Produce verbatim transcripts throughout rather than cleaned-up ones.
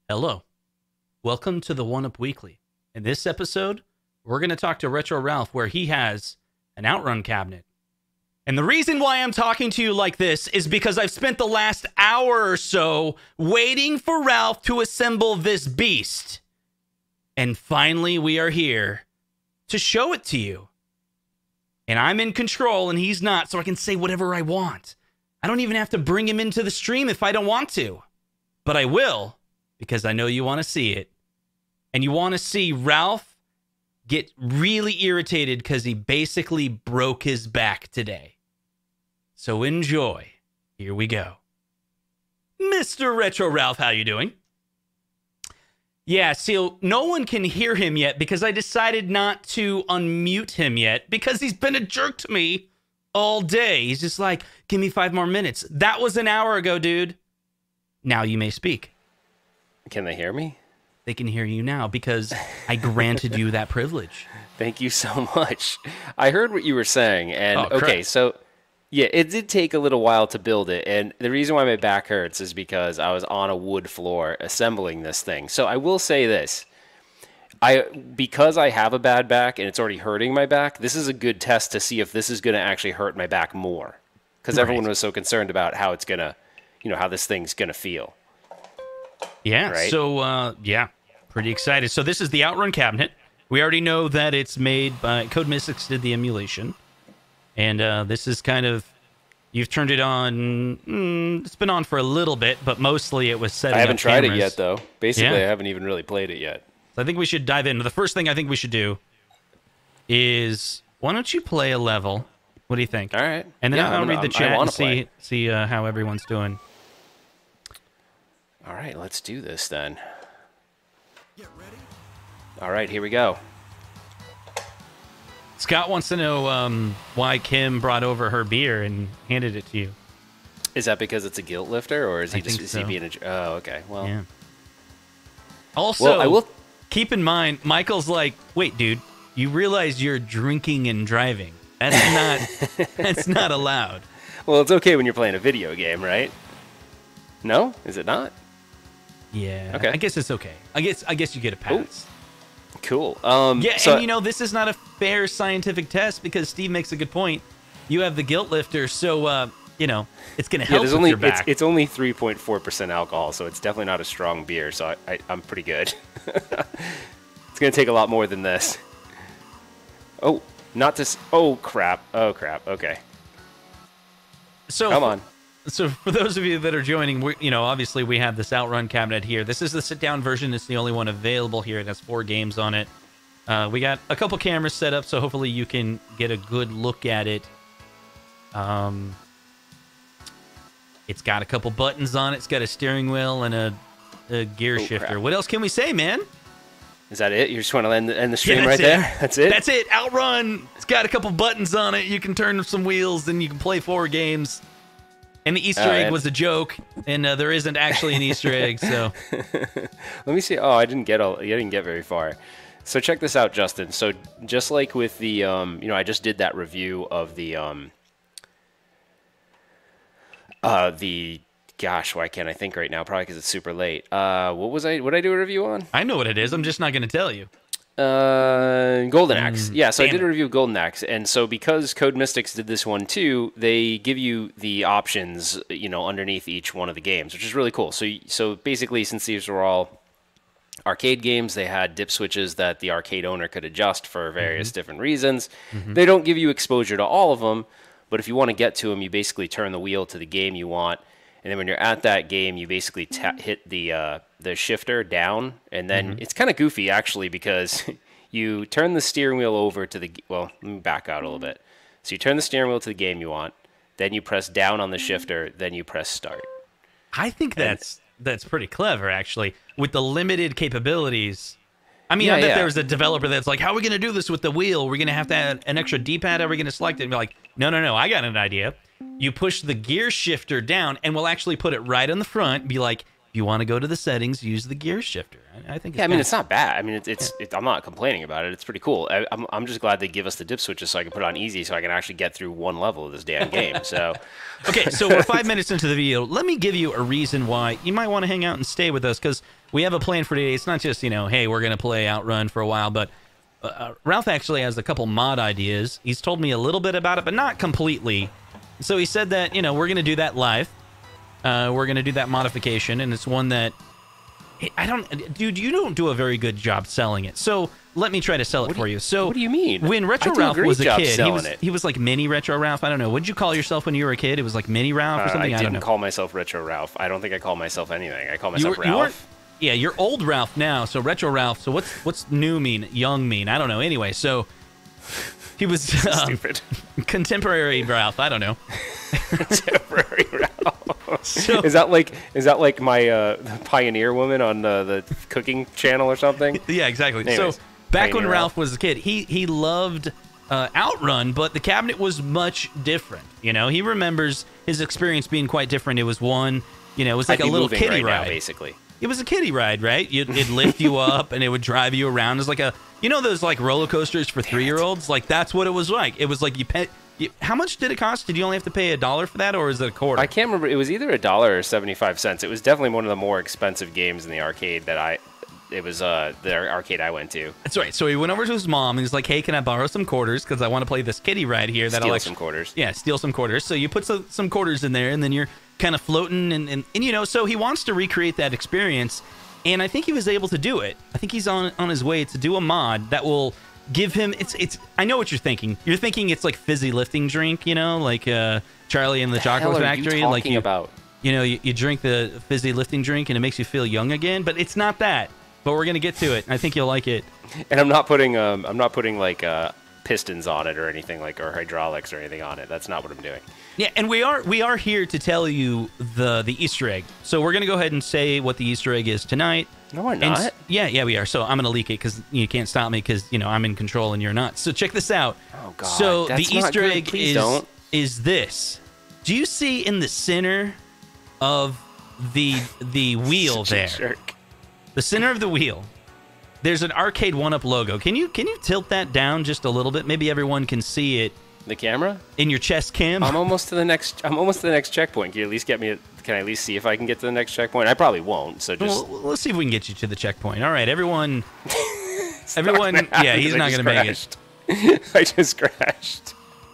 Hello. Welcome to the One Up Weekly. In this episode, we're going to talk to Retro Ralph where he has an Outrun cabinet. And the reason why I'm talking to you like this is because I've spent the last hour or so waiting for Ralph to assemble this beast. And finally, we are here to show it to you. And I'm in control and he's not, so I can say whatever I want. I don't even have to bring him into the stream if I don't want to. But I will, because I know you want to see it. And you want to see Ralph get really irritated because he basically broke his back today. So enjoy. Here we go. Mister Retro Ralph, how you doing? Yeah, see, no one can hear him yet because I decided not to unmute him yet because he's been a jerk to me all day. He's just like, give me five more minutes. That was an hour ago, dude. Now you may speak. Can they hear me? They can hear you now because I granted you that privilege. Thank you so much. I heard what you were saying, and Oh, okay, so yeah, it did take a little while to build it, and the reason why my back hurts is because I was on a wood floor assembling this thing. So I will say this. I because I have a bad back and it's already hurting my back, this is a good test to see if this is going to actually hurt my back more. Because Right. everyone was so concerned about how it's going to, you know, how this thing's going to feel. Yeah, Right? so, uh, yeah, pretty excited. So this is the Outrun cabinet. We already know that it's made by... Code Mystics did the emulation. And uh, this is kind of... You've turned it on... Mm, it's been on for a little bit, but mostly it was setting I haven't up tried cameras. it yet, though. Basically, Yeah. I haven't even really played it yet. So I think we should dive in. The first thing I think we should do is... Why don't you play a level? What do you think? All right. And then Yeah, I'll I'm- read the I'm- I chat wanna and see, play. see uh, how everyone's doing. All right, let's do this then. All right, here we go. Scott wants to know um, why Kim brought over her beer and handed it to you. Is that because it's a guilt lifter, or is he I just think is he so. being a? Oh, okay. Well, Yeah. Also, well, I will. keep in mind, Michael's like, wait, dude, you realize you're drinking and driving. That's not that's not allowed. Well, it's okay when you're playing a video game, right? No, is it not? Yeah. Okay. I guess it's okay. I guess I guess you get a pass. Cool. Um, Yeah, so, and you know, this is not a fair scientific test because Steve makes a good point. You have the guilt lifter, so uh, you know, it's gonna yeah, help there's with only your it's, back. it's only three point four percent alcohol, so it's definitely not a strong beer. So I, I I'm pretty good. It's gonna take a lot more than this. Oh, not this. Oh crap. Oh crap. Okay. So Come on. So for those of you that are joining, we, you know, obviously we have this Outrun cabinet here. This is the sit-down version. It's the only one available here. It has four games on it. Uh, we got a couple cameras set up, so hopefully you can get a good look at it. Um, it's got a couple buttons on it. It's got a steering wheel and a, a gear Oh, shifter. crap. What else can we say, man? Is that it? You just want to end the, end the Yeah, stream that's right it. there? That's it. That's it. Outrun. It's got a couple buttons on it. You can turn some wheels, and you can play four games. And the Easter Oh, egg and- was a joke, and uh, there isn't actually an Easter egg, so... Let me see. Oh, I didn't get all. I didn't get very far. So check this out, Justin. So just like with the, um, you know, I just did that review of the, um, uh, the. Gosh, why can't I think right now? Probably because it's super late. Uh, what was I? What did I do a review on? I know what it is. I'm just not going to tell you. Uh, Golden Axe. Mm, Yeah, so I damn did a it. review of Golden Axe, and so because Code Mystics did this one too, they give you the options, you know, underneath each one of the games, which is really cool. So, y- so basically, since these were all arcade games, they had dip switches that the arcade owner could adjust for various different reasons. They don't give you exposure to all of them, but if you want to get to them, you basically turn the wheel to the game you want. And then when you're at that game, you basically ta- hit the uh, the shifter down, and then it's kind of goofy actually because you turn the steering wheel over to the g- well. Let me back out a little bit. So you turn the steering wheel to the game you want, then you press down on the shifter, then you press start. I think that's that's pretty clever, actually, with the limited capabilities. I mean, Yeah, I bet yeah. there was a developer that's like, how are we going to do this with the wheel? We're going to have to add an extra D-pad. How are we going to select it? And be like, no, no, no, I got an idea. You push the gear shifter down, and we'll actually put it right on the front, be like, If you want to go to the settings, use the gear shifter. I, I think. It's Yeah, I mean, kinda, it's not bad. I mean, it's, it's it, I'm not complaining about it. It's pretty cool. I, I'm, I'm just glad they give us the dip switches so I can put it on easy so I can actually get through one level of this damn game. So, okay, so we're five minutes into the video. Let me give you a reason why you might want to hang out and stay with us, because we have a plan for today. It's not just, you know, hey, we're going to play Outrun for a while, but uh, Ralph actually has a couple mod ideas. He's told me a little bit about it, but not completely. So he said that, you know, we're going to do that live. Uh, we're going to do that modification, and it's one that I don't, dude, you don't do a very good job selling it. So let me try to sell it what for you, you. So what do you mean? When Retro I do a Ralph great was a job kid, he selling was, it. he was like mini Retro Ralph. I don't know. What'd you call yourself when you were a kid? It was like mini Ralph or Uh, something? I I, didn't don't know. call myself Retro Ralph. I don't think I call myself anything. I call You myself were- you weren't- Ralph. yeah, you're old Ralph now. So Retro Ralph. So what's what's new mean? Young mean? I don't know. Anyway, so he was um, Stupid. contemporary Ralph. I don't know. Contemporary Ralph. So- is that like is that like my uh, Pioneer woman on uh, the cooking channel or something? Yeah, exactly. Anyways, so back when Pioneer Ralph Ralph. was a kid, he he loved uh, Outrun, but the cabinet was much different. You know, he remembers his experience being quite different. It was one, you know, it was like I'd a be little moving kiddie right ride. now, basically. It was a kiddie ride, right? You'd, it'd lift you up and it would drive you around. It was like a, you know, those like roller coasters for three-year-olds. Like that's what it was like. It was like you pay. You, how much did it cost? Did you only have to pay a dollar for that, or is it a quarter? I can't remember. It was either a dollar or seventy-five cents. It was definitely one of the more expensive games in the arcade that I. It was uh the arcade I went to. That's right. So he went over to his mom and he's like, "Hey, can I borrow some quarters? Because I want to play this kiddie ride here." That Steal like, some quarters. Yeah, steal some quarters. So you put some, some quarters in there, and then you're kind of floating, and, and and you know. So he wants to recreate that experience, and I think he was able to do it. I think he's on on his way to do a mod that will give him. It's it's. I know what you're thinking. You're thinking it's like fizzy lifting drink, you know, like uh, Charlie and the, The Chocolate hell are you Factory. talking like you, about? you know, you, you drink the fizzy lifting drink and it makes you feel young again. But it's not that. But we're gonna get to it. I think you'll like it. And I'm not putting um I'm not putting like uh pistons on it or anything like or hydraulics or anything on it. That's not what I'm doing. Yeah, and we are we are here to tell you the the Easter egg. So we're gonna go ahead and say what the Easter egg is tonight. No, we're And not. s- yeah, yeah, we are. So I'm gonna leak it because you can't stop me because you know I'm in control and you're not. So check this out. Oh, God, So that's the not Easter good. egg Please is don't. is this. Do you see in the center of the the wheel Such a there? jerk. The center of the wheel. There's an Arcade one-Up logo. Can you can you tilt that down just a little bit? Maybe everyone can see it The camera? in your chest cam. I'm almost to the next. I'm almost to the next checkpoint. Can you at least get me? A, can I at least see if I can get to the next checkpoint? I probably won't. So just. Well, let's see if we can get you to the checkpoint. All right, everyone. everyone, yeah, he's not going to make it. it. I just crashed.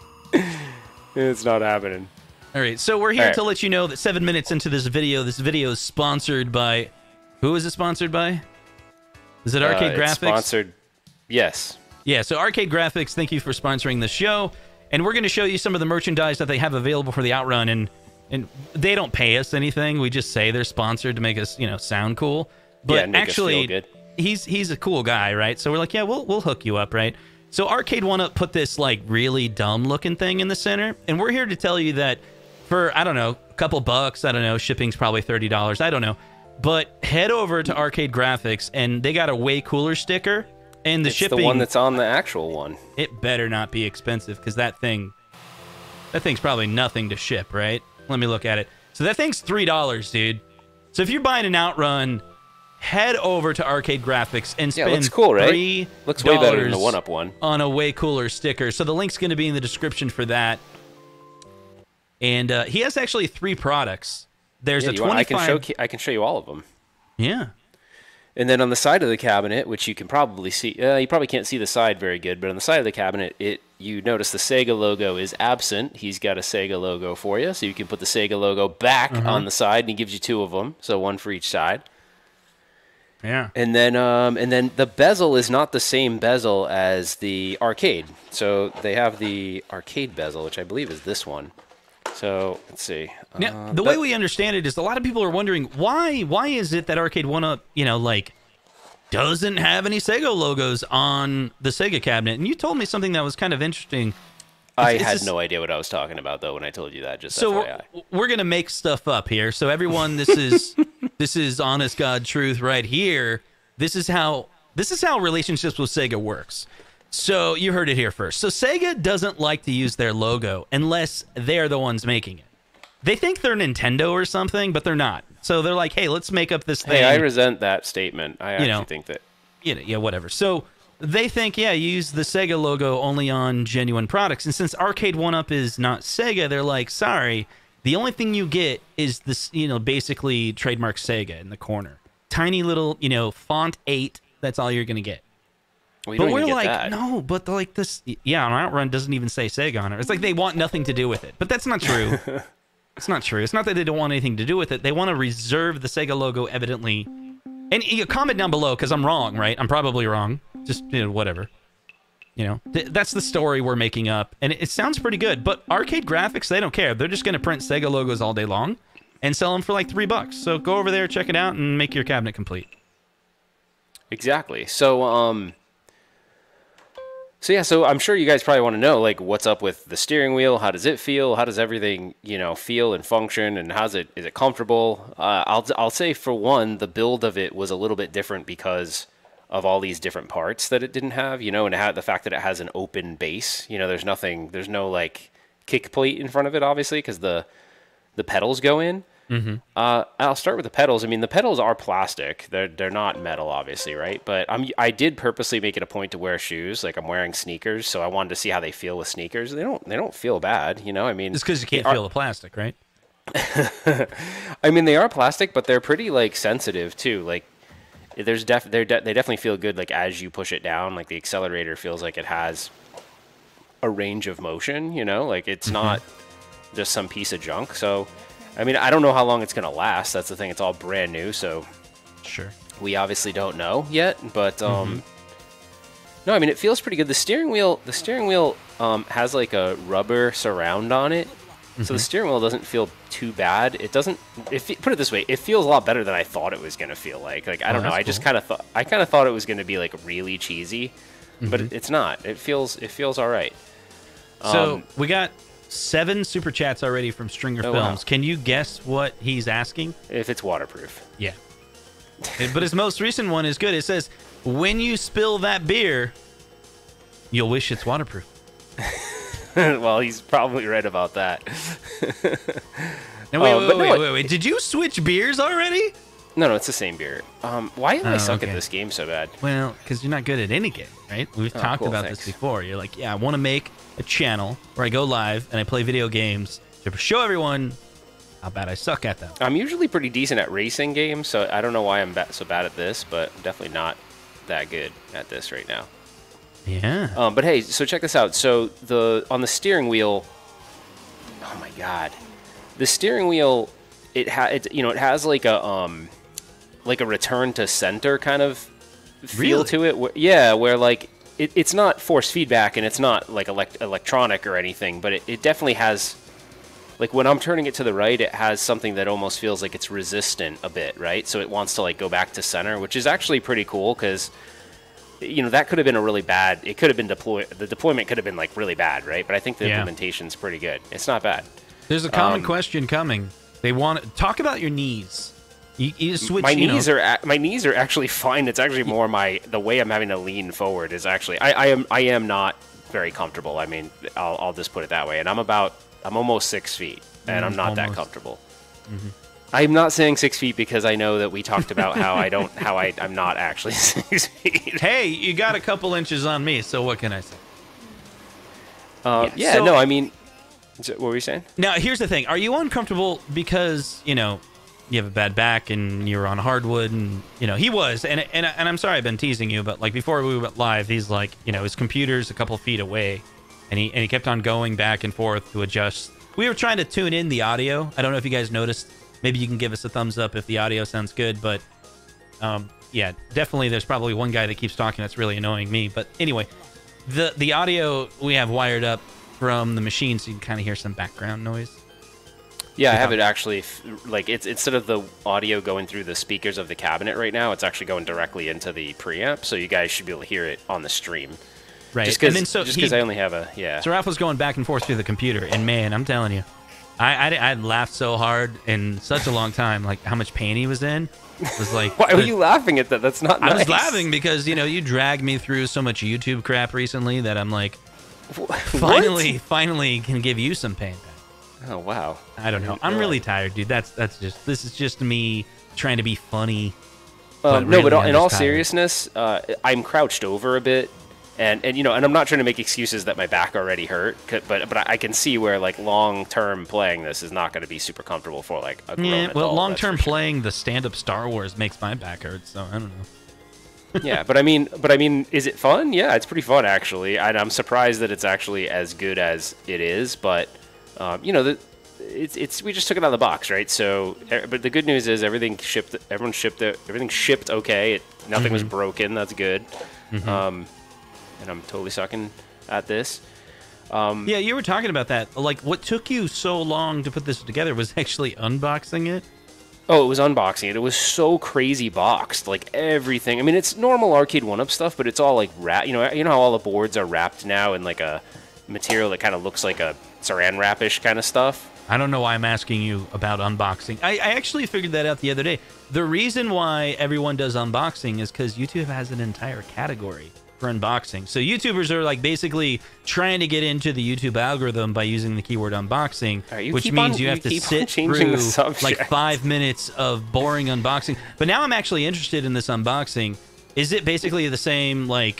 It's not happening. All right, so we're here All right. to let you know that seven minutes into this video, this video is sponsored by. Who is it sponsored by? Is it Arcade Uh, it's Graphics? Sponsored. Yes. Yeah, so Arcade Graphics, thank you for sponsoring the show. And we're going to show you some of the merchandise that they have available for the Outrun. And and they don't pay us anything. We just say they're sponsored to make us, you know, sound cool. But Yeah, and make us actually, feel good. he's he's a cool guy, right? So we're like, yeah, we'll we'll hook you up, right? So Arcade one Up put this like really dumb looking thing in the center, and we're here to tell you that for I don't know, a couple bucks, I don't know, shipping's probably thirty dollars, I don't know. But head over to Arcade Graphics, and they got a way cooler sticker. And the It's shipping, the one that's on the actual one. it better not be expensive because that thing, that thing's probably nothing to ship, right? Let me look at it. So that thing's three dollars, dude. So if you're buying an Outrun, head over to Arcade Graphics and Yeah, spend looks cool, right? three Looks way better than the dollars one-up one. on a way cooler sticker. So the link's going to be in the description for that. And uh, he has actually three products. There's Yeah, a you want- I can twenty-five. show. I can show you all of them. Yeah. And then on the side of the cabinet, which you can probably see, uh, you probably can't see the side very good, but on the side of the cabinet, it you notice the Sega logo is absent. He's got a Sega logo for you, so you can put the Sega logo back Uh-huh. on the side, and he gives you two of them, so one for each side. Yeah. And then, um, and then the bezel is not the same bezel as the arcade. So they have the arcade bezel, which I believe is this one. So let's see. Now, Uh, the way but- we understand it is a lot of people are wondering why why is it that Arcade one Up, you know, like doesn't have any Sega logos on the Sega cabinet. And you told me something that was kind of interesting. I It's- it's had just- no idea what I was talking about though when I told you that. Just So F Y I. we're, we're going to make stuff up here. So everyone, this is this is honest God truth right here. This is how this is how relationships with Sega works. So you heard it here first. So Sega doesn't like to use their logo unless they're the ones making it. they think they're Nintendo or something, but they're not. So they're like, hey, let's make up this thing. Hey, I resent that statement. I actually you know, think that. You know, yeah, whatever. So they think, yeah, use the Sega logo only on genuine products. And since Arcade one-up is not Sega, they're like, sorry, the only thing you get is this, you know, basically trademark Sega in the corner. Tiny little, you know, font eight. That's all you're going to get. Well, but we're like, that. no, but like this, yeah, on Outrun doesn't even say Sega on it. It's like they want nothing to do with it. But that's not true. It's not true. It's not that they don't want anything to do with it. They want to reserve the Sega logo, evidently. And you comment down below, because I'm wrong, right? I'm probably wrong. Just, you know, whatever. You know, th that's the story we're making up. And it, it sounds pretty good. But Arcade Graphics, they don't care. They're just going to print Sega logos all day long and sell them for like three bucks. So go over there, check it out, and make your cabinet complete. Exactly. So, um... So yeah, so I'm sure you guys probably want to know, like, what's up with the steering wheel? How does it feel? How does everything, you know, feel and function? And how's it? Is it comfortable? Uh, I'll I'll say for one, the build of it was a little bit different because of all these different parts that it didn't have, you know, and it had the fact that it has an open base. You know, there's nothing, there's no like kick plate in front of it, obviously, because the the pedals go in. Mm-hmm. uh, I'll start with the pedals. I mean, the pedals are plastic. They're they're not metal, obviously, right? But I'm I did purposely make it a point to wear shoes. Like I'm wearing sneakers, so I wanted to see how they feel with sneakers. They don't they don't feel bad, you know. I mean, it's because you can't feel the plastic, right? I mean, they are plastic, but they're pretty like sensitive too. Like there's def they're de they definitely feel good. Like as you push it down, like the accelerator feels like it has a range of motion. You know, like it's mm-hmm. not just some piece of junk. So. I mean, I don't know how long it's going to last. That's the thing. It's all brand new, so sure. We obviously don't know yet. But um, mm-hmm. no, I mean, it feels pretty good. The steering wheel, the steering wheel um, has like a rubber surround on it, mm-hmm. so the steering wheel doesn't feel too bad. It doesn't. If put it this way, it feels a lot better than I thought it was going to feel like. Like I don't oh, know. I just cool. kind of thought I kind of thought it was going to be like really cheesy, mm-hmm. but it, it's not. It feels it feels all right. So um, we got. Seven super chats already from Stringer oh, Films. Wow. Can you guess what he's asking? If it's waterproof. Yeah. But his most recent one is good. It says, when you spill that beer, you'll wish it's waterproof. Well, he's probably right about that. Now, wait, uh, wait, but wait, no, wait, wait. Did you switch beers already? No, no, it's the same beer. Um, why do I oh, suck okay. at this game so bad? Well, because you're not good at any game, right? We've oh, talked cool, about thanks. this before. You're like, yeah, I want to make a channel where I go live and I play video games to show everyone how bad I suck at them. I'm usually pretty decent at racing games, so I don't know why I'm ba so bad at this, but I'm definitely not that good at this right now. Yeah. Um, but hey, so check this out. So the on the steering wheel, oh my god, the steering wheel, it ha it you know it has like a um like a return to center kind of feel really? to it. Where, yeah, where like it, it's not force feedback and it's not like elect electronic or anything, but it, it definitely has. Like when I'm turning it to the right, it has something that almost feels like it's resistant a bit, right? So it wants to like go back to center, which is actually pretty cool because, you know, that could have been a really bad. It could have been deployed. The deployment could have been like really bad, right? But I think the yeah. implementation's pretty good. It's not bad. There's a common um, question coming. They want talk about your knees. You, you switch. My you knees know. are my knees are actually fine. It's actually more my the way I'm having to lean forward is actually I, I am I am not very comfortable. I mean, I'll I'll just put it that way. And I'm about I'm almost six feet. And I'm not Almost. that comfortable. Mm-hmm. I'm not saying six feet because I know that we talked about how I don't, how I, I'm not actually six feet. Hey, you got a couple inches on me, so what can I say? Uh, yeah, yeah so, no, I mean, what were you saying? Now, here's the thing. Are you uncomfortable because, you know, you have a bad back and you're on hardwood and, you know, he was. And, and, and I'm sorry I've been teasing you, but, like, before we went live, he's like, you know, his computer's a couple feet away. And he, and he kept on going back and forth to adjust. We were trying to tune in the audio. I don't know if you guys noticed. Maybe you can give us a thumbs up if the audio sounds good. But, um, yeah, definitely there's probably one guy that keeps talking that's really annoying me. But anyway, the, the audio we have wired up from the machine so you can kind of hear some background noise. Yeah, I have it actually, like, it's instead of the audio going through the speakers of the cabinet right now, it's actually going directly into the preamp. So you guys should be able to hear it on the stream. Right. Just because so I only have a, yeah. So Ralph was going back and forth through the computer, and man, I'm telling you, I, I, I'd laughed so hard in such a long time, like how much pain he was in. It was like, why were you laughing at that? That's not nice. I was laughing because, you know, you dragged me through so much YouTube crap recently that I'm like, finally, finally can give you some pain back. Oh wow. I don't know. I'm really tired, dude. That's that's just this is just me trying to be funny. Um, but no, really, but I'm in all just tired. seriousness, uh, I'm crouched over a bit, and, and you know, and I'm not trying to make excuses that my back already hurt, c- but but I can see where like long term playing this is not going to be super comfortable for like a grown Yeah, adult. well, long that's term for sure. playing the stand up Star Wars makes my back hurt, so I don't know. Yeah, but I mean, but I mean, is it fun? Yeah, it's pretty fun actually. And I'm surprised that it's actually as good as it is. But um, you know, the, it's it's we just took it out of the box, right? So, eh, but the good news is everything shipped. Everyone shipped it. Everything shipped okay. It, nothing was broken. That's good. Um, and I'm totally sucking at this. Um, Yeah, you were talking about that. Like, what took you so long to put this together was actually unboxing it. Oh, it was unboxing it. It was so crazy boxed, like everything. I mean, it's normal arcade one-up stuff, but it's all like wrap. You know, you know how all the boards are wrapped now in like a material that kind of looks like a saran wrap-ish kind of stuff. I don't know why I'm asking you about unboxing. I, I actually figured that out the other day. The reason why everyone does unboxing is because YouTube has an entire category for unboxing. So YouTubers are like basically trying to get into the YouTube algorithm by using the keyword unboxing, Right, you which keep means on- you you have to keep on sit changing the through subject. like five minutes of boring unboxing. But now I'm actually interested in this unboxing. Is it basically the same like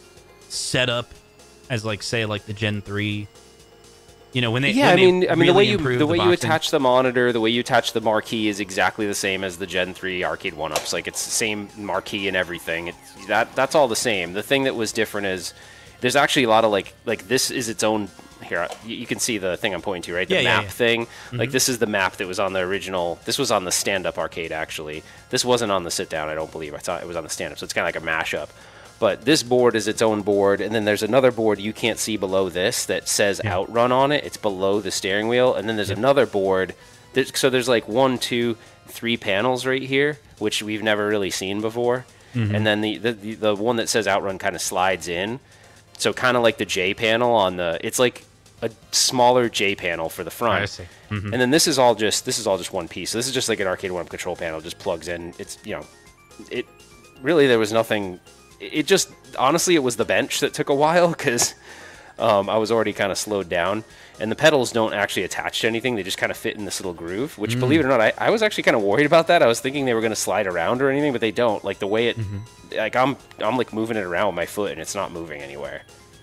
setup as like say like the Gen three? You know, when they Yeah, when I they mean, I mean, the really way you improved the way you boxing. attach the monitor, the way you attach the marquee is exactly the same as the Gen three arcade one-ups. Like it's the same marquee and everything. It's, that that's all the same. The thing that was different is there's actually a lot of like like this is its own. Here, you, you can see the thing I'm pointing to, right? The Yeah, yeah, map yeah. thing. Like this is the map that was on the original. This was on the stand-up arcade actually. This wasn't on the sit-down. I don't believe. I thought it was on the stand-up. So it's kind of like a mashup. But this board is its own board, and then there's another board you can't see below this that says Yeah. Outrun on it. It's below the steering wheel, and then there's another board. There's, so there's like one, two, three panels right here, which we've never really seen before. Mm-hmm. And then the, the the the one that says Outrun kind of slides in. So kind of like the J panel on the. It's like a smaller J panel for the front. I see. Mhm. And then this is all just this is all just one piece. So this is just like an arcade one control panel. Just plugs in. It's you know, it really there was nothing. It just honestly it was the bench that took a while because um, I was already kind of slowed down, and the pedals don't actually attach to anything. They just kind of fit in this little groove. Which, Mm. believe it or not, I, I was actually kind of worried about that. I was thinking they were going to slide around or anything, but they don't. Like the way it, Mm-hmm. like I'm I'm like moving it around with my foot, and it's not moving anywhere.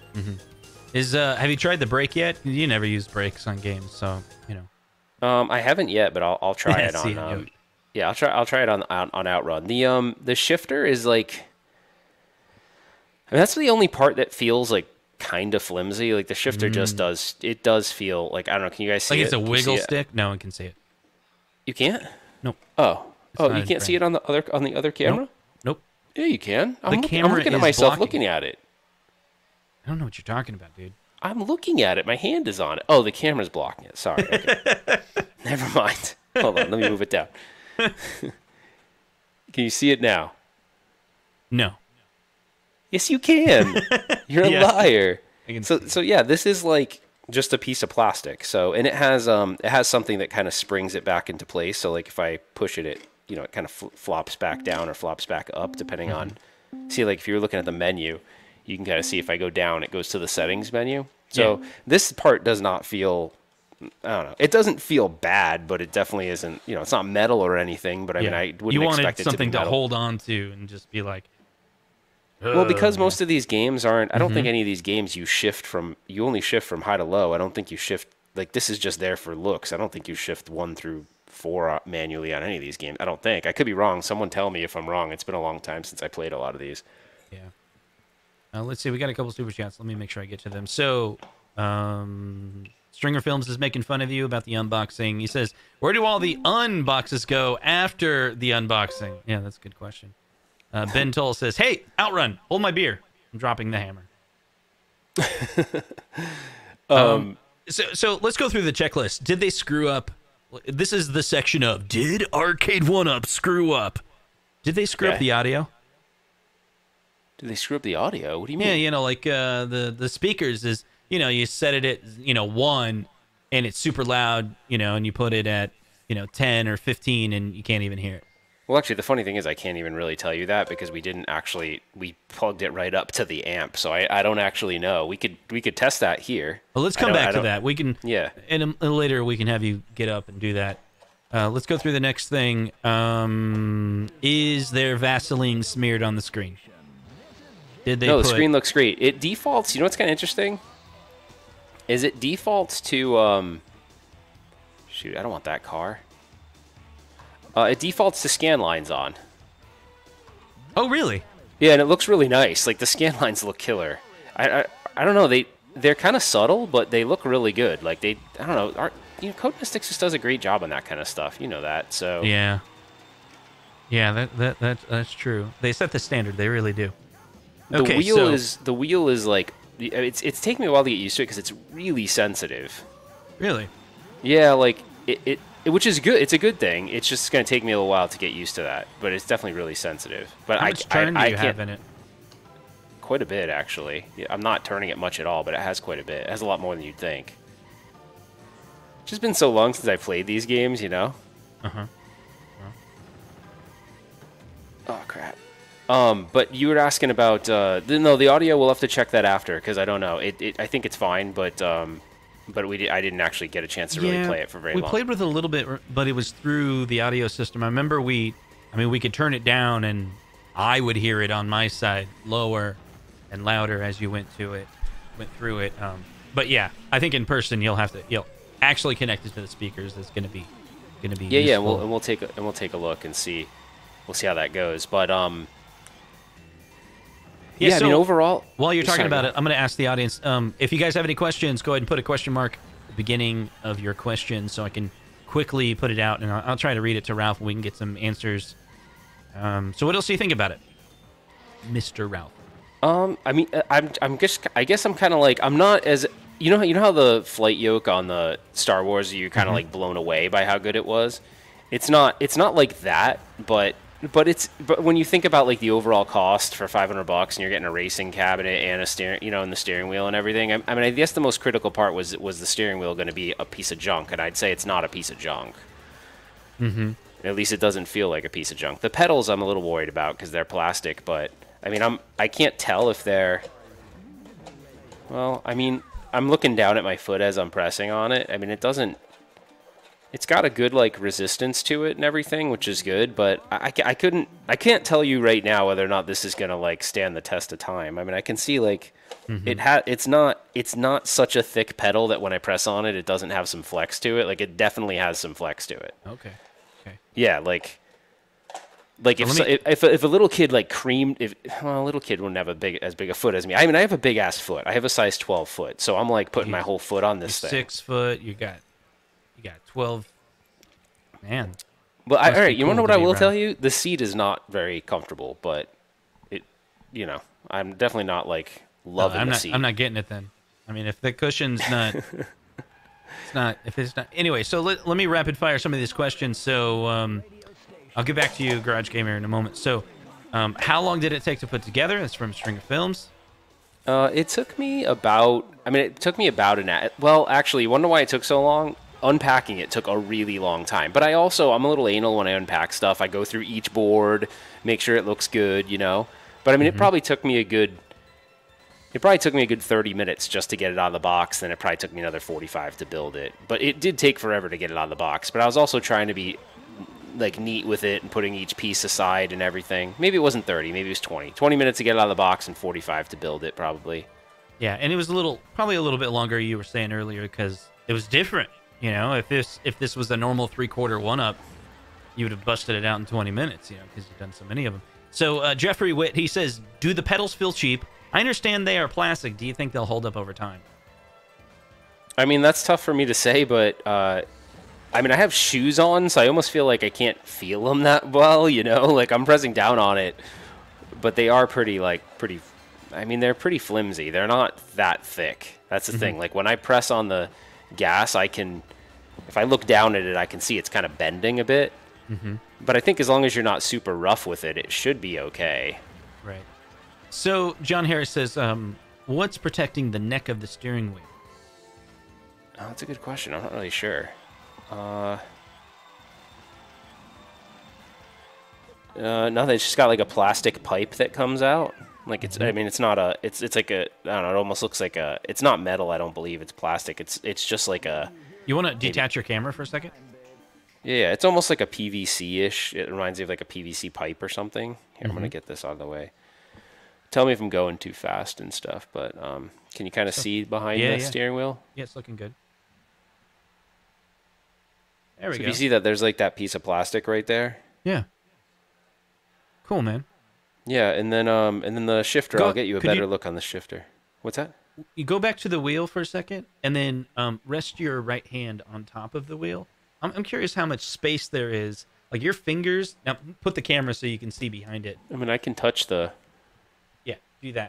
Is uh have you tried the brake yet? You never use brakes on games, so you know. Um, I haven't yet, but I'll I'll try Yeah, it see, on. I Um, know. yeah, I'll try I'll try it on on, on Outrun. The um the shifter is like. I mean, that's the only part that feels like kind of flimsy. Like the shifter just does. It does feel like I don't know. Can you guys see Like it? it's a Can you wiggle see it? stick? No one can see it. You can't. Nope. Oh. Oh, not you in can't see frame. it on the other on the other camera. Nope. Nope. Yeah, you can. I'm, looking, camera I'm looking at is myself blocking looking it. at it. I don't know what you're talking about, dude. I'm looking at it. My hand is on it. Oh, the camera's blocking it. Sorry. Okay. Never mind. Hold on. Let me move it down. Can you see it now? No. Yes, you can. You're a Yeah. liar. I can So see it. so yeah, this is like just a piece of plastic. So and it has um it has something that kind of springs it back into place. So like if I push it, it you know it kind of fl- flops back down or flops back up depending on. See, like if you're looking at the menu, you can kind of see if I go down, it goes to the settings menu. So Yeah. this part does not feel. I don't know. It doesn't feel bad, but it definitely isn't. You know, it's not metal or anything. But I mean, I wouldn't you wanted expect it something to be to, metal. hold on to and just be like. Well, because "Ugh." most of these games aren't. I don't Mm-hmm. think any of these games you shift from. You only shift from high to low. I don't think you shift. Like this is just there for looks. I don't think you shift one through four uh, manually on any of these games. I don't think. I could be wrong. Someone tell me if I'm wrong. It's been a long time since I played a lot of these. Yeah. Uh, let's see. We got a couple super chats. Let me make sure I get to them. So, um, Stringer Films is making fun of you about the unboxing. He says, "Where do all the unboxes go after the unboxing?" Yeah, that's a good question. Uh, Ben Toll says, "Hey, Outrun, hold my beer. I'm dropping the hammer." um, so, so let's go through the checklist. Did they screw up? This is the section of did Arcade One Up screw up? Did they screw up Okay. the audio? Did they screw up the audio? What do you mean? Yeah, you know, like uh, the the speakers is, you know, you set it at, you know, one, and it's super loud, you know, and you put it at, you know, ten or fifteen, and you can't even hear it. Well, actually, the funny thing is I can't even really tell you that because we didn't actually we plugged it right up to the amp, so I, I don't actually know. We could we could test that here. Well, let's I come don't- back I to don't- that. We can. Yeah. And a, later we can have you get up and do that. Uh, let's go through the next thing. Um, is there Vaseline smeared on the screen? Did they? No, put... the screen looks great. It defaults. You know what's kind of interesting? Is it defaults to um? Shoot, I don't want that car. Uh, it defaults to scan lines on. Oh, really? Yeah, and it looks really nice. Like the scan lines look killer. I I, I don't know. They they're kind of subtle, but they look really good. Like they I don't know. Our, you know, Code Mystics just does a great job on that kind of stuff. You know that. So Yeah. Yeah, that that, that that's true. They set the standard. They really do. the Okay, wheel so- is the wheel is like it's it's taking me a while to get used to it because it's really sensitive. Really? Yeah, like it, it, it, which is good. It's a good thing. It's just going to take me a little while to get used to that. But it's definitely really sensitive. But How I, much turn I, do I you can't, have in it? Quite a bit, actually. Yeah, I'm not turning it much at all, but it has quite a bit. It has a lot more than you'd think. It's just been so long since I played these games, you know. Uh huh. Oh crap. Um, but you were asking about uh, the, no, the audio. We'll have to check that after because I don't know. It, it, I think it's fine, but um, but we, di- I didn't actually get a chance to really play it for very we long. played with it a little bit, but it was through the audio system. I remember we, I mean, we could turn it down, and I would hear it on my side lower and louder as you went to it, went through it. Um, but yeah, I think in person you'll have to, you'll actually connect it to the speakers. That's going to be, going to be. Yeah, useful. yeah, and we'll and we'll take a, and we'll take a look and see, we'll see how that goes. But um. Yeah, Yeah, so I mean, overall... While you're talking Sorry, about go it, I'm going to ask the audience, um, if you guys have any questions, go ahead and put a question mark at the beginning of your question so I can quickly put it out, and I'll, I'll try to read it to Ralph and we can get some answers. Um, so what else do you think about it, Mister Ralph? Um, I mean, uh, I'm, I'm just, I guess I'm kind of like, I'm not as, you know, you know how the flight yoke on the Star Wars, you're kind of Mm-hmm. like blown away by how good it was. It's not, it's not like that, but, but it's, but when you think about like the overall cost for five hundred bucks and you're getting a racing cabinet and a steering, you know, and the steering wheel and everything. I, I mean, I guess the most critical part was, was the steering wheel going to be a piece of junk, and I'd say it's not a piece of junk. Mm-hmm. At least it doesn't feel like a piece of junk. The pedals I'm a little worried about because they're plastic, but I mean, I'm I can't tell if they're. Well, I mean, I'm looking down at my foot as I'm pressing on it. I mean, it doesn't. It's got a good like resistance to it and everything, which is good. But I, I, I couldn't. I can't tell you right now whether or not this is gonna like stand the test of time. I mean, I can see like Mm-hmm. it had. It's not. It's not such a thick pedal that when I press on it, it doesn't have some flex to it. Like it definitely has some flex to it. Okay. Okay. Yeah, like, like if, Well, so, let me- if if a little kid like creamed, if well, a little kid wouldn't have a big as big a foot as me. I mean, I have a big ass foot. I have a size twelve foot, so I'm like putting my whole foot on this You're thing. six foot. You got, you got twelve. Man. But I, must all be right, you cool want to know to what I be will around. tell you? The seat is not very comfortable, but it, you know, I'm definitely not like No, loving I'm the not. seat. I'm not getting it then. I mean, if the cushion's not, it's not. If it's not. Anyway, so let, let me rapid fire some of these questions. So um, I'll get back to you, Garage Gamer, in a moment. So, um, how long did it take to put together? That's from String of Films. Uh, it took me about. I mean, it took me about an. a- Well, actually, you wonder why it took so long? Unpacking it took a really long time. But I also, I'm a little anal when I unpack stuff. I go through each board, make sure it looks good, you know. But I mean, it probably took me a good. It probably took me a good thirty minutes just to get it out of the box. Then it probably took me another forty-five to build it. But it did take forever to get it out of the box. But I was also trying to be like neat with it and putting each piece aside and everything. Maybe it wasn't thirty. Maybe it was twenty. twenty minutes to get it out of the box and forty-five to build it, probably. Yeah, and it was a little, probably a little bit longer. You were saying earlier because it was different. You know, if this if this was a normal three quarter one up, you would have busted it out in twenty minutes. You know, because you've done so many of them. So uh, Jeffrey Witt, he says, "Do the pedals feel cheap? I understand they are plastic. Do you think they'll hold up over time?" I mean, that's tough for me to say, but uh, I mean, I have shoes on, so I almost feel like I can't feel them that well, you know? Like, I'm pressing down on it, but they are pretty, like, pretty, I mean, they're pretty flimsy. They're not that thick. That's the Mm-hmm. thing. Like, when I press on the gas, I can, if I look down at it, I can see it's kind of bending a bit. Mm-hmm. But I think as long as you're not super rough with it, it should be okay. Right. So John Harris says, um, "What's protecting the neck of the steering wheel?" Oh, that's a good question. I'm not really sure. Uh, Uh, nothing. It's just got like a plastic pipe that comes out. Like it's. I mean, it's not a. It's. It's like a. I don't know. It almost looks like a. It's not metal. I don't believe it's plastic. It's. It's just like a. You want to detach your camera for a second? Yeah, it's almost like a P V C-ish. It reminds me of like a P V C pipe or something. Here, Mm-hmm. I'm gonna get this out of the way. Tell me if I'm going too fast and stuff. But um, can you kind of see behind yeah, the yeah. steering wheel? Yeah, it's looking good. There we So go. if you see that, there's like that piece of plastic right there. Yeah. Cool, man. Yeah, and then um, and then the shifter. Go- I'll get you a could better you- look on the shifter. What's that? You go back to the wheel for a second, and then um, rest your right hand on top of the wheel. I'm, I'm curious how much space there is. Like your fingers. Now, put the camera so you can see behind it. I mean, I can touch the. Yeah, do that.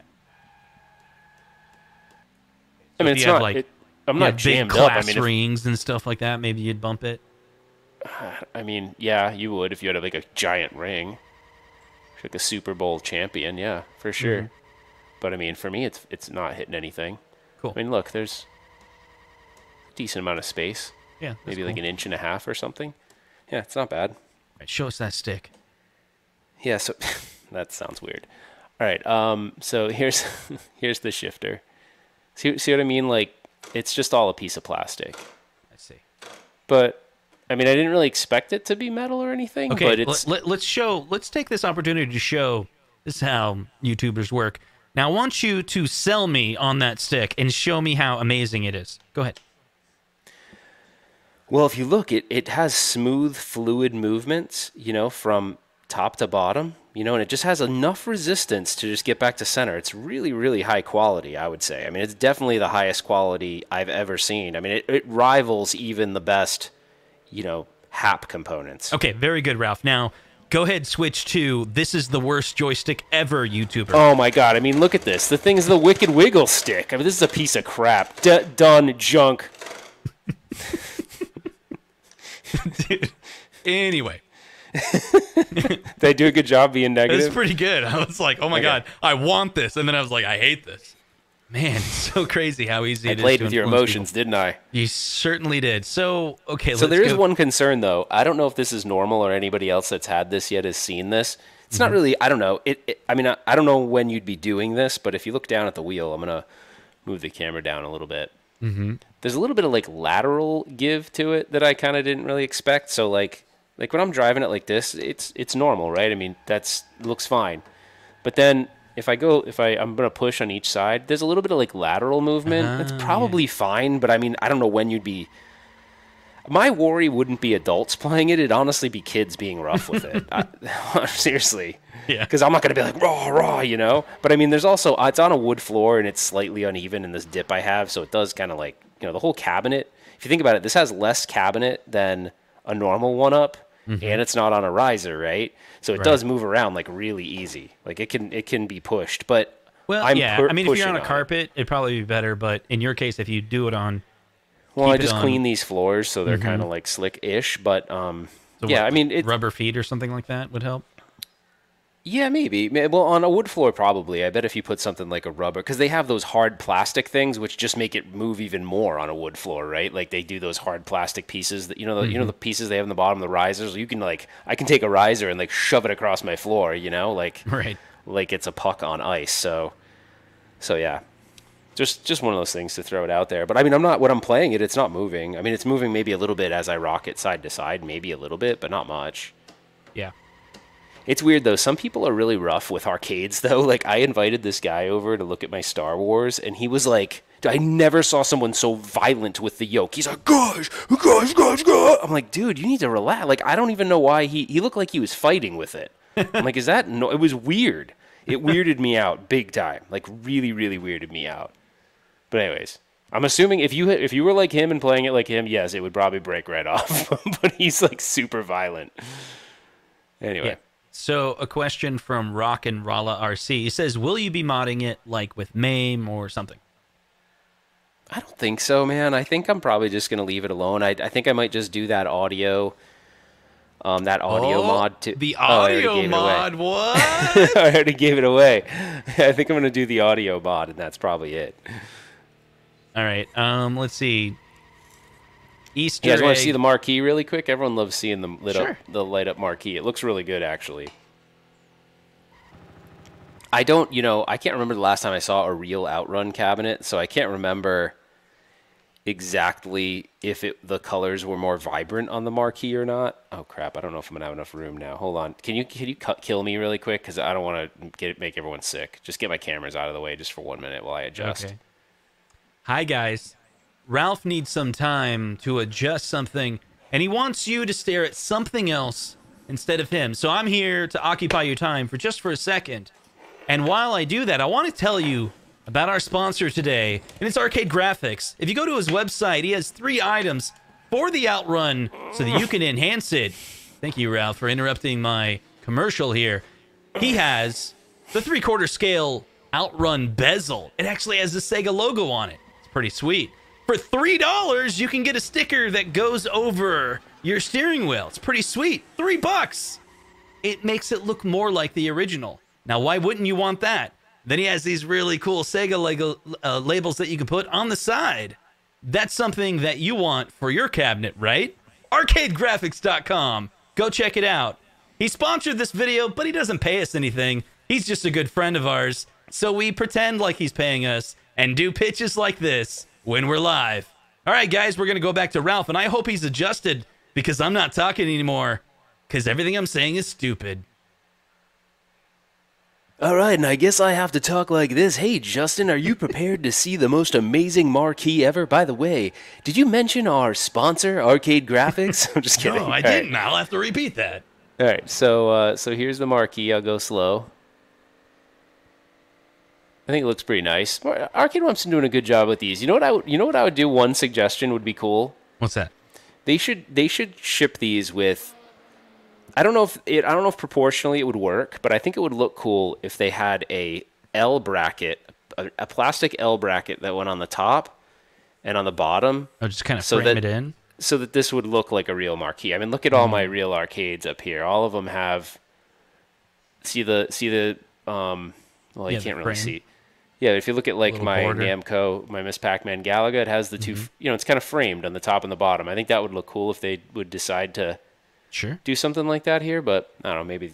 I So mean, if it's you have, not. like, it, I'm you not have jammed big up. I class mean, if, rings and stuff like that. Maybe you'd bump it. I mean, yeah, you would if you had like a giant ring, like a Super Bowl champion. Yeah, for sure. Mm-hmm. But I mean, for me, it's it's not hitting anything. Cool. I mean, look, there's a decent amount of space. Yeah, that's Maybe cool. like an inch and a half or something. Yeah, it's not bad. Right, show us that stick. Yeah, so that sounds weird. All right, um, so here's here's the shifter. See see what I mean? Like, it's just all a piece of plastic. I see. But I mean, I didn't really expect it to be metal or anything. Okay, but it's let, let's show. Let's take this opportunity to show. This is how YouTubers work. Now, I want you to sell me on that stick and show me how amazing it is. Go ahead. well, if you look, it it has smooth, fluid movements. You know, from top to bottom. You know, and it just has enough resistance to just get back to center. It's really, really high quality, I would say. I mean, it's definitely the highest quality I've ever seen. I mean, it, it rivals even the best, you know, Hap components. Okay, very good, Ralph. Now, go ahead, switch to this is the worst joystick ever, YouTuber. Oh my god, I mean, look at this. The thing's the Wicked Wiggle stick. I mean, this is a piece of crap. D- done junk. Dude. Anyway, They do a good job being it's negative. pretty good. I was like, oh my Okay. God, I want this. And then I was like, I hate this. Man, it's so crazy how easy I it is played to with your influence emotions, people. didn't I? You certainly did. So, okay, So let's there is go. one concern, though. I don't know if this is normal or anybody else that's had this yet has seen this. It's Mm-hmm. not really, I don't know. It, it I mean, I, I don't know when you'd be doing this, but if you look down at the wheel, I'm going to move the camera down a little bit. Mm-hmm. There's a little bit of like lateral give to it that I kind of didn't really expect. So like, like when I'm driving it like this, it's it's normal, right? I mean, that's looks fine. But then if I go, if I I'm gonna push on each side, there's a little bit of like lateral movement. That's Ah, probably fine, but I mean, I don't know when you'd be. My worry wouldn't be adults playing it; it'd honestly be kids being rough with it. I, seriously, Yeah. because I'm not gonna be like raw, raw, you know. But I mean, there's also it's on a wood floor and it's slightly uneven in this dip I have, so it does kind of like you know the whole cabinet. If you think about it, this has less cabinet than a normal one up. And it's not on a riser, right? So it Right. does move around like really easy. Like it can it can be pushed, but Well, I'm yeah. pu- I mean, if you're pushing on a it. carpet, it'd probably be better. But in your case, if you do it on, Well, keep I it just on- clean these floors so they're kind of like slick-ish, but um, so yeah, what, I mean, it, rubber feet or something like that would help. yeah, maybe. May- Well, on a wood floor, probably. I bet if you put something like a rubber, because they have those hard plastic things, which just make it move even more on a wood floor, right? Like they do those hard plastic pieces that you know, the, Mm-hmm. you know the pieces they have in the bottom of the risers. You can like, I can take a riser and like shove it across my floor, you know, like Right. like it's a puck on ice. So, so yeah, just just one of those things to throw it out there. But I mean, I'm not when I'm playing it, it's not moving. I mean, it's moving maybe a little bit as I rock it side to side, maybe a little bit, but not much. Yeah. It's weird though. Some people are really rough with arcades though. Like I invited this guy over to look at my Star Wars, and he was like, "I never saw someone so violent with the yoke." He's like, "Gosh, gosh, gosh, gosh." I'm like, "Dude, you need to relax." Like I don't even know why he he looked like he was fighting with it. I'm like, "Is that no?" It was weird. It weirded me out big time. Like really, really weirded me out. But anyways, I'm assuming if you if you were like him and playing it like him, yes, it would probably break right off. But he's like super violent. Anyway. Yeah. So a question from Rock and Rala R C. He says, "Will you be modding it like with MAME or something?" I don't think so, man. I think I'm probably just gonna leave it alone. I I think I might just do that audio, um, that audio Oh, mod too. The Oh, I already audio gave it away. mod. What? I already gave it away. I think I'm gonna do the audio mod, and that's probably it. All right. Um. Let's see. Easter You guys want egg. to see the marquee really quick? Everyone loves seeing the lit Sure. up, the light up marquee. It looks really good, actually. I don't, you know, I can't remember the last time I saw a real Outrun cabinet, so I can't remember exactly if it the colors were more vibrant on the marquee or not. Oh crap! I don't know if I'm gonna have enough room now. Hold on. Can you can you cut, kill me really quick? Because I don't want to get make everyone sick. Just get my cameras out of the way just for one minute while I adjust. Okay. Hi guys. Ralph needs some time to adjust something, and he wants you to stare at something else instead of him. So I'm here to occupy your time for just for a second. And while I do that, I want to tell you about our sponsor today, and it's Arcade Graphics. If you go to his website, he has three items for the Outrun so that you can enhance it. Thank you, Ralph, for interrupting my commercial here. He has the three-quarter scale Outrun bezel. It actually has the Sega logo on it. It's pretty sweet. For three dollars, you can get a sticker that goes over your steering wheel. It's pretty sweet. Three bucks. It makes it look more like the original. Now, why wouldn't you want that? Then he has these really cool Sega Lego, uh, labels that you can put on the side. That's something that you want for your cabinet, right? arcade graphics dot com. Go check it out. He sponsored this video, but he doesn't pay us anything. He's just a good friend of ours. So we pretend like he's paying us and do pitches like this when we're live. All right, guys, we're going to go back to Ralph, and I hope he's adjusted because I'm not talking anymore because everything I'm saying is stupid. All right, and I guess I have to talk like this. Hey, Justin, are you prepared to see the most amazing marquee ever? By the way, did you mention our sponsor, Arcade Graphics? I'm just kidding. No, I All didn't. Right. I'll have to repeat that. All right, so uh, so here's the marquee. I'll go slow. I think it looks pretty nice. Arcade Rump's been doing a good job with these. You know what I would, you know what I would do? One suggestion would be cool. What's that? They should they should ship these with. I don't know if it, I don't know if proportionally it would work, but I think it would look cool if they had a L bracket, a, a plastic L bracket that went on the top and on the bottom. Oh, just kind of so frame that, it in? So that this would look like a real marquee. I mean, look at all my real arcades up here. All of them have, see the, see the, um, well, Yeah, you can't the really frame. see. Yeah, if you look at like Little my border. Namco, my Miss Pac-Man Galaga, it has the two, Mm-hmm. you know, it's kind of framed on the top and the bottom. I think that would look cool if they would decide to Sure. do something like that here, but I don't know, maybe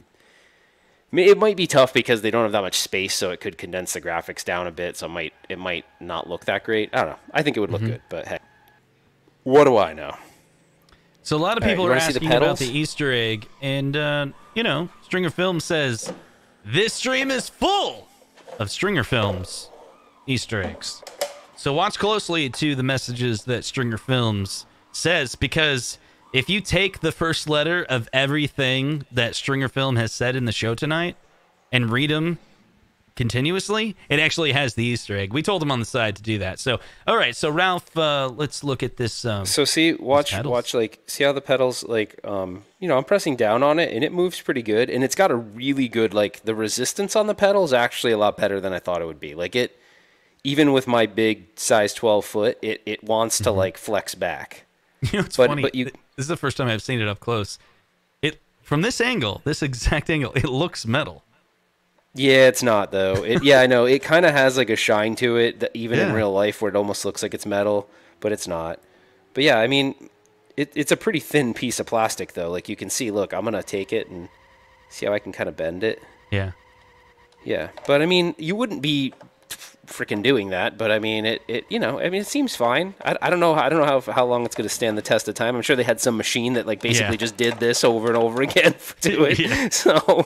it might be tough because they don't have that much space, so it could condense the graphics down a bit, so it might it might not look that great. I don't know. I think it would look Mm-hmm. good, but hey, what do I know? So a lot of All right, people you are wanna see the asking about pedals? the Easter egg, and, uh, you know, Stringer Film says, this stream is full of Stringer Films Easter eggs. So watch closely to the messages that Stringer Films says, because if you take the first letter of everything that Stringer Film has said in the show tonight and read them continuously, it actually has the Easter egg. We told him on the side to do that. So, all right. So Ralph, uh, let's look at this. Um, So see, watch, pedals. watch, like, see how the pedals, like, um, you know, I'm pressing down on it, and it moves pretty good, and it's got a really good, like, the resistance on the pedal is actually a lot better than I thought it would be. Like, it, even with my big size twelve foot, it, it wants to, like, flex back. You know, it's But- funny. but you- This is the first time I've seen it up close. It from this angle, this exact angle, it looks metal. Yeah, it's not though. It, yeah, I know. It kind of has like a shine to it, that even in Yeah. real life, where it almost looks like it's metal, but it's not. But yeah, I mean, it, it's a pretty thin piece of plastic though. Like you can see. Look, I'm gonna take it and see how I can kind of bend it. Yeah. Yeah, but I mean, you wouldn't be freaking doing that. But I mean, it, it you know, I mean, it seems fine. I, I don't know. I don't know how how long it's gonna stand the test of time. I'm sure they had some machine that like basically Yeah. just did this over and over again to it. Yeah. So.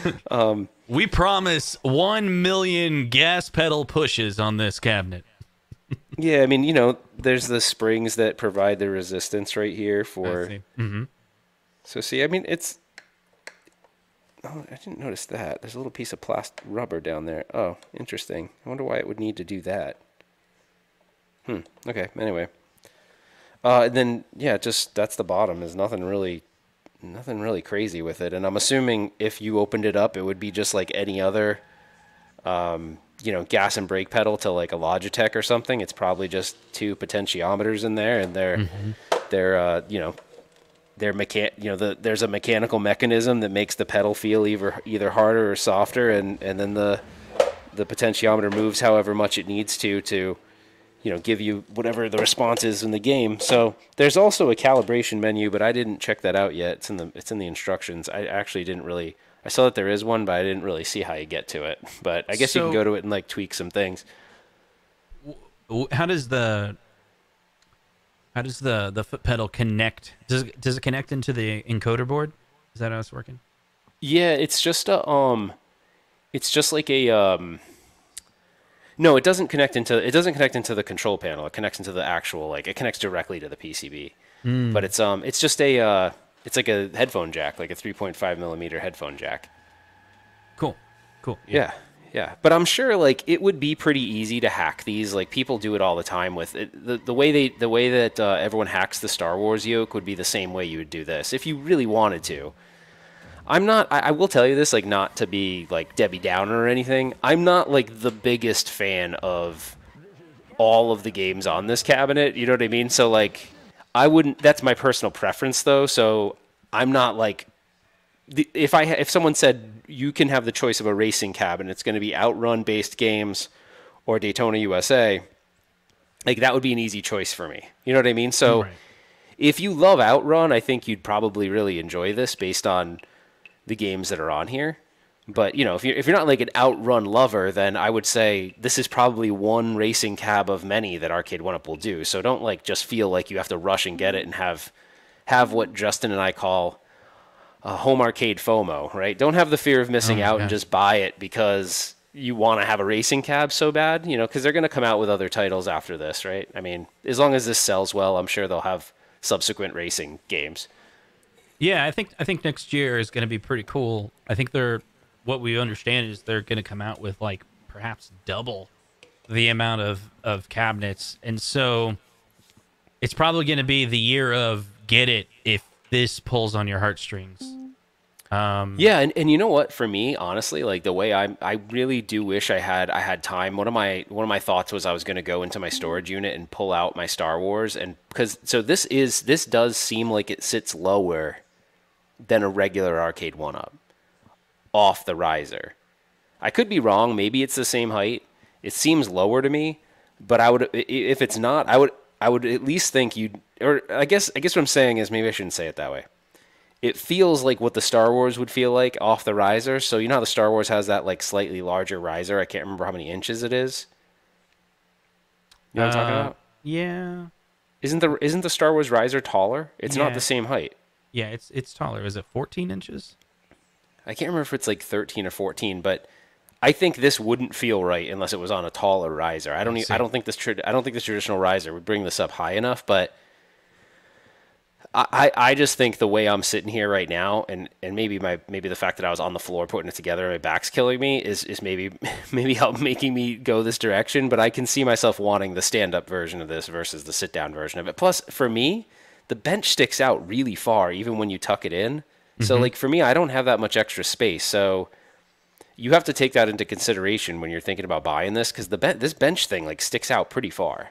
We promise one million gas pedal pushes on this cabinet. Yeah, I mean, you know, there's the springs that provide the resistance right here for. Mm-hmm. So see, I mean, it's. Oh, I didn't notice that. There's a little piece of plastic rubber down there. Oh, interesting. I wonder why it would need to do that. Hmm. Okay. Anyway. Uh, and then yeah, just that's the bottom. There's nothing really, nothing really crazy with it. And I'm assuming if you opened it up, it would be just like any other. Um, you know, gas and brake pedal to like a Logitech or something. It's probably just two potentiometers in there, and they're Mm-hmm. they're uh, you know they're mechan you know the, there's a mechanical mechanism that makes the pedal feel either either harder or softer, and and then the the potentiometer moves however much it needs to to you know give you whatever the response is in the game. So there's also a calibration menu, but I didn't check that out yet. It's in the it's in the instructions. I actually didn't really I saw that there is one, but I didn't really see how you get to it. But I guess so, you can go to it and like tweak some things. How does the how does the the foot pedal connect? Does it, does it connect into the encoder board? Is that how it's working? Yeah, it's just a um, it's just like a um. No, it doesn't connect into it doesn't connect into the control panel. It connects into the actual like it connects directly to the P C B. Mm. But it's um it's just a uh it's like a headphone jack, like a three point five millimeter headphone jack. Cool, cool. Yeah. yeah, yeah. But I'm sure like it would be pretty easy to hack these. Like people do it all the time with it. The the way they the way that uh, everyone hacks the Star Wars yoke would be the same way you would do this if you really wanted to. I'm not, I, I will tell you this, like, not to be, like, Debbie Downer or anything. I'm not, like, the biggest fan of all of the games on this cabinet. You know what I mean? So, like, I wouldn't, that's my personal preference, though. So, I'm not, like, the, if I if someone said you can have the choice of a racing cabinet, it's going to be Outrun-based games or Daytona U S A, like, that would be an easy choice for me. You know what I mean? So, right. If you love Outrun, I think you'd probably really enjoy this based on the games that are on here. But, you know, if you're, if you're not like an Outrun lover, then I would say this is probably one racing cab of many that Arcade one up will do. So don't like just feel like you have to rush and get it and have have what Justin and I call a home arcade FOMO, right? Don't have the fear of missing oh, out yeah. and just buy it because you want to have a racing cab so bad, you know, because they're going to come out with other titles after this, right? I mean, as long as this sells well, I'm sure they'll have subsequent racing games. Yeah, I think I think next year is going to be pretty cool. I think they're what we understand is they're going to come out with like perhaps double the amount of, of cabinets, and so it's probably going to be the year of get it if this pulls on your heartstrings. Um, yeah, and, and you know what? For me, honestly, like the way I I really do wish I had I had time. One of my one of my thoughts was I was going to go into my storage unit and pull out my Star Wars, and because so this is this does seem like it sits lower than a regular arcade one up off the riser. I could be wrong. Maybe it's the same height. It seems lower to me, but I would if it's not, I would I would at least think you'd or I guess I guess what I'm saying is maybe I shouldn't say it that way. It feels like what the Star Wars would feel like off the riser. So you know how the Star Wars has that like slightly larger riser? I can't remember how many inches it is. You know what I'm talking about? Yeah. Isn't the isn't the Star Wars riser taller? It's yeah. not the same height. Yeah, it's it's taller. Is it fourteen inches? I can't remember if it's like thirteen or fourteen, but I think this wouldn't feel right unless it was on a taller riser. I don't I, I don't think this tra- I don't think this traditional riser would bring this up high enough, but I, I just think the way I'm sitting here right now, and, and maybe my maybe the fact that I was on the floor putting it together and my back's killing me is, is maybe maybe help making me go this direction. But I can see myself wanting the stand-up version of this versus the sit-down version of it. Plus, for me, the bench sticks out really far, even when you tuck it in. Mm-hmm. So, like for me, I don't have that much extra space. So you have to take that into consideration when you're thinking about buying this, because the be- this bench thing like sticks out pretty far.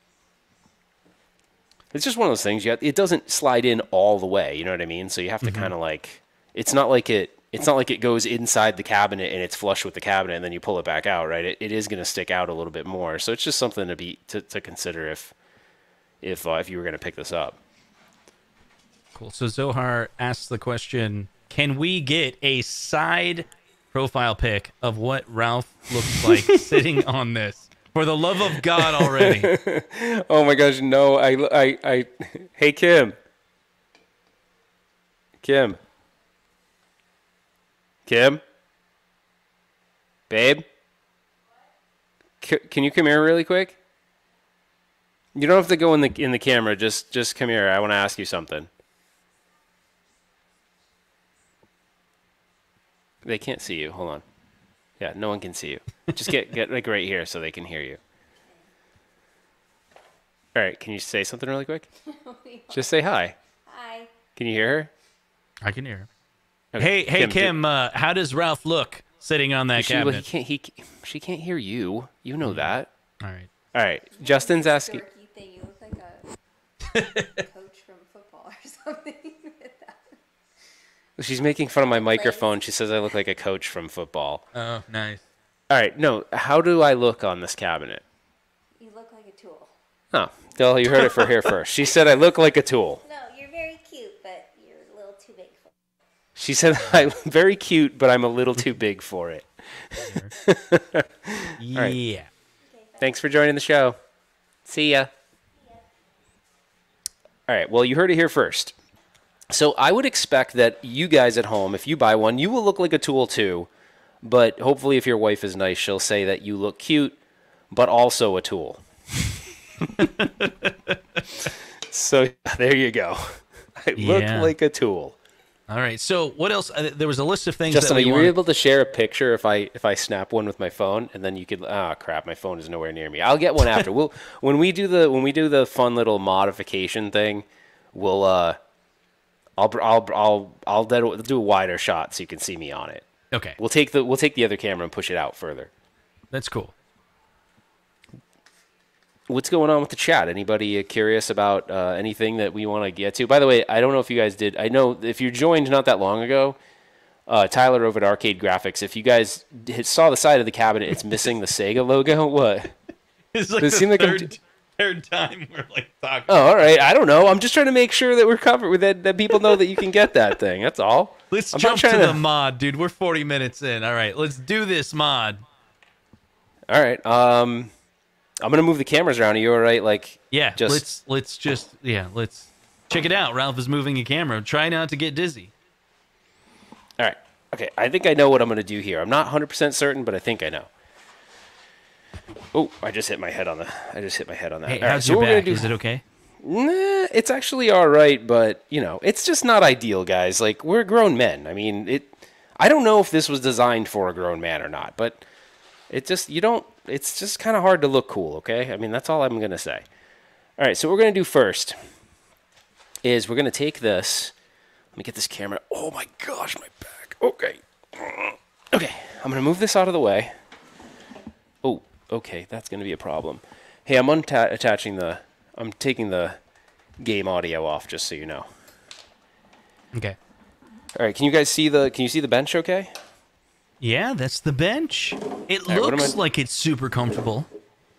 It's just one of those things. You have, it doesn't slide in all the way. You know what I mean? So you have to mm-hmm. kind of like. It's not like it. It's not like it goes inside the cabinet and it's flush with the cabinet and then you pull it back out, right? It, it is going to stick out a little bit more. So it's just something to be to, to consider if if uh, if you were going to pick this up. Cool. So Zohar asks the question: can we get a side profile pic of what Ralph looks like sitting on this? For the love of God already. Oh my gosh, no. I, I, I, hey, Kim. Kim. Kim? Babe? C- can you come here really quick? You don't have to go in the in the camera. Just just come here. I want to ask you something. They can't see you. Hold on. Yeah, no one can see you. Just get, get like right here so they can hear you. All right, can you say something really quick? Just say hi. Hi. Can you hear her? I can hear her. Okay. Hey, hey, Kim. Kim uh, how does Ralph look sitting on that she, cabinet? Well, he can't. He she can't hear you. You know that. All right. All right. Justin's asking. Thing. You look like a coach from football or something. She's making fun of my microphone. She says I look like a coach from football. Oh, nice. All right. No, how do I look on this cabinet? You look like a tool. Oh, well, you heard it for here first. She said I look like a tool. No, you're very cute, but you're a little too big for She said, "I'm very cute, but I'm a little too big for it." Yeah. right. Thanks for joining the show. See ya. All right. Well, you heard it here first. So I would expect that you guys at home, if you buy one, you will look like a tool too. But hopefully, if your wife is nice, she'll say that you look cute, but also a tool. So there you go. I look Yeah. like a tool. All right. So what else? Uh, there was a list of things Justin, that are we you wanted- able to share a picture if I if I snap one with my phone, and then you could? Ah, crap, my phone is nowhere near me. I'll get one after. We'll when we do the when we do the fun little modification thing, we'll uh, I'll I'll I'll I'll do a wider shot so you can see me on it. Okay. We'll take the we'll take the other camera and push it out further. That's cool. What's going on with the chat? Anybody uh, curious about uh, anything that we want to get to? By the way, I don't know if you guys did. I know if you joined not that long ago, uh, Tyler over at Arcade Graphics, if you guys hit, saw the side of the cabinet, it's missing the Sega logo. What? It's like Does it the seem like I'm third, t- third time we're like talking. Oh, all right. I don't know. I'm just trying to make sure that we're covered with that, that people know that you can get that thing. That's all. Let's I'm jump not to trying the mod, dude. We're forty minutes in. All right, let's do this mod. All right. Um, I'm gonna move the cameras around. Are you all right? Like, Yeah, just let's let's just yeah, let's check it out. Ralph is moving a camera. Try not to get dizzy. all right. Okay. I think I know what I'm gonna do here. I'm not one hundred percent certain, but I think I know. Oh, I just hit my head on the. I just hit my head on that. Hey, All right, how's so your what we're back? gonna do- Is it okay? Nah, it's actually all right, but you know, it's just not ideal, guys. Like, we're grown men. I mean, it. I don't know if this was designed for a grown man or not, but it just you don't. It's just kind of hard to look cool. Okay, I mean, that's all I'm gonna say. All right, so what we're gonna do first is we're gonna take this. Let me get this camera. Oh my gosh, my back. Okay. Okay, I'm gonna move this out of the way. Oh, okay, that's gonna be a problem. Hey, I'm unattaching the. I'm taking the game audio off, just so you know. Okay. All right, can you guys see the? Can you see the bench? Okay. Yeah, that's the bench. It right, what am looks I- like it's super comfortable.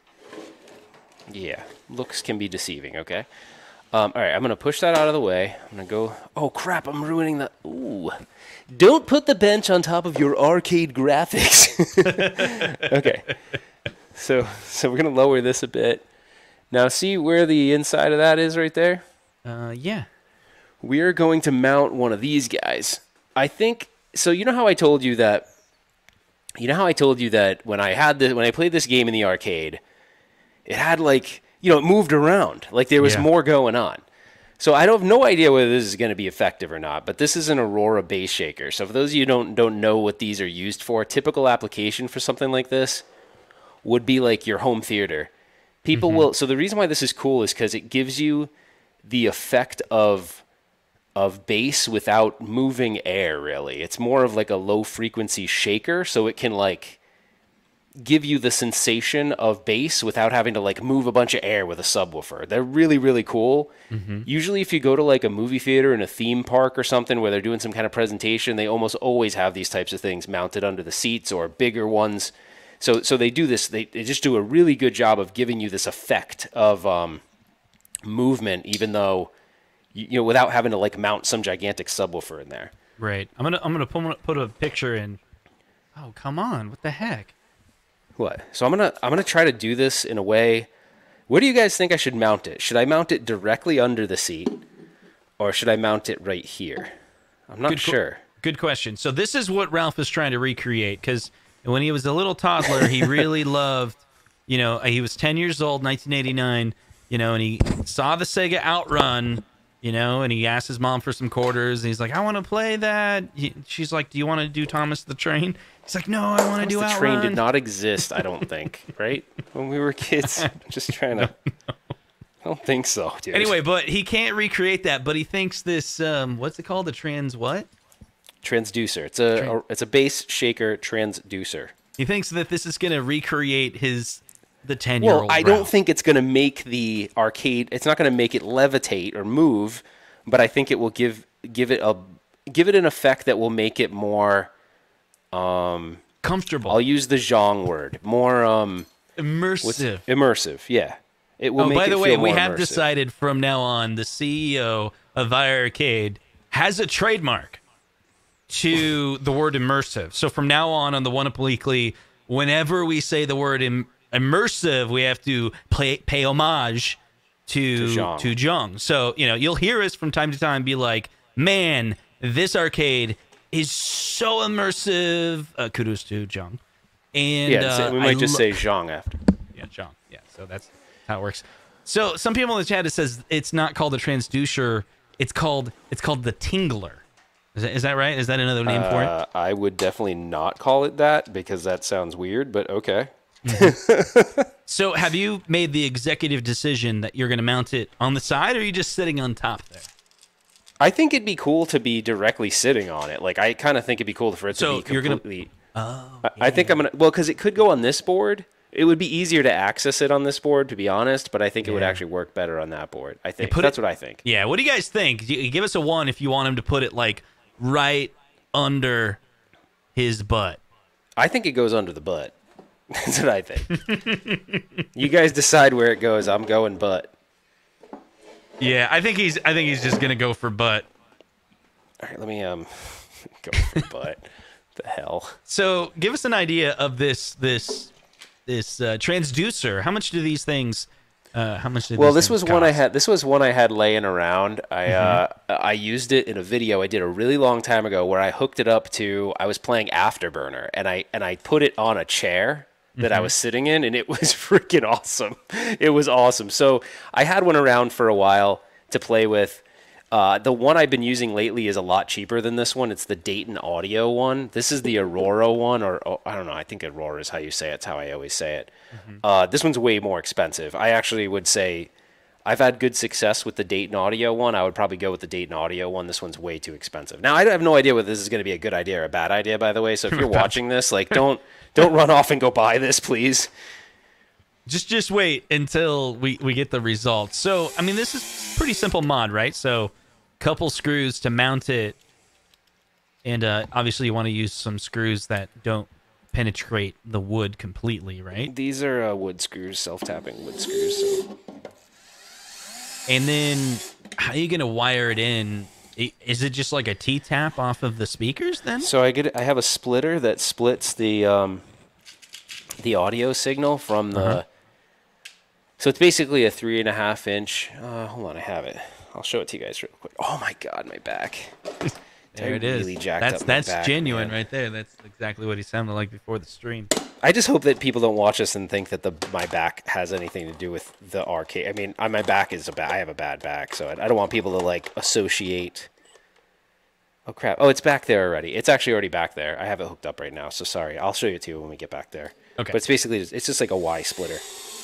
Yeah, looks can be deceiving. Okay. Um, all right, I'm gonna push that out of the way. I'm gonna go. Oh crap! I'm ruining the. Ooh. Don't put the bench on top of your arcade graphics. Okay. So so we're gonna lower this a bit. Now see where the inside of that is right there? Uh, yeah. We are going to mount one of these guys. I think so. You know how I told you that. You know how I told you that when I had the when I played this game in the arcade, it had like you know it moved around like there was Yeah. more going on. So I don't have no idea whether this is going to be effective or not. But this is an Aurora base shaker. So for those of you who don't don't know what these are used for, typical application for something like this would be like your home theater. People will. So the reason why this is cool is because it gives you the effect of of bass without moving air. Really, it's more of like a low frequency shaker, so it can like give you the sensation of bass without having to like move a bunch of air with a subwoofer. They're really really cool. Usually, if you go to like a movie theater in a theme park or something where they're doing some kind of presentation, they almost always have these types of things mounted under the seats or bigger ones. So, so they do this. They, they just do a really good job of giving you this effect of um, movement, even though you, you know without having to like mount some gigantic subwoofer in there. Right. I'm gonna I'm gonna put put a picture in. Oh come on! What the heck? What? So I'm gonna I'm gonna try to do this in a way. Where do you guys think I should mount it? Should I mount it directly under the seat, or should I mount it right here? I'm not Good qu- sure. Good question. So this is what Ralph is trying to recreate because when he was a little toddler, he really loved. You know, he was ten years old, nineteen eighty-nine. You know, and he saw the Sega Outrun. You know, and he asked his mom for some quarters, and he's like, "I want to play that." He, she's like, "Do you want to do Thomas the Train?" He's like, "No, I want to do the Outrun." train did not exist, I don't think, right? When we were kids, just trying to. I don't think so, dude. Anyway, but he can't recreate that. But he thinks this, um, what's it called? The trans what? Transducer. It's a, Tran- a it's a bass shaker transducer. He thinks that this is going to recreate his the ten year old. Well, I don't think it's going to make the arcade. It's not going to make it levitate or move, but I think it will give give it a give it an effect that will make it more. Um, comfortable. I'll use the Zhang word. More um, what's- immersive. immersive. Yeah, it will Oh, make by it the way, feel we more have immersive. decided from now on the C E O of Via Arcade has a trademark. to the word immersive. So from now on on the One Up Weekly, whenever we say the word Im- immersive, we have to play, pay homage to To Zhang. to Zhang. So, you know, you'll hear us from time to time be like, man, this arcade is so immersive. Uh, kudos to Zhang. And Yeah, uh, we might I just lo- say Zhang after. Yeah, Zhang. Yeah, so that's how it works. So some people in the chat, it says it's not called a transducer. It's called it's called the Tingler. Is that, is that right? Is that another name for it? Uh, I would definitely not call it that because that sounds weird, but okay. So have you made the executive decision that you're going to mount it on the side, or are you just sitting on top there? I think it'd be cool to be directly sitting on it. Like, I kind of think it'd be cool for it So to be you're gonna- completely... Oh, I, I think I'm going to... Well, because it could go on this board. It would be easier to access it on this board, to be honest, but I think it would Yeah. actually work better on that board. I think. put That's it- what I think. yeah. What do you guys think? You- Give us a one if you want him to put it like right under his butt. I think it goes under the butt. That's what I think. You guys decide where it goes. I'm going butt. Yeah, I think he's. I think he's just gonna go for butt. All right, let me um go for butt. The hell. So give us an idea of this this this uh, transducer. How much do these things? Uh, how much? Do Well, these this things was one I cost? had. This was one I had laying around. I Mm-hmm. uh, I used it in a video I did a really long time ago where I hooked it up to. I was playing Afterburner, and I and I put it on a chair that Mm-hmm. I was sitting in, and it was freaking awesome. It was awesome. So I had one around for a while to play with. Uh, the one I've been using lately is a lot cheaper than this one. It's the Dayton Audio one. This is the Aurora one, or oh, I don't know. I think Aurora is how you say it. It's how I always say it. Uh, this one's way more expensive. I actually would say I've had good success with the Dayton Audio one. I would probably go with the Dayton Audio one. This one's way too expensive. Now I have no idea whether this is going to be a good idea or a bad idea. By the way, so if you're watching this, like don't don't run off and go buy this, please. Just just wait until we, we get the results. So, I mean, this is pretty simple mod, right? So, couple screws to mount it. And uh, obviously you want to use some screws that don't penetrate the wood completely, right? These are uh, wood screws, self-tapping wood screws. So. And then how are you going to wire it in? I- Is it just like a T-tap off of the speakers then? So I get I have a splitter that splits the um, the audio signal from the. Uh-huh. So it's basically a three and a half inch. Uh, hold on, I have it. I'll show it to you guys real quick. Oh my god, my back. There I it is. really jacked That's up my that's back, genuine man. right there. That's exactly what he sounded like before the stream. I just hope that people don't watch this and think that the my back has anything to do with the arcade. I mean, I, my back is a bad. I have a bad back, so I, I don't want people to like associate. Oh crap! Oh, it's back there already. It's actually already back there. I have it hooked up right now. So sorry. I'll show you to you when we get back there. Okay. But it's basically just, it's just like a Y splitter.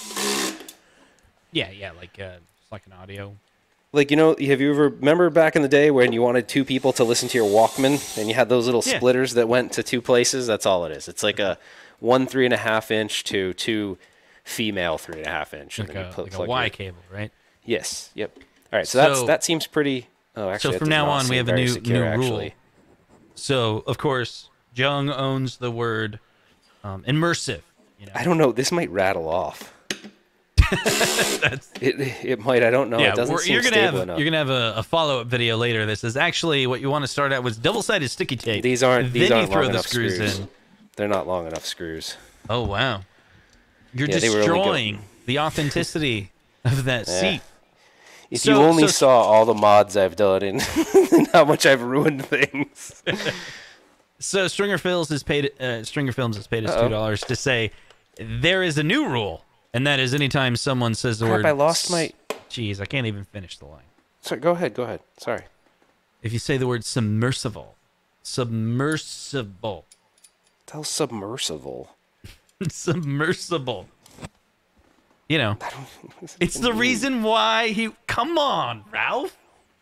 Yeah, yeah, like uh, it's like an audio. Like, you know, have you ever remember back in the day when you wanted two people to listen to your Walkman and you had those little Yeah. splitters that went to two places? That's all it is. It's like a one three and a half inch to two female three and a half inch. and Like then a, you put- like a plug Y your- cable, right? Yes. Yep. All right. So, that's So- that seems pretty. Oh, actually, So that from does now not on, we seem have a very new secure, new actually. rule. So of course, Jung owns the word um, immersive. You know? I don't know. This might rattle off. That's, It it might. I don't know. yeah, it doesn't we're- seem you're gonna stable have enough. you're gonna have a, a follow up video later. This is actually what you want to start out with double-sided sticky tape. These aren't. These then aren't you throw long the enough screws, screws. in. They're not long enough screws. Oh wow, you're Yeah, they were only go- destroying the authenticity of that Yeah. seat. If So- you only so- saw all the mods I've done and, and how much I've ruined things. So Stringer Films has paid uh, Stringer Films has paid us Uh-oh. two dollars to say there is a new rule, and that is anytime someone says the Crap, word. I lost my- Jeez, I can't even finish the line. Sorry, go ahead. Go ahead. Sorry. If you say the word submersible, submersible, Tell submersible. submersible. You know, it's the reason why he. Come on, Ralph.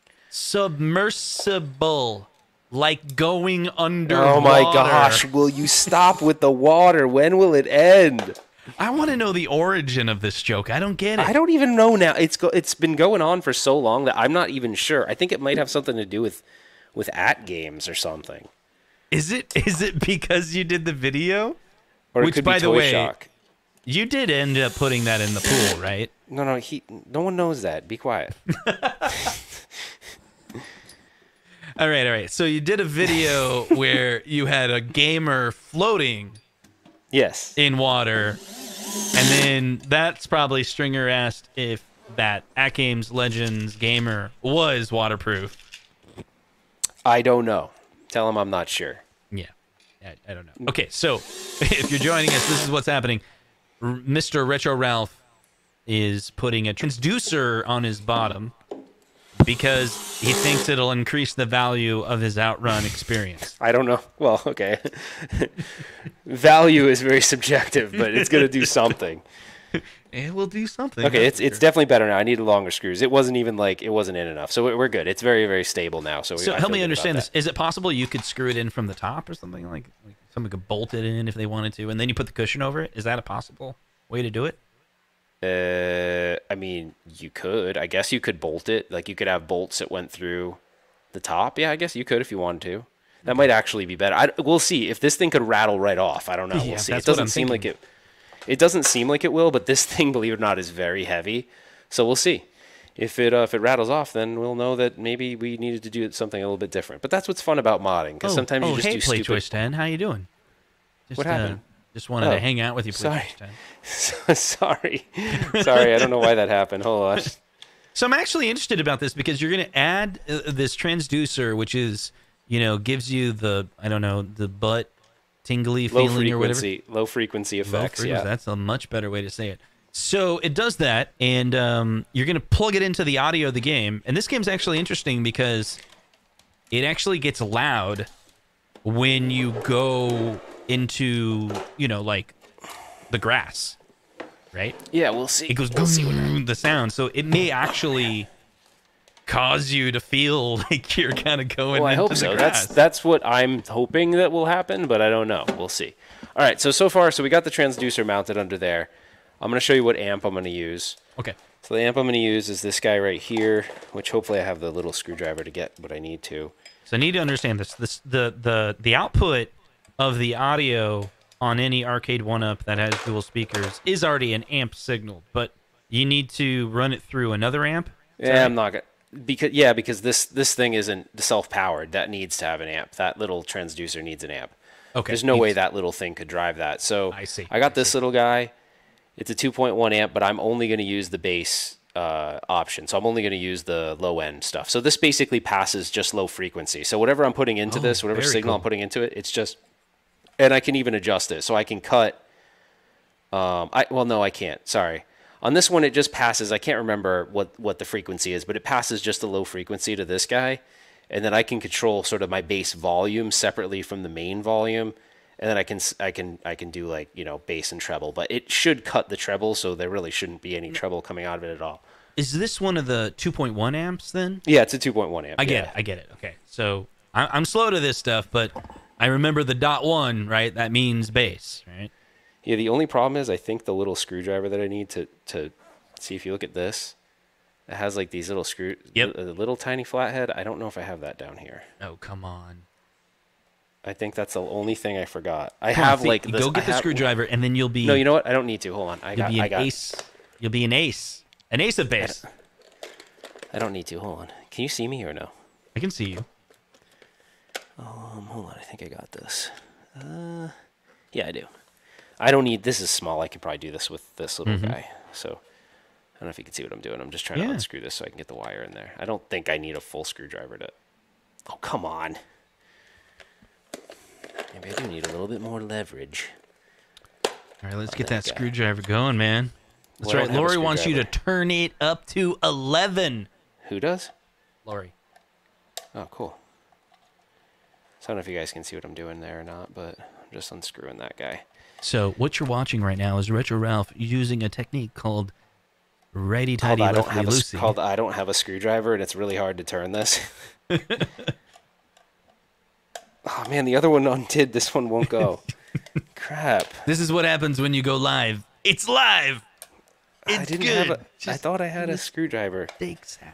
Submersible, like going underwater. Oh my gosh! Will you stop with the water? When will it end? I want to know the origin of this joke. I don't get it. I don't even know now. It's go, it's been going on for so long that I'm not even sure. I think it might have something to do with with at games or something. Is it? Is it because you did the video? Or it Which, could by be the Toy way, Shock. You did end up putting that in the pool, right? No, no, he. No one knows that. Be quiet. All right, all right. So you did a video where you had a gamer floating Yes. in water, and then that's probably Stringer asked if that At Games Legends gamer was waterproof. I don't know. Tell him I'm not sure. Yeah, I, I don't know. Okay, so if you're joining us, this is what's happening. R- Mister Retro Ralph is putting a transducer on his bottom because he thinks it'll increase the value of his Outrun experience. I don't know. Well, okay. Value is very subjective, but it's going to do something. It will do something. Okay, it's it's definitely better now. I needed longer screws. It wasn't even like, it wasn't in enough. So we're good. It's very, very stable now. So, we, So I help feel me good understand about this. Is it possible you could screw it in from the top or something? Like, like someone could bolt it in if they wanted to, and then you put the cushion over it? Is that a possible way to do it? that. Uh, I mean, you could. I guess you could bolt it. Like, you could have bolts that went through the top. Yeah, I guess you could if you wanted to. That might actually be better. I, we'll see. If this thing could rattle right off, I don't know. We'll Yeah, see. It that's what doesn't I'm seem like thinking. it. It doesn't seem like it will, but this thing, believe it or not, is very heavy. So we'll see. If it uh, if it rattles off, then we'll know that maybe we needed to do something a little bit different. But that's what's fun about modding, because Oh, sometimes oh, you just hey, do Play stupid. Choice ten. How you doing? Just, What happened? Uh, just wanted to Oh, hang out with you, Play sorry. Choice ten. Sorry, sorry. I don't know why that happened. Hold on. So I'm actually interested about this because you're going to add uh, this transducer, which is, you know, gives you the, I don't know, the butt tingly Low feeling or whatever. frequency, low frequency Low effects. frequency, Yeah. that's a much better way to say it. So it does that, and um, you're going to plug it into the audio of the game. And this game's actually interesting because it actually gets loud when you go into, you know, like the grass, right? Yeah, we'll see. It goes We'll see what boom, the sound. So it may actually cause you to feel like you're kind of going Well, I into hope the so. grass. That's that's what I'm hoping that will happen, but I don't know. We'll see. All right. So so far, so we got the transducer mounted under there. I'm going to show you what amp I'm going to use. Okay. So the amp I'm going to use is this guy right here, which hopefully I have the little screwdriver to get what I need to. So I need to understand this. This the the the output of the audio on any arcade one-up that has dual speakers is already an amp signal, but you need to run it through another amp. Is that Yeah, right? I'm not gonna because yeah because this this thing isn't self-powered. That needs to have an amp. That little transducer needs an amp. Okay. There's no way Needs- that little thing could drive that. So I see. I got I this see. little guy. It's a two point one amp, but I'm only going to use the bass uh, option. So I'm only going to use the low end stuff. So this basically passes just low frequency. So whatever I'm putting into Oh, this, whatever very signal I'm cool. putting into it, it's just, and I can even adjust it. So I can cut. Um, I well no I can't. Sorry. On this one, it just passes. I can't remember what what the frequency is, but it passes just a low frequency to this guy, and then I can control sort of my bass volume separately from the main volume. And then I can s- I can I can do like you know bass and treble, but it should cut the treble, so there really shouldn't be any treble coming out of it at all. Is this one of the two point one amps then? Yeah, it's a two point one amp. I get yeah. it. I get it. Okay. So I, I'm slow to this stuff, but I remember the dot one, right? That means bass, right? Yeah, the only problem is I think the little screwdriver that I need to to see if you look at this, it has like these little screw, Yep. a little tiny flathead. I don't know if I have that down here. Oh, come on. I think that's the only thing I forgot. I Come on, have think- like this, go get I the have- screwdriver, and then you'll be No, you know what? I don't need to. Hold on. I you'll got. be I an got. ace. You'll be an ace, an ace of bass. I don't need to. Hold on. Can you see me or no? I can see you. Um, hold on. I think I got this. Uh, yeah, I do. I don't need. This is small. I can probably do this with this little Mhm. guy. So I don't know if you can see what I'm doing. I'm just trying Yeah. to unscrew this so I can get the wire in there. I don't think I need a full screwdriver to. Oh come on. Maybe I do need a little bit more leverage. All right, let's get there that you go. screwdriver going, man. That's Well, I right. don't have a Lori wants you to screwdriver. turn it up to eleven. Who does? Lori. Oh, cool. So I don't know if you guys can see what I'm doing there or not, but I'm just unscrewing that guy. So what you're watching right now is Retro Ralph using a technique called righty Called tighty I don't lefty have a, s- loosey. called I don't have a screwdriver, and it's really hard to turn this. Oh man, the other one undid. This one won't go. Crap. This is what happens when you go live. It's live. It's I didn't good. have a. I Just thought I had a screwdriver. take sap.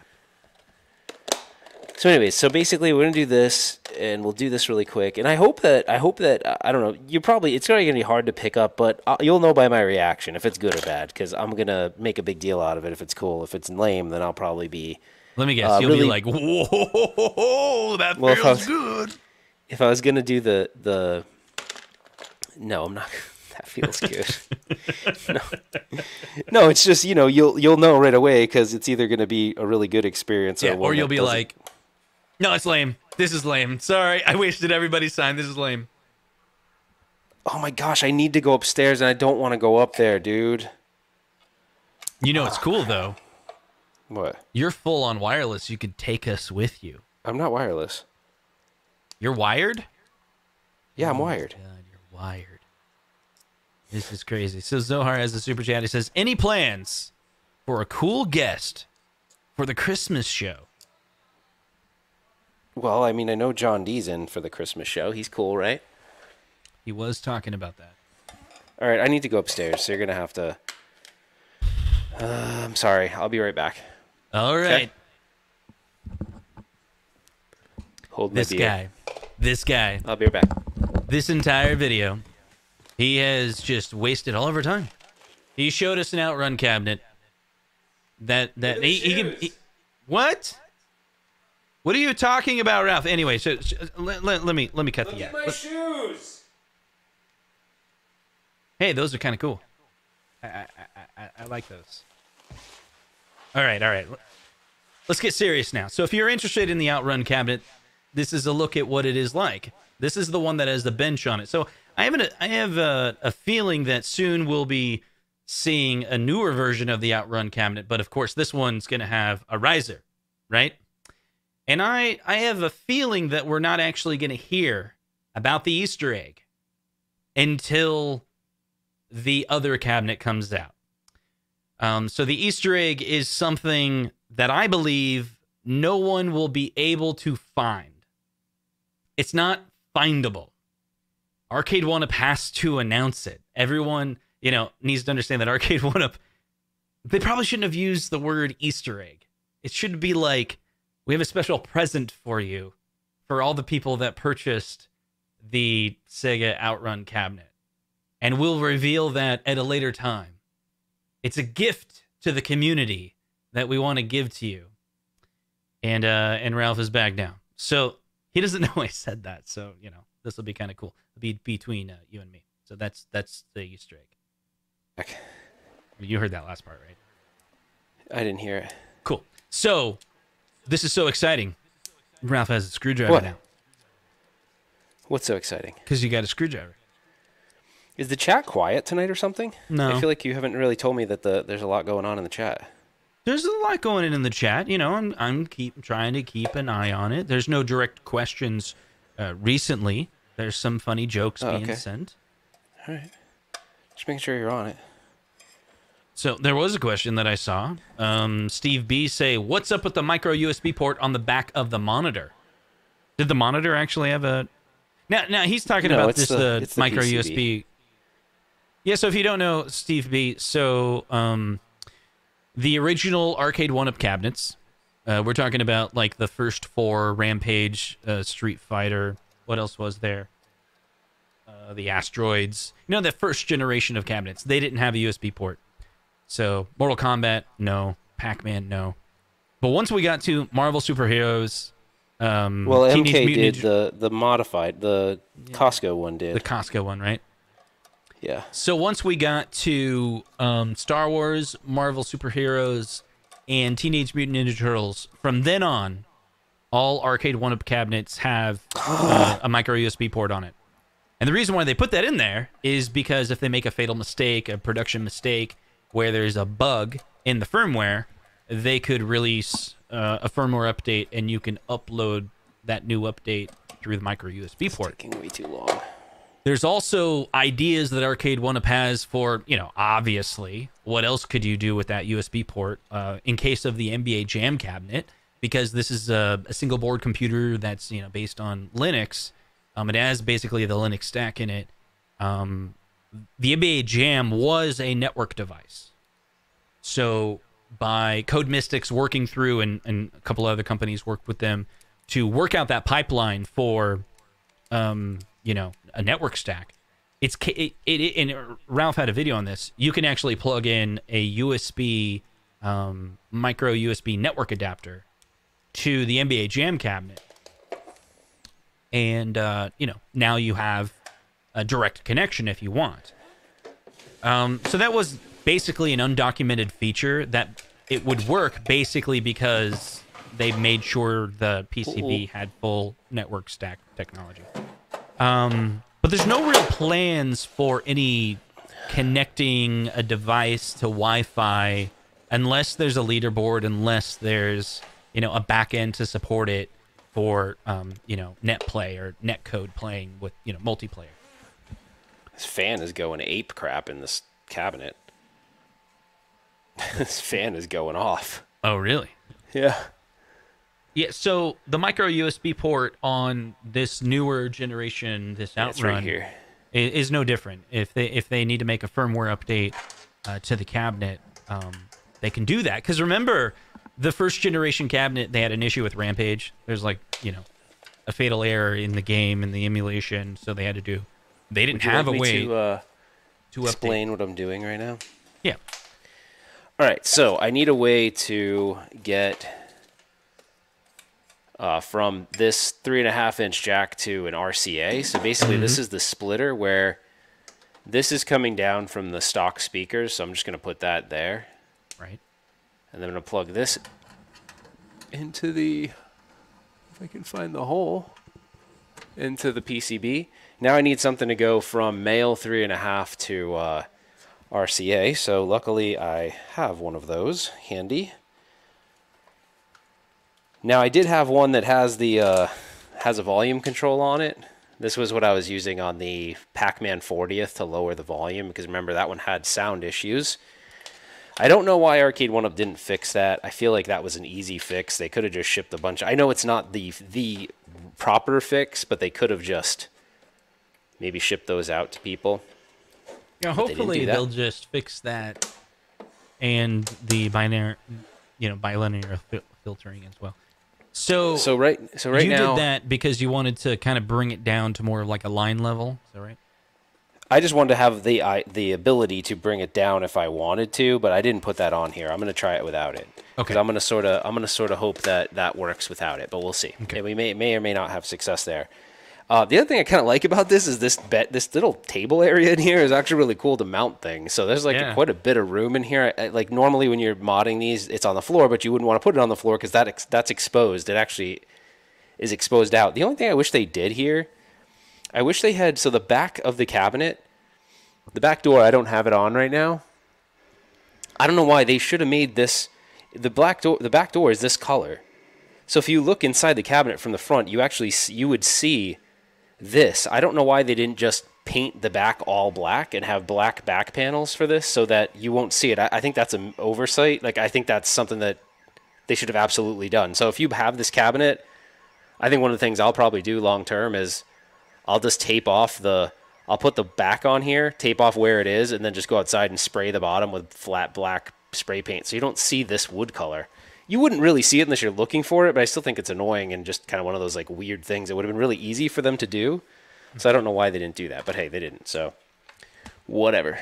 So, anyways, so basically, we're gonna do this, and we'll do this really quick. And I hope that I hope that I don't know. You probably it's probably gonna be hard to pick up, but i you'll know by my reaction if it's good or bad, because I'm gonna make a big deal out of it if it's cool. If it's lame, then I'll probably be Let me guess. Uh, You'll really, be like, whoa, that well, if I feels was- good. if I was gonna do the the, no, I'm not. That feels good. no, no, it's just you know you'll you'll know right away because it's either gonna be a really good experience Yeah, or one or you'll that be doesn't- like, no, it's lame. This is lame. Sorry, I wasted everybody's time. This is lame. oh my gosh, I need to go upstairs and I don't want to go up there, dude. You know, it's cool, though. What? You're full on wireless. You could take us with you. I'm not wireless. You're wired? Yeah, I'm wired. God, you're wired. This is crazy. So Zohar has a super chat. He says, any plans for a cool guest for the Christmas show? Well, I mean, I know John D's in for the Christmas show. He's cool, right? He was talking about that. All right, I need to go upstairs, so you're gonna have to. Uh, I'm sorry. I'll be right back. All right. Hold my This beer. guy, this guy, I'll be right back. this entire video, he has just wasted all of our time. He showed us an Outrun cabinet that that he, he can. He, what? What are you talking about, Ralph? Anyway, so, so let, let, let me let me cut the ad. Let- shoes. Hey, those are kind of cool. I, I, I, I like those. All right, all right. Let's get serious now. So if you're interested in the Outrun cabinet, this is a look at what it is like. This is the one that has the bench on it. So I have, an, I have a, a feeling that soon we'll be seeing a newer version of the Outrun cabinet. But of course, this one's going to have a riser, right? And I, I have a feeling that we're not actually going to hear about the Easter egg until the other cabinet comes out. Um, so the Easter egg is something that I believe no one will be able to find. It's not findable. Arcade one up has to announce it. Everyone, you know, needs to understand that Arcade one up, they probably shouldn't have used the word Easter egg. It should be like, we have a special present for you for all the people that purchased the Sega Outrun cabinet. And we'll reveal that at a later time. It's a gift to the community that we want to give to you. And uh, and Ralph is back now. So he doesn't know I said that. So, you know, this will be kind of cool. It'll be between uh, you and me. So that's that's the Easter egg. Okay. You heard that last part, right? I didn't hear it. Cool. So this is so exciting. Ralph has a screwdriver What? now. What's so exciting? Because you got a screwdriver. Is the chat quiet tonight or something? No. I feel like you haven't really told me that the there's a lot going on in the chat. There's a lot going in in the chat. You know, I'm I'm keep trying to keep an eye on it. There's no direct questions uh, recently. There's some funny jokes Oh, being okay. sent. All right. Just making sure you're on it. So there was a question that I saw. Um, Steve B say, "What's up with the micro U S B port on the back of the monitor? Did the monitor actually have a?" Now, now he's talking No, about it's this the- the, it's the micro P C B. U S B. Yeah. So if you don't know, Steve B, so um, the original arcade one-up cabinets. Uh, we're talking about like the first four: Rampage, uh, Street Fighter. What else was there? Uh, the Asteroids. You know, the first generation of cabinets. They didn't have a U S B port. So Mortal Kombat, no. Pac-Man, no. But once we got to Marvel Superheroes, um, Well, Teenage M K Mutant did Ninja- the the modified, the Costco one did. the Costco one, right? Yeah. So once we got to um, Star Wars, Marvel Superheroes, and Teenage Mutant Ninja Turtles, from then on, all arcade one-up cabinets have uh, a micro U S B port on it. And the reason why they put that in there is because if they make a fatal mistake, a production mistake, where there's a bug in the firmware, they could release uh, a firmware update, and you can upload that new update through the micro U S B port. Taking way too long. There's also ideas that Arcade one-up has for, you know, obviously, what else could you do with that U S B port uh, in case of the N B A Jam cabinet? Because this is a, a single board computer that's, you know, based on Linux. Um, it has basically the Linux stack in it. Um, the N B A Jam was a network device. So by Code Mystics working through, and, and a couple other companies worked with them to work out that pipeline for, um, you know, a network stack. It's it, it, and Ralph had a video on this. You can actually plug in a U S B, um, micro U S B network adapter to the N B A Jam cabinet. And, uh, you know, now you have a direct connection if you want. Um, so that was basically an undocumented feature that it would work basically because they made sure the P C B had full network stack technology. Um, but there's no real plans for any connecting a device to Wi-Fi unless there's a leaderboard, unless there's, you know, a back end to support it for, um, you know, net play or net code playing with, you know, multiplayer. This fan is going ape crap in this cabinet. This fan is going off. Oh, really? Yeah. Yeah, so the micro U S B port on this newer generation, this Yeah, it's Outrun, right here. i- is no different. If they if they need to make a firmware update uh, to the cabinet, um, they can do that. Because remember, the first generation cabinet, they had an issue with Rampage. There's like, you know, a fatal error in the game and the emulation, so they had to do. They didn't Would you have like a me way to, uh, to explain update. what I'm doing right now? Yeah. All right, so I need a way to get uh, from this three and a half inch jack to an R C A. So basically, Mm-hmm. this is the splitter where this is coming down from the stock speakers. So I'm just going to put that there, Right. and then I'm going to plug this into the, if I can find the hole, into the P C B. Now I need something to go from male three and a half to uh, R C A. So luckily I have one of those handy. Now I did have one that has the uh, has a volume control on it. This was what I was using on the Pac-Man fortieth to lower the volume, because remember that one had sound issues. I don't know why Arcade one Up didn't fix that. I feel like that was an easy fix. They could have just shipped a bunch. I know it's not the the proper fix, but they could have just maybe shipped those out to people. Yeah, But they didn't hopefully do that. they'll just fix that and the binary, you know, bilinear fil- filtering as well. So, So right, so right you now, did that because you wanted to kind of bring it down to more of like a line level. Is that right? I just wanted to have the I, the ability to bring it down if I wanted to, but I didn't put that on here. I'm going to try it without it. Okay. Because I'm going to sort of I'm going to sort of hope that that works without it, but we'll see. Okay. Yeah, we may may or may not have success there. Uh, the other thing I kind of like about this is this bet this little table area in here is actually really cool to mount things. So there's like Yeah. quite a bit of room in here. I, like normally when you're modding these, it's on the floor, but you wouldn't want to put it on the floor because that ex- that's exposed. It actually is exposed out. The only thing I wish they did here, I wish they had so the back of the cabinet. The back door, I don't have it on right now. I don't know why they should have made this. The black door, the back door is this color. So if you look inside the cabinet from the front, you actually see, you would see this. I don't know why they didn't just paint the back all black and have black back panels for this, so that you won't see it. I, I think that's an oversight. Like I think that's something that they should have absolutely done. So if you have this cabinet, I think one of the things I'll probably do long term is I'll just tape off the. I'll put the back on here, tape off where it is, and then just go outside and spray the bottom with flat black spray paint. So you don't see this wood color. You wouldn't really see it unless you're looking for it, but I still think it's annoying and just kind of one of those like weird things. It would have been really easy for them to do. So I don't know why they didn't do that, but hey, they didn't. So whatever.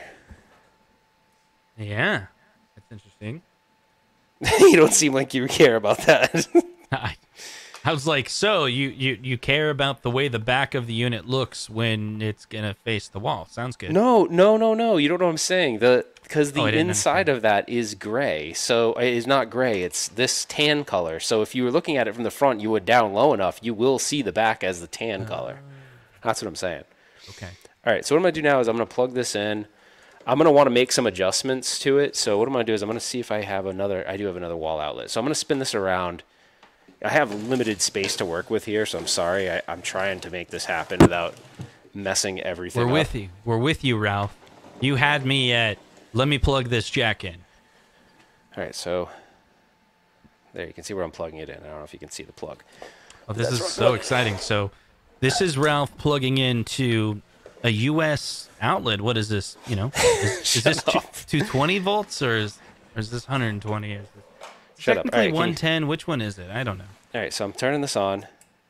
Yeah, that's interesting. You don't seem like you care about that. I, I was like, so you, you you care about the way the back of the unit looks when it's gonna face the wall? Sounds good. No, no, no, no. You don't know what I'm saying. The because the Oh, I didn't inside understand. of that is gray. So it is not gray. It's this tan color. So if you were looking at it from the front, you would down low enough, you will see the back as the tan color. That's what I'm saying. Okay. All right. So what I'm gonna do now is I'm gonna plug this in. I'm gonna want to make some adjustments to it. So what I'm gonna do is I'm gonna see if I have another. I do have another wall outlet. So I'm gonna spin this around. I have limited space to work with here, so I'm sorry. I, I'm trying to make this happen without messing everything We're up. with you. We're with you, Ralph. You had me at, let me plug this jack in. All right, so there you can see where I'm plugging it in. I don't know if you can see the plug. Oh, this That's is right. so exciting. So this is Ralph plugging into a U S outlet. What is this? You know, is, is this two- two twenty volts or is, or is this one hundred twenty? Is this Shut up. All technically right, can you- one ten? Which one is it? I don't know. All right, so I'm turning this on.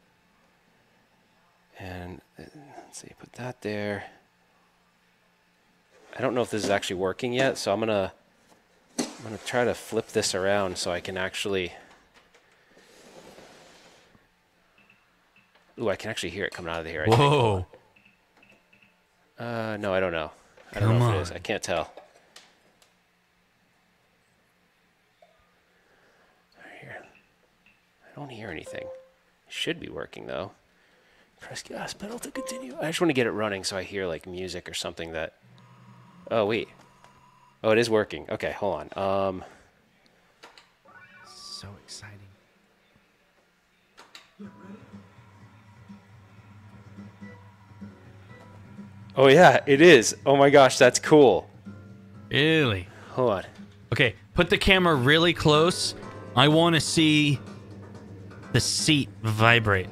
And uh, let's see, put that there. I don't know if this is actually working yet, so I'm gonna I'm gonna try to flip this around so I can actually Ooh, I can actually hear it coming out of the here. I Whoa. think. Uh, no, I don't know. I don't Come know if on. it is. I can't tell. I hear. I don't hear anything. It should be working though. Press gas pedal to continue. I just want to get it running so I hear like music or something that. Oh wait. Oh, it is working. Okay, hold on. Um. So exciting. Oh yeah, it is. Oh my gosh, that's cool. Really? Hold on. Okay, put the camera really close. I want to see the seat vibrate.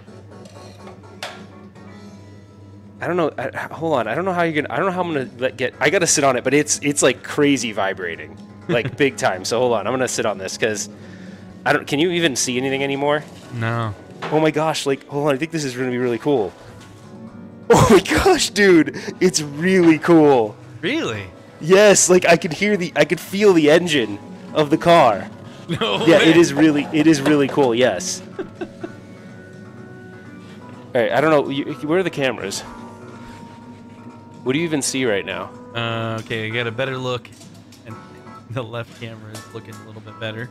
I don't know. I, hold on. I don't know how you're gonna. I don't know how I'm gonna let get. I gotta sit on it, but it's it's like crazy vibrating, like big time. So hold on. I'm gonna sit on this because I don't. Can you even see anything anymore? No. Oh my gosh! Like hold on. I think this is gonna be really cool. Oh my gosh, dude! It's really cool. Really? Yes. Like I could hear the. I could feel the engine of the car. No. Yeah. way. It is really. It is really cool. Yes. All right. I don't know. You, where are the cameras? What do you even see right now? Uh, okay, I got a better look, and the left camera is looking a little bit better.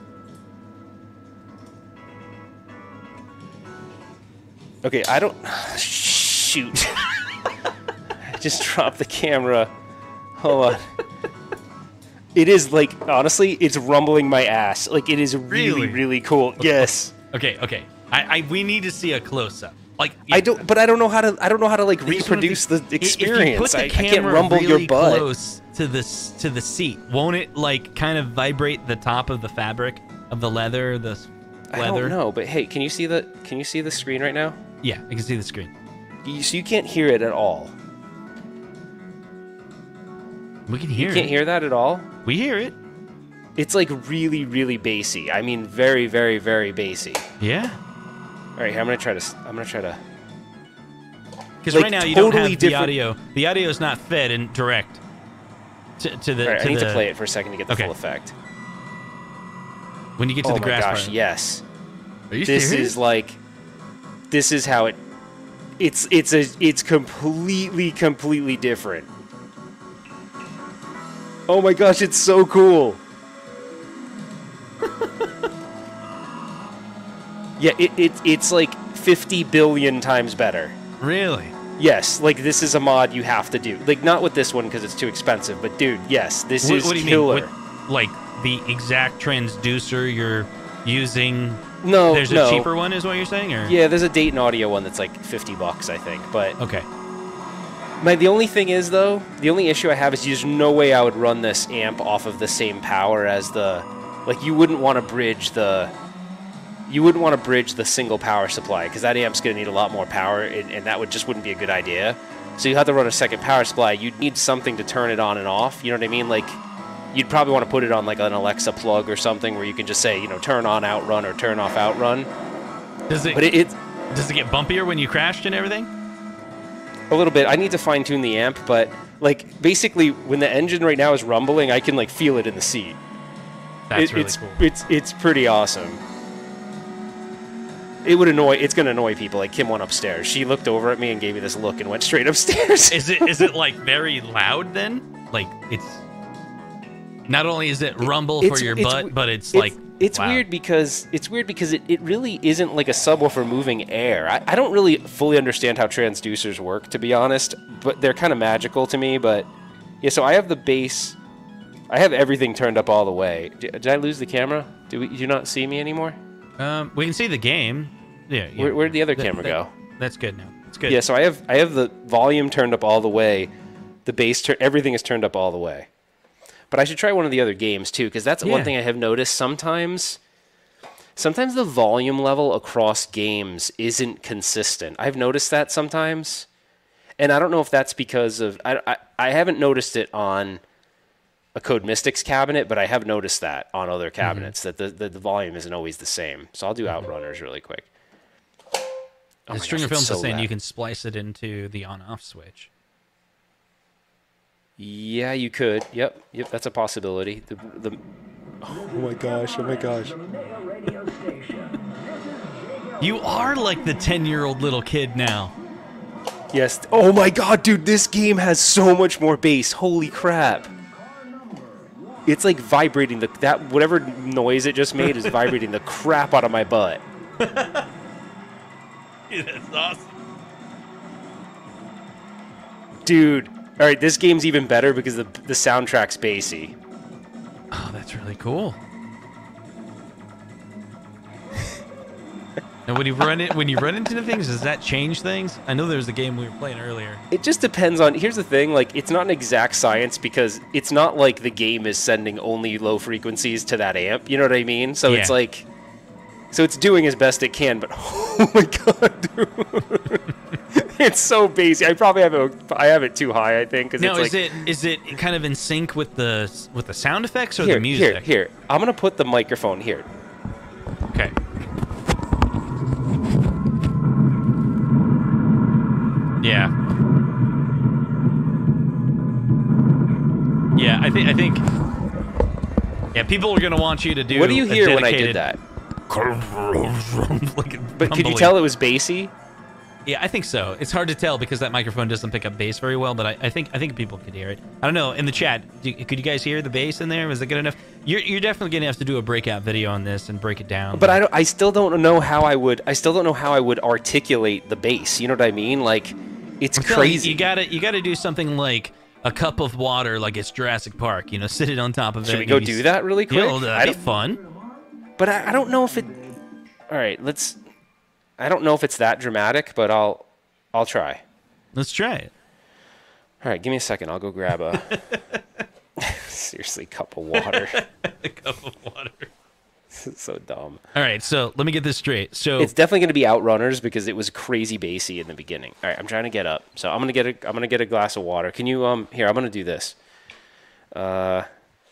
Okay, I don't... Shoot. I just dropped the camera. Hold on. It is, like, honestly, it's rumbling my ass. Like, it is really, Really? really cool. Yes. Okay, okay. I, I we need to see a close up. Like I don't, but I don't know how to, I don't know how to, like, I just wanna reproduce be- the if- If you experience. put the I, I camera can't rumble really your butt. close to the s- to the seat, won't it like kind of vibrate the top of the fabric of the leather, the s- I leather? don't know, but hey, can you see the, can you see the screen right now? Yeah, I can see the screen. You, so you can't hear it at all. We can hear You can't it. hear that at all? We hear it. It's, like, really, really bassy. I mean, very, very, very bassy. Yeah. All right, here, I'm gonna try to, s- I'm gonna try to... Because Like, right now you don't totally have the different- audio. The audio is not fed in direct to, to the. All right, to I need the, to play it for a second to get the Okay. full effect. When you get to Oh the my grass gosh, part. yes. Are you This serious? is like, this is how it. It's it's a it's completely completely different. Oh my gosh, it's so cool. Yeah, it, it it's like fifty billion times better. Really? Yes, like this is a mod you have to do. Like not with this one because it's too expensive, but dude, yes, this What, is what do you killer. mean? What, like the exact transducer you're using? no, There's no. a cheaper one, is what you're saying, or? Yeah, there's a Dayton Audio one that's like fifty bucks, I think. But Okay. my the only thing is though, the only issue I have is there's no way I would run this amp off of the same power as the, like you wouldn't want to bridge the, you wouldn't want to bridge the single power supply because that amp's gonna need a lot more power, and, and that would just wouldn't be a good idea. So you have to run a second power supply. You'd need something to turn it on and off. You know what I mean? Like, you'd probably want to put it on like an Alexa plug or something where you can just say, you know, turn on Outrun or turn off Outrun. Does it, But it, it does it get bumpier when you crashed and everything? a little bit. I need to fine tune the amp, but like basically when the engine right now is rumbling, I can like feel it in the seat. That's It- really it's, cool. It's it's pretty awesome. It would annoy. It's gonna annoy people. Like Kim went upstairs. She looked over at me and gave me this look and went straight upstairs. Is it is it like very loud then? Like it's not only is it rumble for It's- your it's butt, w- but it's, like it's loud. weird because it's weird because it, it really isn't like a subwoofer moving air. I, I don't really fully understand how transducers work, to be honest, but they're kind of magical to me. But yeah, so I have the bass, I have everything turned up all the way. Did, did I lose the camera? Do we, do you not see me anymore? Um, we can see the game. Yeah. yeah. Where, where'd the other That- camera that- go? That's good now. It's good. Yeah, so I have I have the volume turned up all the way, the bass, tur- everything is turned up all the way. But I should try one of the other games too, because that's one Yeah. thing I have noticed. Sometimes, sometimes the volume level across games isn't consistent. I've noticed that sometimes, and I don't know if that's because of I I, I haven't noticed it on a Code Mystics cabinet, but I have noticed that on other cabinets that the, the the volume isn't always the same. So I'll do Outrunners really quick. Oh my The gosh, Stringer it's Films so is saying loud. you can splice it into the on-off switch. Yeah, you could. Yep, yep, that's a possibility. The, the, oh my gosh, oh my gosh. You are like the ten-year-old little kid now. Yes. Oh my god, dude, this game has so much more bass. Holy crap. It's like vibrating the that whatever noise it just made is vibrating the crap out of my butt. Dude, that's awesome. Dude, all right, this game's even better because the the soundtrack's bassy. Oh, that's really cool. And when you run it, when you run into the things, does that change things? I know there was a game we were playing earlier. It just depends on. Here's the thing: like, it's not an exact science because it's not like the game is sending only low frequencies to that amp. You know what I mean? So Yeah. it's like, so it's doing as best it can. But oh my god, dude, it's so bassy. I probably have it. I have it too high. I think. Cause Now, it's is like, it is it kind of in sync with the with the sound effects or here, the music? Here, here. I'm gonna put the microphone here. Okay. Yeah. Yeah, I think I think. Yeah, people are gonna want you to do. What do you a hear when I did dedicated- that? like But could you rumbling. tell it was bassy? Yeah, I think so. It's hard to tell because that microphone doesn't pick up bass very well, but I, I think I think people could hear it. I don't know. In the chat, do, could you guys hear the bass in there? Was it good enough? You're you're definitely gonna have to do a breakout video on this and break it down. But I don't. I still don't know how I would. I still don't know how I would articulate the bass. You know what I mean? Like, it's I'm telling you, crazy. You gotta you gotta do something like a cup of water, like it's Jurassic Park. You know, sit it on top of it. Should we go maybe do s- that really quick? Yeah, well, I that'd be don't- fun. But I, I don't know if it. All right, let's. I don't know if it's that dramatic, but I'll. I'll try. Let's try it. All right, give me a second. I'll go grab a. Seriously, cup of water. A cup of water. This is so dumb. All right, so let me get this straight. So It's definitely going to be Outrunners because it was crazy bassy in the beginning. All right, I'm trying to get up, so I'm gonna get a. I'm gonna get a glass of water. Can you um here? I'm gonna do this. Uh.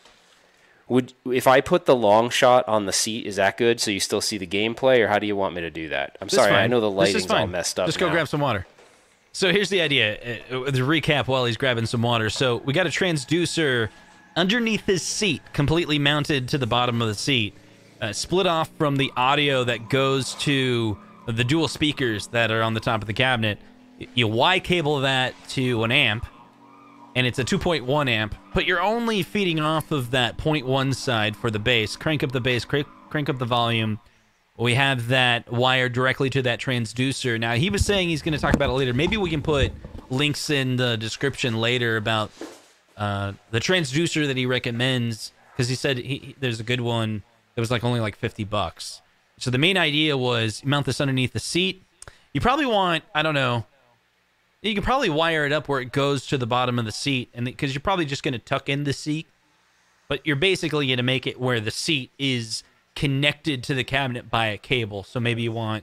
Would if I put the long shot on the seat? Is that good? So you still see the gameplay, or how do you want me to do that? I'm That's sorry, I fine. know the This is lighting's all fine. messed up. Just go now. grab some water. So here's the idea. Uh, uh, the recap while he's grabbing some water. So we got a transducer underneath his seat, completely mounted to the bottom of the seat, uh, split off from the audio that goes to the dual speakers that are on the top of the cabinet. You Y cable that to an amp, and it's a two point one amp, but you're only feeding off of that point one side for the bass. Crank up the bass, crank, crank up the volume. We have that wired directly to that transducer. Now, he was saying he's going to talk about it later. Maybe we can put links in the description later about uh, the transducer that he recommends, because he said he, he- there's a good one that was like only like fifty bucks. So the main idea was you mount this underneath the seat. You probably want, I don't know, you can probably wire it up where it goes to the bottom of the seat, and because you're probably just going to tuck in the seat, but you're basically going to make it where the seat is connected to the cabinet by a cable. So maybe you want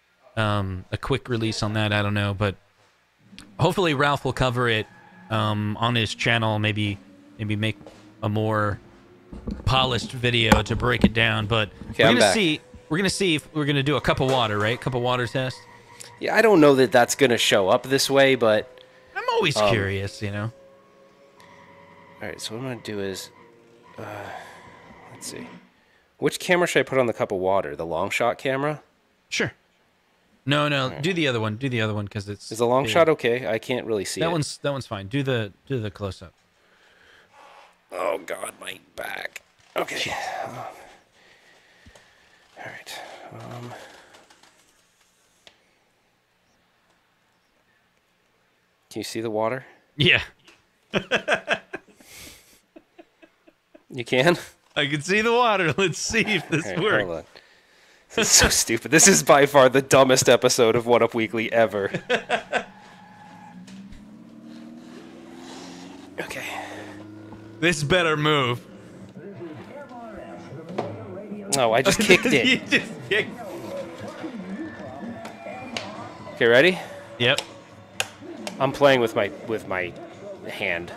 um, a quick release on that. I don't know, but hopefully Ralph will cover it um, on his channel. Maybe maybe make a more polished video to break it down. But Okay, we're I'm gonna back. see. We're gonna see if we're gonna do a cup of water, right? Cup of water test. Yeah, I don't know that that's gonna show up this way, but I'm always Um, curious, you know. all right. So what I'm gonna do is, uh, let's see, which camera should I put on the cup of water? The long shot camera? Sure. No, no. Do the other one. Do the other one because it's. Is the long big. shot okay? I can't really see That it. one's that one's fine. Do the do the close up. Oh God, my back. Okay. Um, all right. Um, can you see the water? Yeah, You can. I can see the water. Let's see if this All right, works. hold on. This is so stupid. This is by far the dumbest episode of One Up Weekly ever. Okay. This better move. Oh, I just kicked You it. just kicked. Okay, ready? Yep. I'm playing with my with my hand.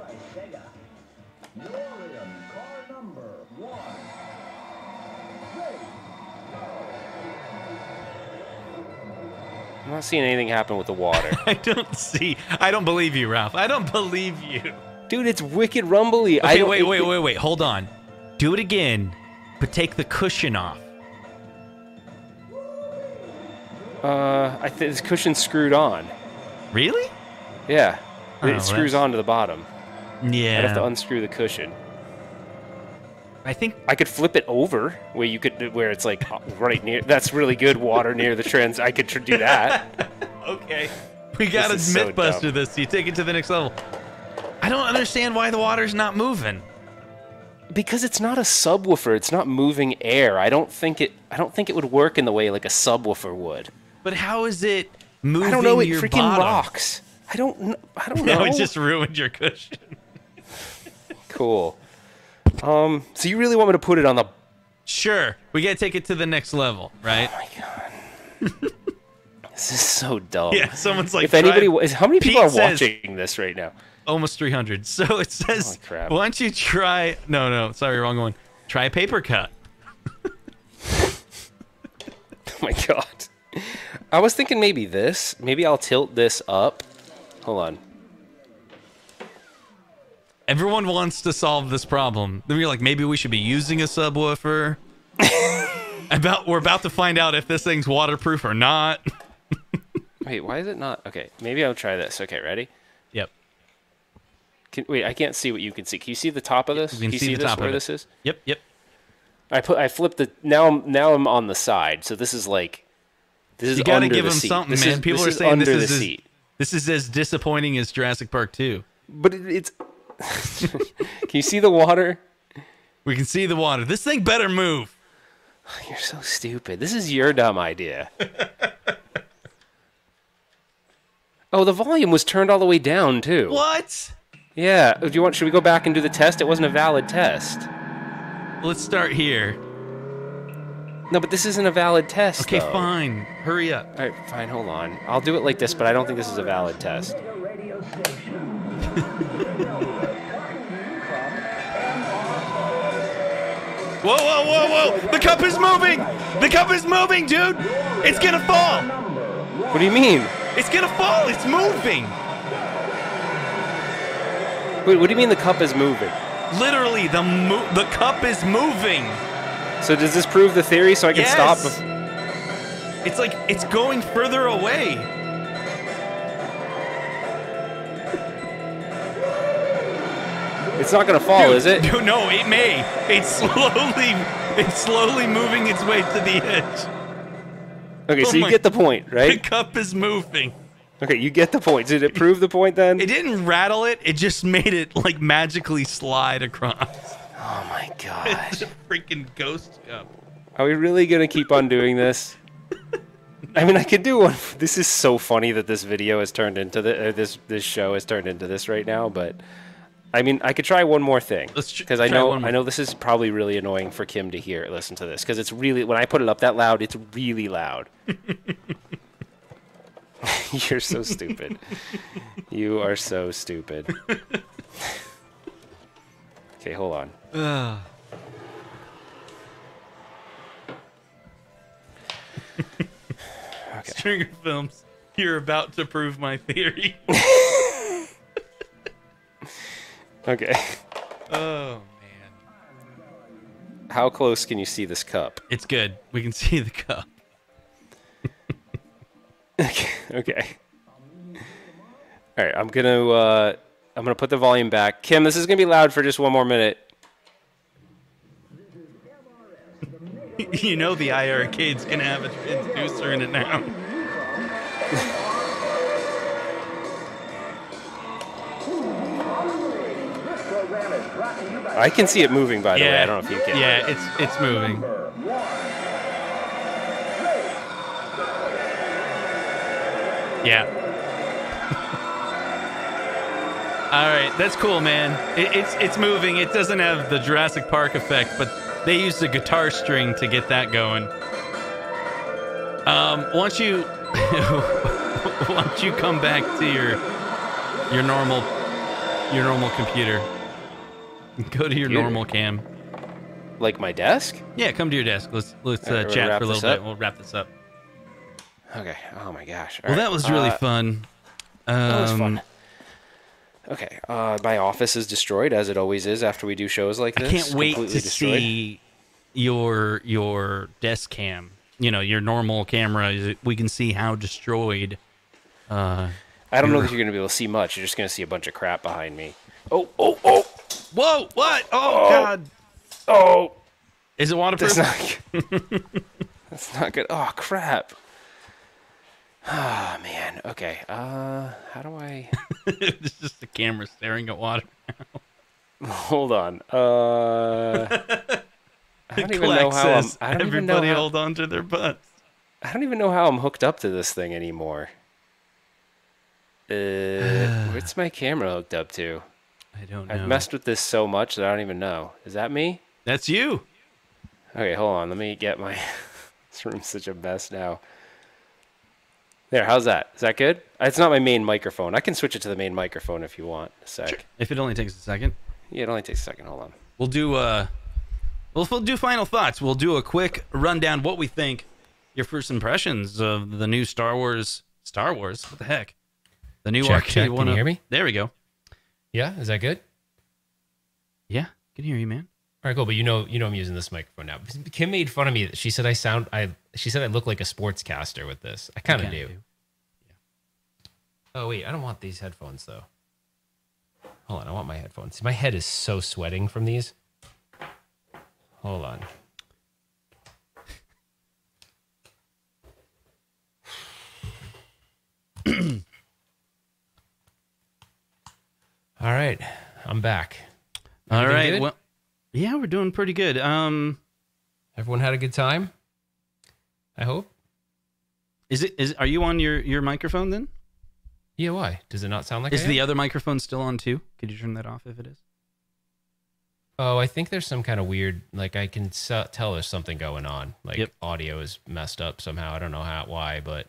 I'm not seeing anything happen with the water. I don't see. I don't believe you, Ralph. I don't believe you. Dude, it's wicked rumbly. I Okay, don't, wait, it- wait, wait, wait. Hold on. Do it again, but take the cushion off. Uh, I think this cushion's screwed on. Really? Yeah. Oh, It screws that's- onto the bottom. Yeah. I'd have to unscrew the cushion. I think I could flip it over where you could, where it's like right near. That's really good. Water near the trans. I could tr- do that. okay. We got to is so Mythbuster dumb. this. You take it to the next level. I don't understand why the water's not moving. Because it's not a subwoofer. It's not moving air. I don't think it. I don't think it would work in the way like a subwoofer would. But how is it moving I don't know. It your freaking bottom? rocks. I don't. kn- I don't know. No, it just ruined your cushion. Cool. Um. So you really want me to put it on the? Sure. We got to take it to the next level, right? Oh my god. This is so dumb. Yeah, someone's like, if anybody, try- wa- how many people Pete are says- watching this right now? almost three hundred. So it says, Holy crap. why don't you try... No, no, sorry, wrong one. Try a paper cut. Oh my god. I was thinking maybe this. Maybe I'll tilt this up. Hold on. Everyone wants to solve this problem. Then you're like, maybe we should be using a subwoofer. about We're about to find out if this thing's waterproof or not. Wait, why is it not? Okay, maybe I'll try this. Okay, ready? Yep. Can, wait, I can't see what you can see. Can you see the top of this? You can you see see the this, top of where it. this is? Yep, yep. I put. I flipped the. Now I'm. Now I'm on the side. So this is like. This is You got to under give the them seat. something, This man. is- People this are is saying under this the is, as, seat. this is as disappointing as Jurassic Park two. But it, it's. Can you see the water? We can see the water. This thing better move. You're so stupid. This is your dumb idea. Oh, the volume was turned all the way down too. What? Yeah. Do you want? Should we go back and do the test? It wasn't a valid test. Let's start here. No, but this isn't a valid test. Okay, though. fine. Hurry up. All right, fine. Hold on. I'll do it like this, but I don't think this is a valid test. Whoa, whoa, whoa, whoa! The cup is moving! The cup is moving, dude! It's gonna fall! What do you mean? It's gonna fall! It's moving! Wait, what do you mean the cup is moving? Literally, the mo- the cup is moving! So does this prove the theory so I can Yes. stop? bef- It's like, it's going further away. It's not gonna fall, Dude, is it? dude, no, it may. It's slowly, it's slowly moving its way to the edge. Okay, Oh so you my- get the point, The right? cup is moving. Okay, you get the point. Did it prove the point then? It didn't rattle it. It just made it like magically slide across. Oh my It's god. a freaking ghost cup. Are we really gonna keep on doing this? I mean, I could do one. This is so funny that this video has turned into the uh, this this show has turned into this right now. But I mean, I could try one more thing Let's tr- because I try know one more. I know this is probably really annoying for Kim to hear. Listen to this because it's really when I put it up that loud, it's really loud. You're so stupid. You are so stupid. Okay, hold on. Ugh. Okay. Stringer Films, you're about to prove my theory. Okay. Oh, man. How close can you see this cup? It's good. We can see the cup. Okay. Okay. All right. I'm gonna. Uh, I'm gonna put the volume back. Kim, this is gonna be loud for just one more minute. You know the I Arcade's going to have a transducer in it now. I can see it moving. By the way, I don't know if you can. Yeah, it's it's moving. Yeah. All right, that's cool, man. It, it's it's moving. It doesn't have the Jurassic Park effect, but they used a guitar string to get that going. Um, once you once you come back to your your normal your normal computer, go to your Computer? normal cam. Like my desk? Yeah, come to your desk. Let's let's All uh, right, we'll chat wrap for a little this up? bit. We'll wrap this up. Okay. Oh my gosh. All Well, right. that was really Uh, fun. Um, That was fun. Okay. Uh, my office is destroyed as it always is after we do shows like I this. can't wait to Completely destroyed. see your your desk cam. you know, your normal camera, we can see how destroyed. Uh, I don't know your- that you're going to be able to see much. You're just going to see a bunch of crap behind me. Oh, oh, oh, Whoa! What? Oh, Oh. God! oh. Is it waterproof? That's not, that's not good. Oh, crap. Oh, man. Okay. Uh, how do I... It's just the camera staring at water. Hold on. Uh, I don't even Clack know how I'm... says, I don't even know everybody how, hold on to their butts. I don't even know how I'm hooked up to this thing anymore. Uh, what's my camera hooked up to? I don't know. I've messed with this so much that I don't even know. Is that me? That's you. Okay, hold on. Let me get my... This room's such a mess now. There, how's that? Is that good? It's not my main microphone. I can switch it to the main microphone if you want. A sec. Sure. If it only takes a second. Yeah, it only takes a second. Hold on. We'll do uh we'll, we'll do final thoughts. We'll do a quick rundown what we think, your first impressions of the new Star Wars Star Wars. What the heck? The new Check, arcade check. Can one. you up- hear me? There we go. Yeah, is that good? Yeah, can hear you, man. All right, cool. But you know, you know, I'm using this microphone now. Kim made fun of me. She said I sound. I. She said I look like a sportscaster with this. I kind of kinda do. Oh wait, I don't want these headphones though. Hold on, I want my headphones. My head is so sweating from these. Hold on. All right, I'm back. All Everything right. good? Well, yeah, we're doing pretty good. Um, Everyone had a good time. I hope. is it is are you on your your microphone then? Yeah, why? Does it not sound like Is I the am? other microphone still on too? Could you turn that off if it is? Oh, I think there's some kind of weird, like I can s- tell there's something going on. Like Yep. audio is messed up somehow. I don't know how, why, but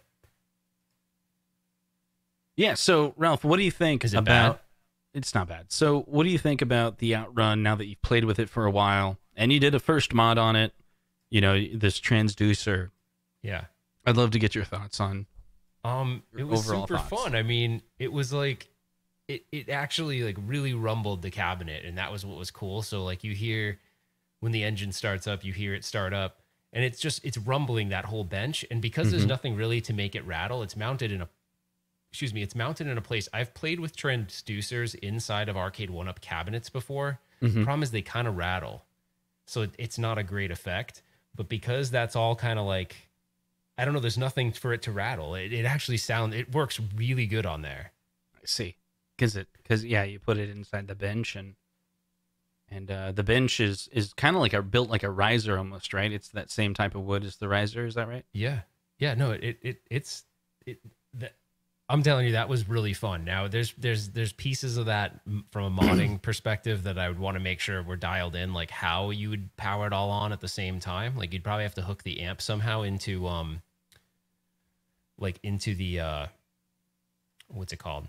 Yeah. So Ralph, what do you think Is it about? bad? It's not bad. So what do you think about the Outrun now that you've played with it for a while and you did a first mod on it? You know, this transducer. yeah. I'd love to get your thoughts on. Um, Your it was overall super thoughts. fun. I mean, it was like, it, it actually like really rumbled the cabinet, and that was what was cool. So like you hear when the engine starts up, you hear it start up, and it's just it's rumbling that whole bench. And because there's Mhm. nothing really to make it rattle, it's mounted in a excuse me, it's mounted in a place. I've played with transducers inside of arcade one-up cabinets before. Mhm. The problem is they kind of rattle, so it, it's not a great effect. But because that's all kind of like, I don't know, there's nothing for it to rattle. It, it actually sounds, it works really good on there. I see. Because it, because yeah, you put it inside the bench, and and uh, the bench is is kind of like a built like a riser almost, right? It's that same type of wood as the riser. Is that right? Yeah, yeah, no, it it it's it. That, I'm telling you, that was really fun. Now there's there's there's pieces of that m- from a modding perspective that I would want to make sure were dialed in, like how you would power it all on at the same time. Like you'd probably have to hook the amp somehow into um like into the uh what's it called?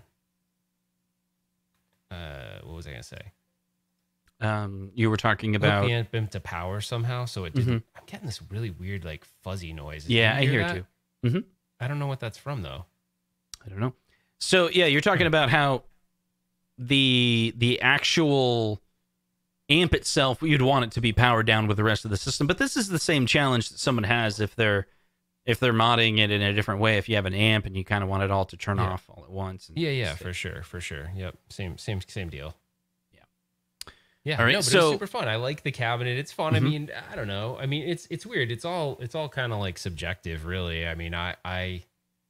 Uh, what was I gonna say? Um, you were talking Hook about the amp into power somehow, so it didn't. I'm getting this really weird like fuzzy noise. Did yeah, you I hear that? it too. hmm I don't know what that's from though. I don't know. So yeah, you're talking about how the the actual amp itself, you'd want it to be powered down with the rest of the system, but this is the same challenge that someone has if they're if they're modding it in a different way. If you have an amp and you kind of want it all to turn Yeah. off all at once. And Yeah, yeah, just- for sure, for sure. Yep, same, same, same deal. Yeah. Yeah, All right, no, but so- it was super fun. I like the cabinet. It's fun. I Mhm. mean, I don't know. I mean, it's it's weird. It's all it's all kind of like subjective, really. I mean, I I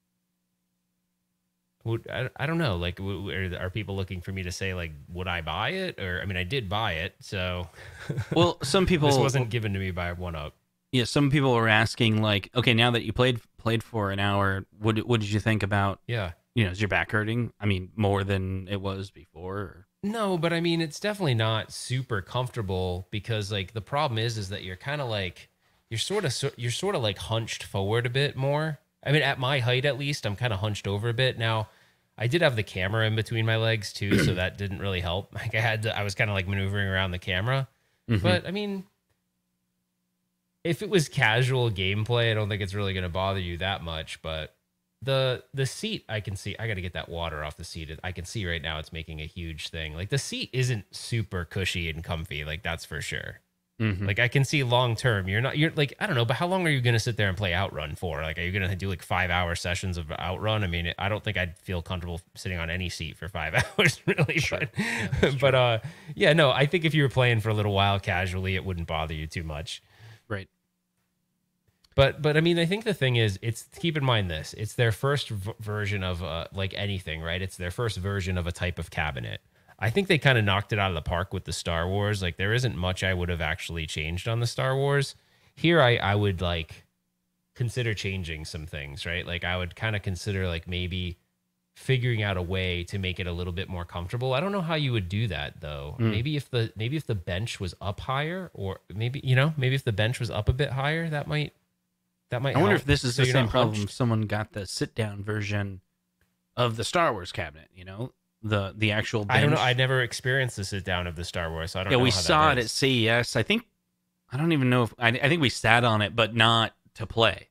would I, I don't know. Like, w- w- are, are people looking for me to say like, would I buy it? Or I mean, I did buy it, so Well, some people this wasn't given to me by one up. Yeah, some people were asking like, okay, now that you played played for an hour, what what did you think about? Yeah. You know, is your back hurting? I mean, more than it was before. Or... No, but I mean, it's definitely not super comfortable because like the problem is, is that you're kind of like, you're sort of, you're sort of like hunched forward a bit more. I mean, at my height, at least, I'm kind of hunched over a bit. Now, I did have the camera in between my legs too, so that didn't really help. Like I had to, I was kind of like maneuvering around the camera, Mhm. but I mean, if it was casual gameplay, I don't think it's really going to bother you that much, but the the seat, I can see, I got to get that water off the seat. I can see right now it's making a huge thing. Like the seat isn't super cushy and comfy, like that's for sure. Mhm. Like I can see long term, you're not, you're like, I don't know, but how long are you going to sit there and play Outrun for? Like, are you going to do like five hour sessions of Outrun? I mean, I don't think I'd feel comfortable sitting on any seat for five hours really. Sure. But, Yeah, but uh, yeah, no, I think if you were playing for a little while casually, it wouldn't bother you too much. Right. But, but I mean, I think the thing is, it's keep in mind this, it's their first v- version of uh, like anything, right? It's their first version of a type of cabinet. I think they kind of knocked it out of the park with the Star Wars. Like there isn't much I would have actually changed on the Star Wars. Here, I, I would like consider changing some things, right? Like I would kind of consider like maybe figuring out a way to make it a little bit more comfortable. I don't know how you would do that though. Mm. Maybe if the maybe if the bench was up higher, or maybe you know maybe if the bench was up a bit higher, that might that might. I wonder help. if this is So the you're same not problem. hunched. Someone got the sit down version of the Star Wars cabinet. You know, the the actual. Bench. I don't know. I never experienced the sit down of the Star Wars, so I don't Yeah, know. we how that saw it is. at C E S. I think. I don't even know if I, I think we sat on it, but not to play.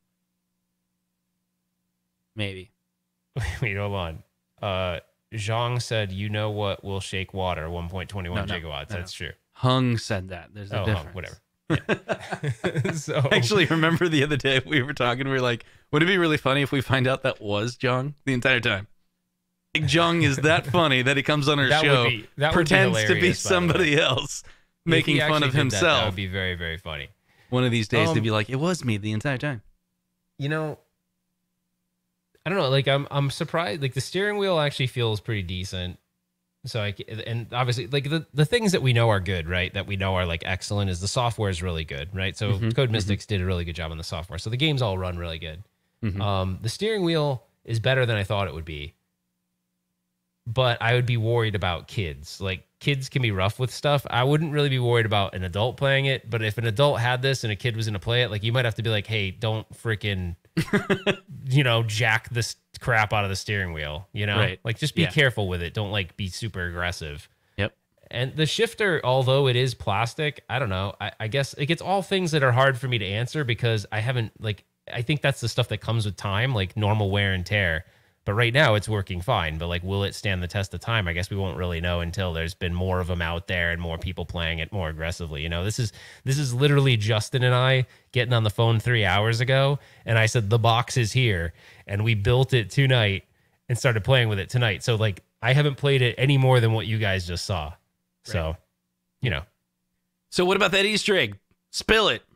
Maybe. Wait, hold on. Uh, Zhang said, "You know what will shake water? one point two one No, no, gigawatts." no, That's true. Hung said that. There's a Oh, difference. Hung, whatever. Yeah. So Actually, remember the other day we were talking. We were like, "Would it be really funny if we find out that was Jung the entire time?" Like Jung is that funny that he comes on our that show, would be that would be pretends to be hilarious, by the way. somebody else, If making he fun actually of did that, that himself. would be very, very funny. One of these days, Um, to be like, "It was me the entire time." You know, I don't know. Like, I'm I'm surprised. Like, the steering wheel actually feels pretty decent. So, I, c- and obviously, like the, the things that we know are good, right? That we know are like excellent is the software is really good, right? So, Mhm, Code Mystics did a really good job on the software. So the games all run really good. Mhm. Um, the steering wheel is better than I thought it would be. But I would be worried about kids. Like kids can be rough with stuff. I wouldn't really be worried about an adult playing it. But if an adult had this and a kid was going to play it, like you might have to be like, hey, don't freaking, you know, jack this crap out of the steering wheel, you know? Right. Like just be Yeah. careful with it. Don't like be super aggressive. Yep. And the shifter, although it is plastic, I don't know. I, I guess like it's all things that are hard for me to answer because I haven't like, I think that's the stuff that comes with time, like normal wear and tear. But right now it's working fine. But like, will it stand the test of time? I guess we won't really know until there's been more of them out there and more people playing it more aggressively. You know, this is this is literally Justin and I getting on the phone three hours ago, and I said the box is here, and we built it tonight and started playing with it tonight. So like, I haven't played it any more than what you guys just saw. So, you know, So what about that Easter egg? Spill it.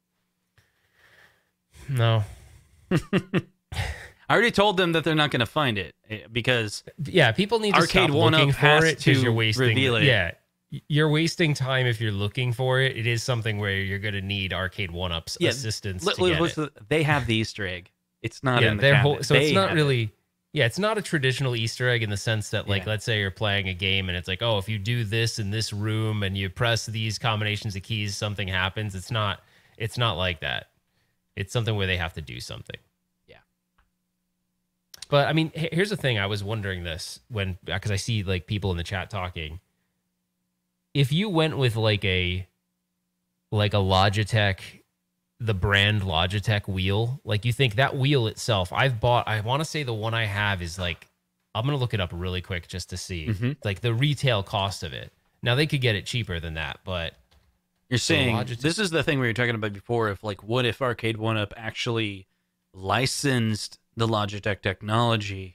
no. I already told them that they're not going to find it eh, because Yeah, people need to Arcade stop One Up looking for has it because to you're wasting. reveal it. Yeah, you're wasting time if you're looking for it. It is something where you're going to need Arcade One Up's Yeah, assistance li- to li- get what's it. the- they have the Easter egg. It's not Yeah, in the their cabinet. whole. So They it's not have it. really. Yeah, it's not a traditional Easter egg in the sense that, like, Yeah. let's say you're playing a game and it's like, oh, if you do this in this room and you press these combinations of keys, something happens. It's not. It's not like that. It's something where they have to do something. Yeah. But I mean, he- here's the thing. I was wondering this when because I see like people in the chat talking. If you went with like a like a Logitech, the brand Logitech wheel, like you think that wheel itself, I've bought, I want to say the one I have is like, I'm going to look it up really quick just to see Mhm. like the retail cost of it. Now they could get it cheaper than that, but You're saying Logitech- this is the thing we were talking about before. If like, what if Arcade One Up actually licensed the Logitech technology?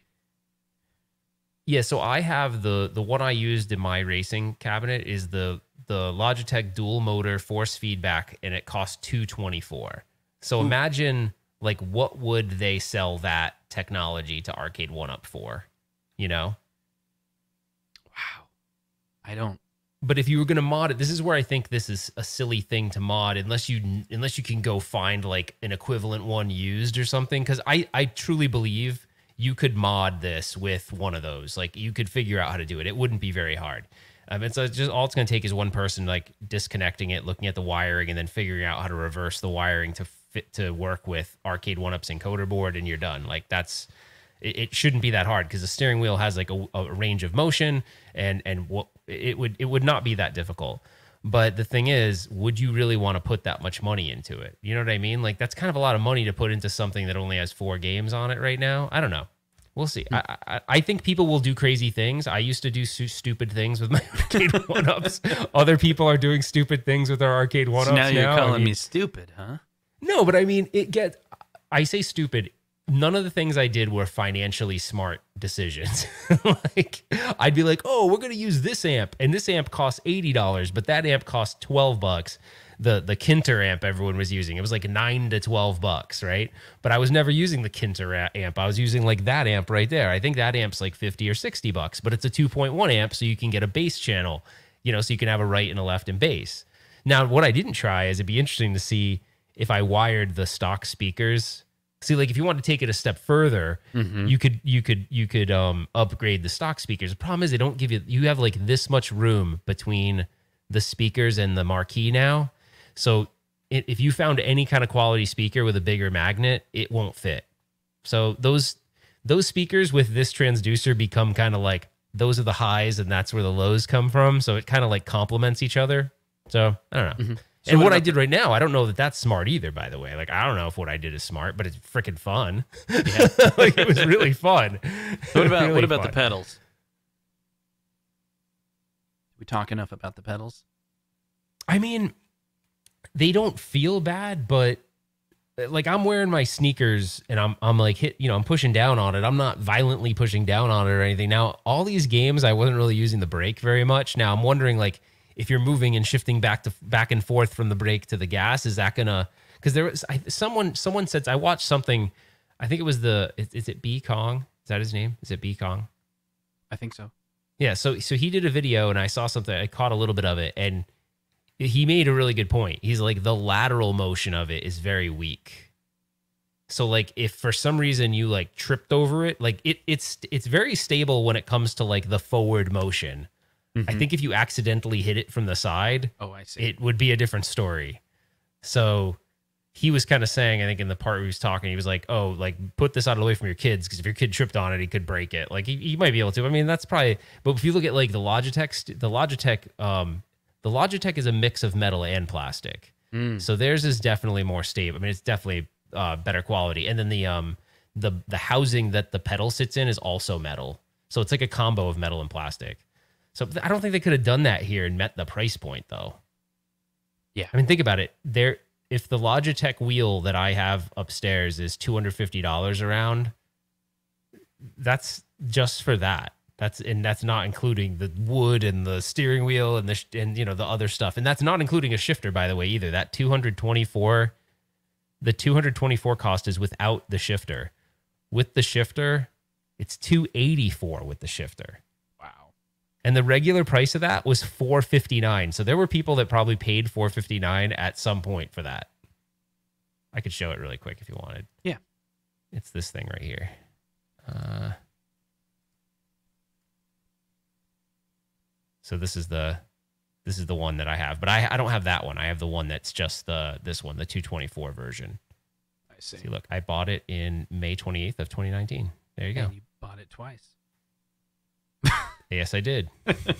yeah, so I have the the one I used in my racing cabinet is the the Logitech dual motor force feedback, and it costs two twenty-four. So imagine like what would they sell that technology to Arcade One Up for, you know? Wow, I don't. But if you were going to mod it, this is where I think this is a silly thing to mod unless you unless you can go find like an equivalent one used or something, cuz I I truly believe you could mod this with one of those. Like you could figure out how to do it. It wouldn't be very hard. Um, and so it's just all it's going to take is one person like disconnecting it, looking at the wiring, and then figuring out how to reverse the wiring to fit to work with Arcade One Up's encoder board, and you're done. Like that's it, it shouldn't be that hard because the steering wheel has like a, a range of motion, and and what it would it would not be that difficult. But the thing is, would you really want to put that much money into it? You know what I mean? Like that's kind of a lot of money to put into something that only has four games on it right now. I don't know. We'll see. I, I I think people will do crazy things. I used to do su- stupid things with my arcade one-ups. Other people are doing stupid things with their arcade one-ups So now you're now. calling I mean, me stupid, huh? no, but I mean, it gets. I say stupid. None of the things I did were financially smart decisions. Like, I'd be like, oh, we're going to use this amp, and this amp costs eighty dollars, but that amp costs twelve bucks. The the Kinter amp everyone was using, it was like nine to twelve bucks, right? But I was never using the Kinter amp. I was using like that amp right there. I think that amp's like fifty or sixty bucks, but it's a two point one amp, so you can get a bass channel, you know, so you can have a right and a left and bass. Now, what I didn't try is it'd be interesting to see if I wired the stock speakers. See, like if you want to take it a step further, mm-hmm. you could you could you could um upgrade the stock speakers. The problem is they don't give you you have like this much room between the speakers and the marquee now. So if you found any kind of quality speaker with a bigger magnet, it won't fit. So those those speakers with this transducer become kind of like, those are the highs and that's where the lows come from. So it kind of like complements each other. So I don't know. Mm-hmm. So and what, what I did right now, I don't know that that's smart either, by the way. Like, I don't know if what I did is smart, but it's freaking fun. Yeah. Like, it was really fun. So what about, really what about fun. the pedals? Did we talk enough about the pedals? I mean, they don't feel bad, but like I'm wearing my sneakers and I'm I'm like hit, you know, I'm pushing down on it. I'm not violently pushing down on it or anything. Now, all these games, I wasn't really using the brake very much. Now I'm wondering, like, if you're moving and shifting back to back and forth from the brake to the gas, is that gonna? Because there was I, someone someone said, I watched something. I think it was the is, is it B Kong? Is that his name? Is it B Kong? I think so. Yeah. So so he did a video and I saw something. I caught a little bit of it and he made a really good point. He's like, the lateral motion of it is very weak. So like if for some reason you like tripped over it, like it it's it's very stable when it comes to like the forward motion. Mm-hmm. I think if you accidentally hit it from the side, oh, I see. It would be a different story. So he was kind of saying, I think in the part where he was talking, he was like, oh, like put this out of the way from your kids, because if your kid tripped on it, he could break it. Like he, he might be able to. I mean, that's probably, but if you look at like the Logitech, the Logitech, um, the Logitech is a mix of metal and plastic. Mm. So theirs is definitely more stable. I mean, it's definitely uh, better quality. And then the um the the housing that the pedal sits in is also metal. So it's like a combo of metal and plastic. So I don't think they could have done that here and met the price point, though. Yeah. I mean, think about it. There, if the Logitech wheel that I have upstairs is two hundred fifty dollars around, that's just for that. That's and that's not including the wood and the steering wheel and the and you know the other stuff, and that's not including a shifter, by the way, either. That two hundred twenty-four, the two hundred twenty-four cost is without the shifter. With the shifter, it's two eighty-four with the shifter. Wow! And the regular price of that was four fifty-nine. So there were people that probably paid four fifty-nine at some point for that. I could show it really quick if you wanted. Yeah, it's this thing right here. Uh. So this is the this is the one that I have, but I I don't have that one. I have the one that's just the this one, the two twenty-four version. I see. See, look, I bought it in May twenty-eighth of twenty nineteen. There you go. And you bought it twice. Yes, I did.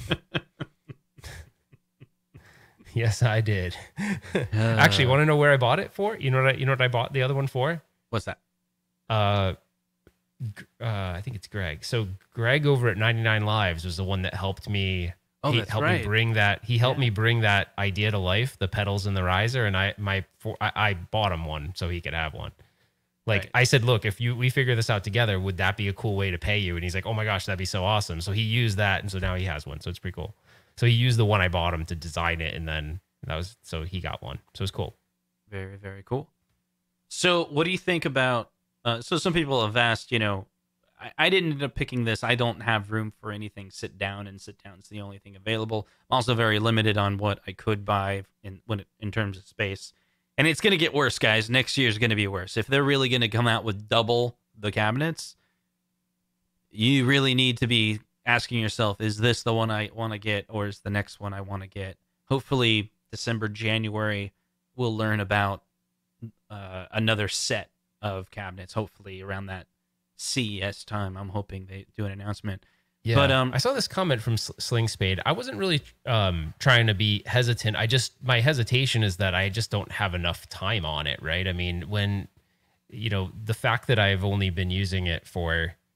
Yes, I did. uh, Actually, want to know where I bought it for? You know what I, you know what I bought the other one for? What's that? Uh, uh, I think it's Greg. So Greg over at ninety-nine Lives was the one that helped me. Oh, he that's helped right. me bring that. He helped Yeah. me bring that idea to life, the pedals and the riser, and I my for, I, I bought him one so he could have one. Like Right. I said, look, if you we figure this out together, would that be a cool way to pay you? And he's like, oh my gosh, that'd be so awesome. So he used that, and so now he has one. So it's pretty cool. So he used the one I bought him to design it, and then that was so he got one. So it's cool. Very, very cool. So what do you think about, uh, so some people have asked, you know, I, I didn't end up picking this. I don't have room for anything sit down, and sit down is the only thing available. I'm also very limited on what I could buy in when it, in terms of space. And it's going to get worse, guys. Next year is going to be worse. If they're really going to come out with double the cabinets, you really need to be asking yourself, is this the one I want to get, or is the next one I want to get? Hopefully December, January, we'll learn about uh, another set of cabinets, hopefully around that C E S time. I'm hoping they do an announcement. Yeah, but um, I saw this comment from Sl- Sling Spade. I wasn't really um, trying to be hesitant. I just my hesitation is that I just don't have enough time on it. Right? I mean, when you know the fact that I've only been using it for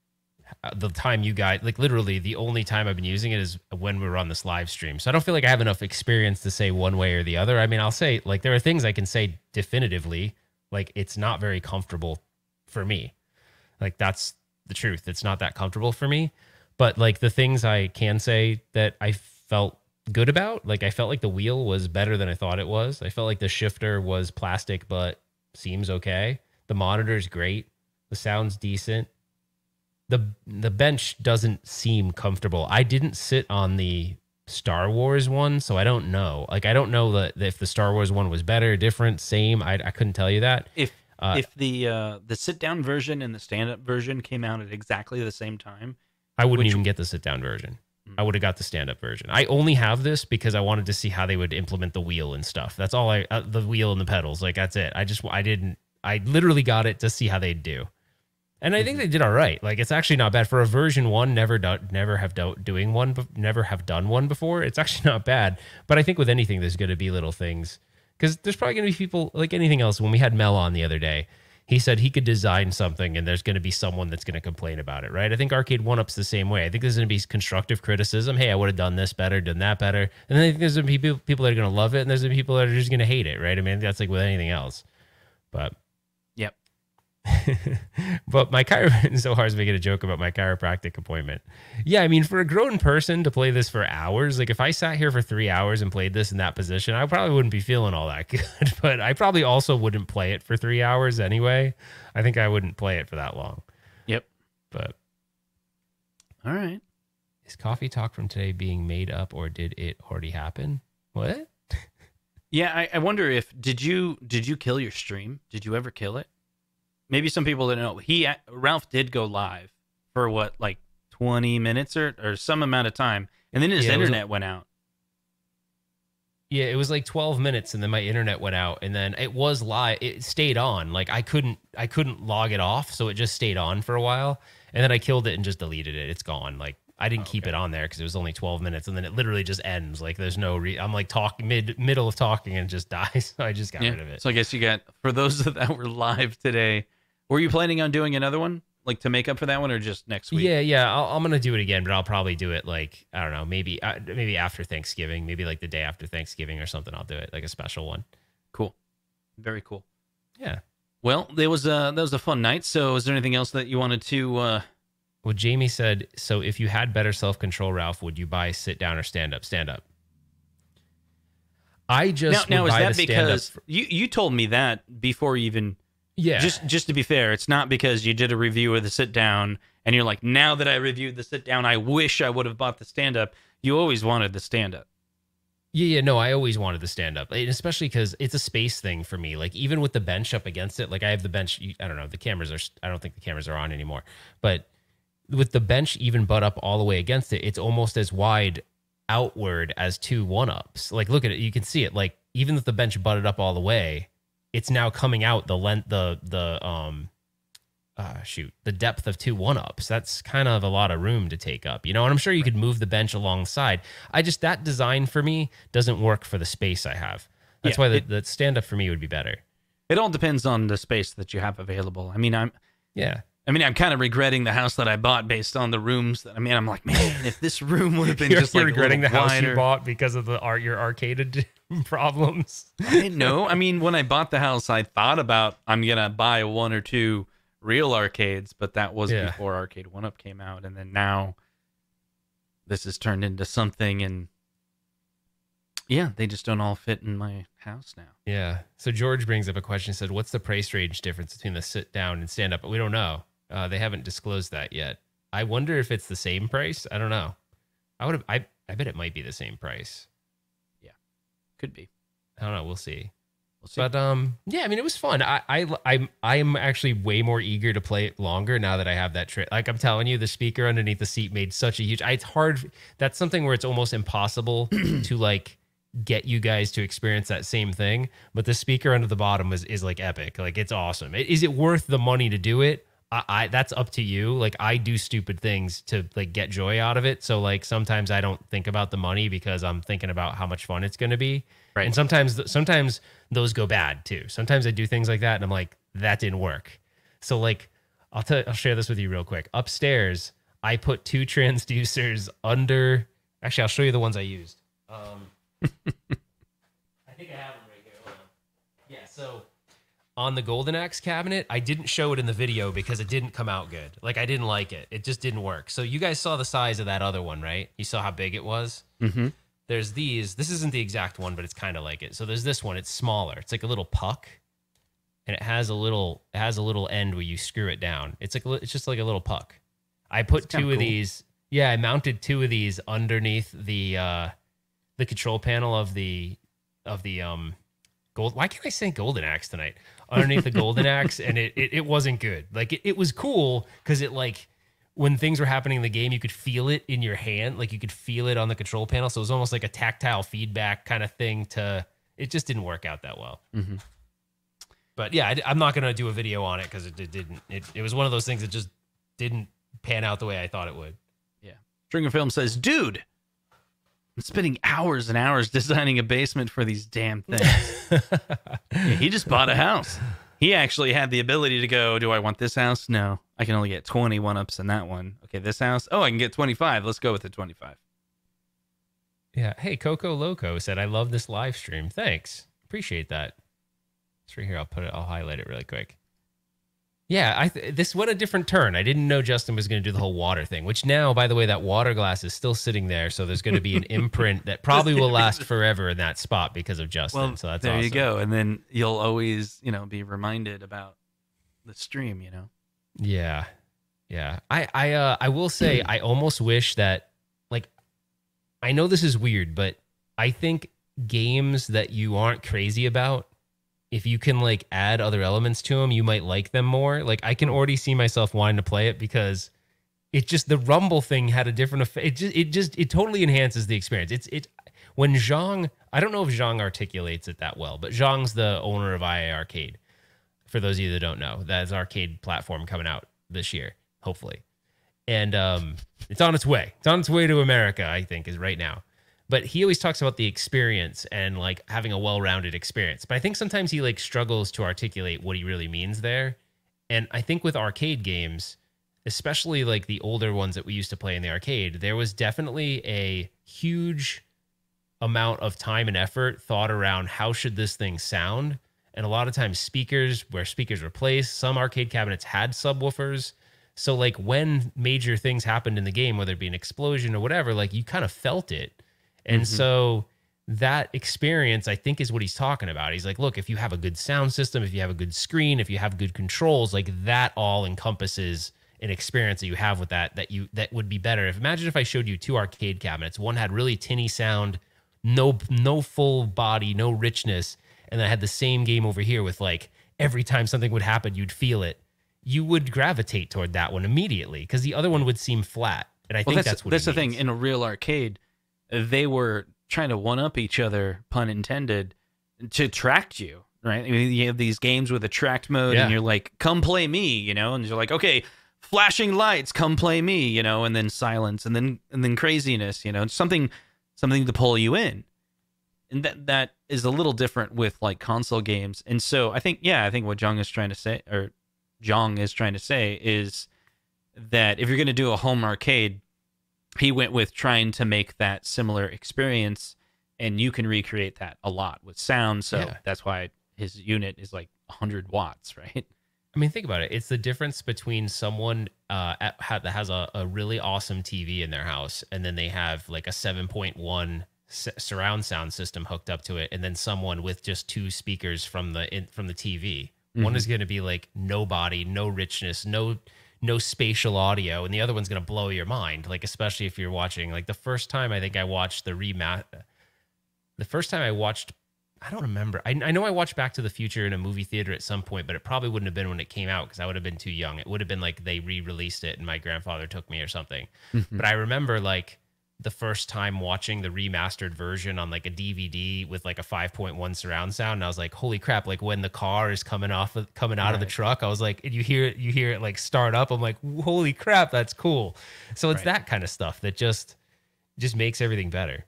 uh, the time you guys, like literally the only time I've been using it is when we were on this live stream. So I don't feel like I have enough experience to say one way or the other. I mean, I'll say like there are things I can say definitively, like it's not very comfortable for me. Like that's the truth. It's not that comfortable for me. But like the things I can say that I felt good about, like I felt like the wheel was better than I thought it was. I felt like the shifter was plastic, but seems okay. The monitor's great. The sound's decent. The the bench doesn't seem comfortable. I didn't sit on the Star Wars one, so I don't know. Like I don't know that if the Star Wars one was better, different, same. I I couldn't tell you that. If uh, if the uh, the sit down version and the stand up version came out at exactly the same time, I wouldn't which, even get the sit down version. I would have got the stand-up version. I only have this because I wanted to see how they would implement the wheel and stuff. That's all I, uh, the wheel and the pedals. Like, that's it. I just, I didn't, I literally got it to see how they'd do. And I think they did all right. Like, it's actually not bad for a version one, never done, never have do, doing one, never have done one before. It's actually not bad. But I think with anything, there's going to be little things. Because there's probably going to be people, like anything else. When we had Mel on the other day, he said he could design something and there's going to be someone that's going to complain about it, right? I think Arcade one-Up's the same way. I think there's going to be constructive criticism. Hey, I would have done this better, done that better. And then I think there's going to be people, people that are going to love it and there's going to be people that are just going to hate it, right? I mean, that's like with anything else. But yep. But my chiropractor, Zohar's making a joke about my chiropractic appointment. Yeah, I mean, for a grown person to play this for hours, like if I sat here for three hours and played this in that position, I probably wouldn't be feeling all that good. But I probably also wouldn't play it for three hours anyway. I think I wouldn't play it for that long. Yep. But all right. Is coffee talk from today being made up or did it already happen? What? Yeah, I, I wonder if did you did you kill your stream? Did you ever kill it? Maybe some people didn't know. He Ralph did go live for what, like twenty minutes or, or some amount of time, and then his yeah, internet a, went out. Yeah, it was like twelve minutes, and then my internet went out, and then it was live. It stayed on. Like I couldn't, I couldn't log it off, so it just stayed on for a while, and then I killed it and just deleted it. It's gone. Like I didn't oh, keep okay. it on there because it was only twelve minutes, and then it literally just ends. Like there's no. Re- I'm like talking mid middle of talking and it just dies. So I just got yeah. rid of it. So I guess you got for those that were live today. Were you planning on doing another one, like to make up for that one, or just next week? Yeah, yeah, I'll, I'm gonna do it again, but I'll probably do it like I don't know, maybe uh, maybe after Thanksgiving, maybe like the day after Thanksgiving or something. I'll do it like a special one. Cool, very cool. Yeah. Well, there was a that was a fun night. So, is there anything else that you wanted to? Uh... Well, Jamie said, so if you had better self control, Ralph, would you buy sit down or stand up? Stand up. I just now, now is buy that the because for- you you told me that before you even. Yeah. Just just to be fair, it's not because you did a review of the sit down and you're like, now that I reviewed the sit down, I wish I would have bought the stand up. You always wanted the stand up. Yeah, yeah, no, I always wanted the stand up, especially because it's a space thing for me. Like even with the bench up against it, like I have the bench. I don't know, the cameras are. I don't think the cameras are on anymore. But with the bench even butt up all the way against it, it's almost as wide outward as two one ups. Like look at it, you can see it. Like even if the bench butted up all the way, it's now coming out the length, the the um, uh, shoot, the depth of two one ups. That's kind of a lot of room to take up, you know. And I'm sure you could move the bench alongside. I just that design for me doesn't work for the space I have. That's yeah, why the, it, the stand up for me would be better. It all depends on the space that you have available. I mean, I'm yeah. I mean, I'm kind of regretting the house that I bought based on the rooms. That I mean, I'm like, man, if this room would have been you're, just you're like regretting the house wider. you bought because of the art your arcaded problems. I didn't know. I mean, when I bought the house, I thought about I'm gonna buy one or two real arcades, but that was yeah. before Arcade one Up came out, and then now this has turned into something, and yeah, they just don't all fit in my house now. Yeah. So George brings up a question. Said, "What's the price range difference between the sit down and stand up?" But we don't know. Uh, they haven't disclosed that yet. I wonder if it's the same price. I don't know. I would. I. I bet it might be the same price. Yeah, could be. I don't know. We'll see. We'll see. But um, yeah. I mean, it was fun. I. I. I'm. I'm actually way more eager to play it longer now that I have that trick. Like I'm telling you, the speaker underneath the seat made such a huge. It's hard. That's something where it's almost impossible to like get you guys to experience that same thing. But the speaker under the bottom is is like epic. Like it's awesome. Is it worth the money to do it? I, I that's up to you. Like I do stupid things to like get joy out of it. So like sometimes I don't think about the money because I'm thinking about how much fun it's going to be. Right. And sometimes sometimes those go bad too. Sometimes I do things like that and I'm like, that didn't work. So like I'll tell I'll share this with you real quick. Upstairs, I put two transducers under. Actually, I'll show you the ones I used. Um, I think I have them right here. Hold on. Yeah, so on the Golden Axe cabinet, I didn't show it in the video because it didn't come out good. Like, I didn't like it. It just didn't work. So you guys saw the size of that other one, right? You saw how big it was? Mm-hmm. There's these. This isn't the exact one, but it's kind of like it. So there's this one. It's smaller. It's like a little puck, and it has a little it has a little end where you screw it down. It's like a li- it's just like a little puck. I put That's two kinda of cool. these. Yeah, I mounted two of these underneath the uh, the control panel of the of the um gold. Why can't I say Golden Axe tonight? Underneath the Golden Axe, and it, it it wasn't good. Like it, it was cool because it like when things were happening in the game, you could feel it in your hand, like you could feel it on the control panel. So it was almost like a tactile feedback kind of thing. To it just didn't work out that well. Mm-hmm. But yeah, I, am not gonna do a video on it because it, it didn't. It it was one of those things that just didn't pan out the way I thought it would. Yeah. Stringer Film says, dude, I'm spending hours and hours designing a basement for these damn things. Yeah, he just bought a house. He actually had the ability to go, do I want this house? No. I can only get twenty one-ups in that one. Okay, this house? Oh, I can get twenty-five. Let's go with the twenty-five. Yeah. Hey, Coco Loco said, I love this live stream. Thanks. Appreciate that. It's right here. I'll put it, I'll highlight it really quick. Yeah, I th- this what a different turn. I didn't know Justin was going to do the whole water thing, which now, by the way, that water glass is still sitting there. So there's going to be an imprint that probably will last forever in that spot because of Justin. Well, so that's there awesome. you go. And then you'll always, you know, be reminded about the stream, you know? Yeah. Yeah. I, I, uh, I will say, I almost wish that, like, I know this is weird, but I think games that you aren't crazy about, if you can like add other elements to them, you might like them more. Like I can already see myself wanting to play it because it just, the rumble thing had a different effect. It just, it just, it totally enhances the experience. It's, it, when Zhang, I don't know if Zhang articulates it that well, but Zhang's the owner of I A Arcade. For those of you that don't know, that's an arcade platform coming out this year, hopefully. And um, it's on its way. It's on its way to America, I think, is right now. But he always talks about the experience and like having a well-rounded experience. But I think sometimes he like struggles to articulate what he really means there. And I think with arcade games, especially like the older ones that we used to play in the arcade, there was definitely a huge amount of time and effort thought around how should this thing sound. And a lot of times speakers, where speakers were placed, some arcade cabinets had subwoofers. So like when major things happened in the game, whether it be an explosion or whatever, like you kind of felt it. And mm-hmm. so that experience, I think, is what he's talking about. He's like, look, if you have a good sound system, if you have a good screen, if you have good controls, like that all encompasses an experience that you have with that, that you, that would be better. If imagine if I showed you two arcade cabinets, one had really tinny sound, no, no full body, no richness. And then I had the same game over here with like, every time something would happen, you'd feel it. You would gravitate toward that one immediately because the other one would seem flat. And I well, think that's, that's what that's the means. thing. In a real arcade, they were trying to one-up each other, pun intended, to attract you, right? I mean, you have these games with attract mode, Yeah. and you're like, come play me, you know? And you're like, okay, flashing lights, come play me, you know? And then silence, and then and then craziness, you know? Something something to pull you in. And that that is a little different with, like, console games. And so I think, yeah, I think what Jong is trying to say, or Jong is trying to say, is that if you're going to do a home arcade, he went with trying to make that similar experience, and you can recreate that a lot with sound. So Yeah. that's why his unit is like one hundred watts, right? I mean, think about it. It's the difference between someone uh, at, ha, that has a, a really awesome T V in their house, and then they have like a seven point one s- surround sound system hooked up to it, and then someone with just two speakers from the in, from the T V. Mm-hmm. One is going to be like no body, no richness, no no spatial audio, and the other one's going to blow your mind. Like especially if you're watching. Like the first time I think I watched the remat, the first time I watched. I don't remember. I, I know I watched Back to the Future in a movie theater at some point, but it probably wouldn't have been when it came out because I would have been too young. It would have been like they re-released it and my grandfather took me or something. Mm-hmm. But I remember like the first time watching the remastered version on like a D V D with like a five point one surround sound. And I was like, holy crap. Like when the car is coming off of, coming out right. of the truck, I was like, and you hear it, you hear it like start up. I'm like, holy crap, that's cool. So it's right. that kind of stuff that just, just makes everything better.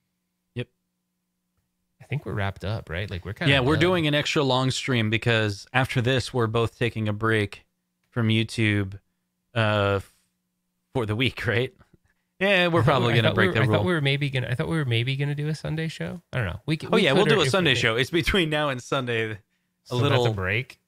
I think we're wrapped up, right? Like we're kind yeah, of we're done. doing an extra long stream because after this, we're both taking a break from YouTube uh, for the week, right? Yeah, we're probably I gonna thought break we were, the I rule. thought we were maybe gonna. I thought we were maybe gonna do a Sunday show. I don't know. We, c- oh we yeah, we'll could, do or a if Sunday we- show. It's between now and Sunday. A So little that's a break.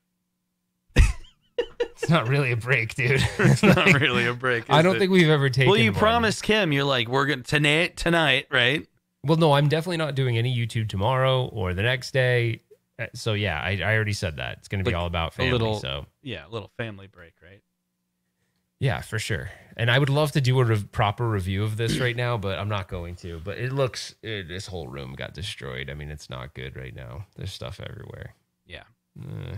It's not really a break, dude. It's not really a break. I is don't it? think we've ever taken. Well, you one. promised Kim. You're like, we're gonna tonight, tonight, right? Well, no, I'm definitely not doing any YouTube tomorrow or the next day. Uh, So yeah, I, I already said that it's going to be Like all about family. little- so Yeah, a little family break, right? yeah, for sure. And I would love to do a rev- proper review of this right now, but I'm not going to. But it looks it, this whole room got destroyed. I mean, it's not good right now. There's stuff everywhere. Yeah. Uh,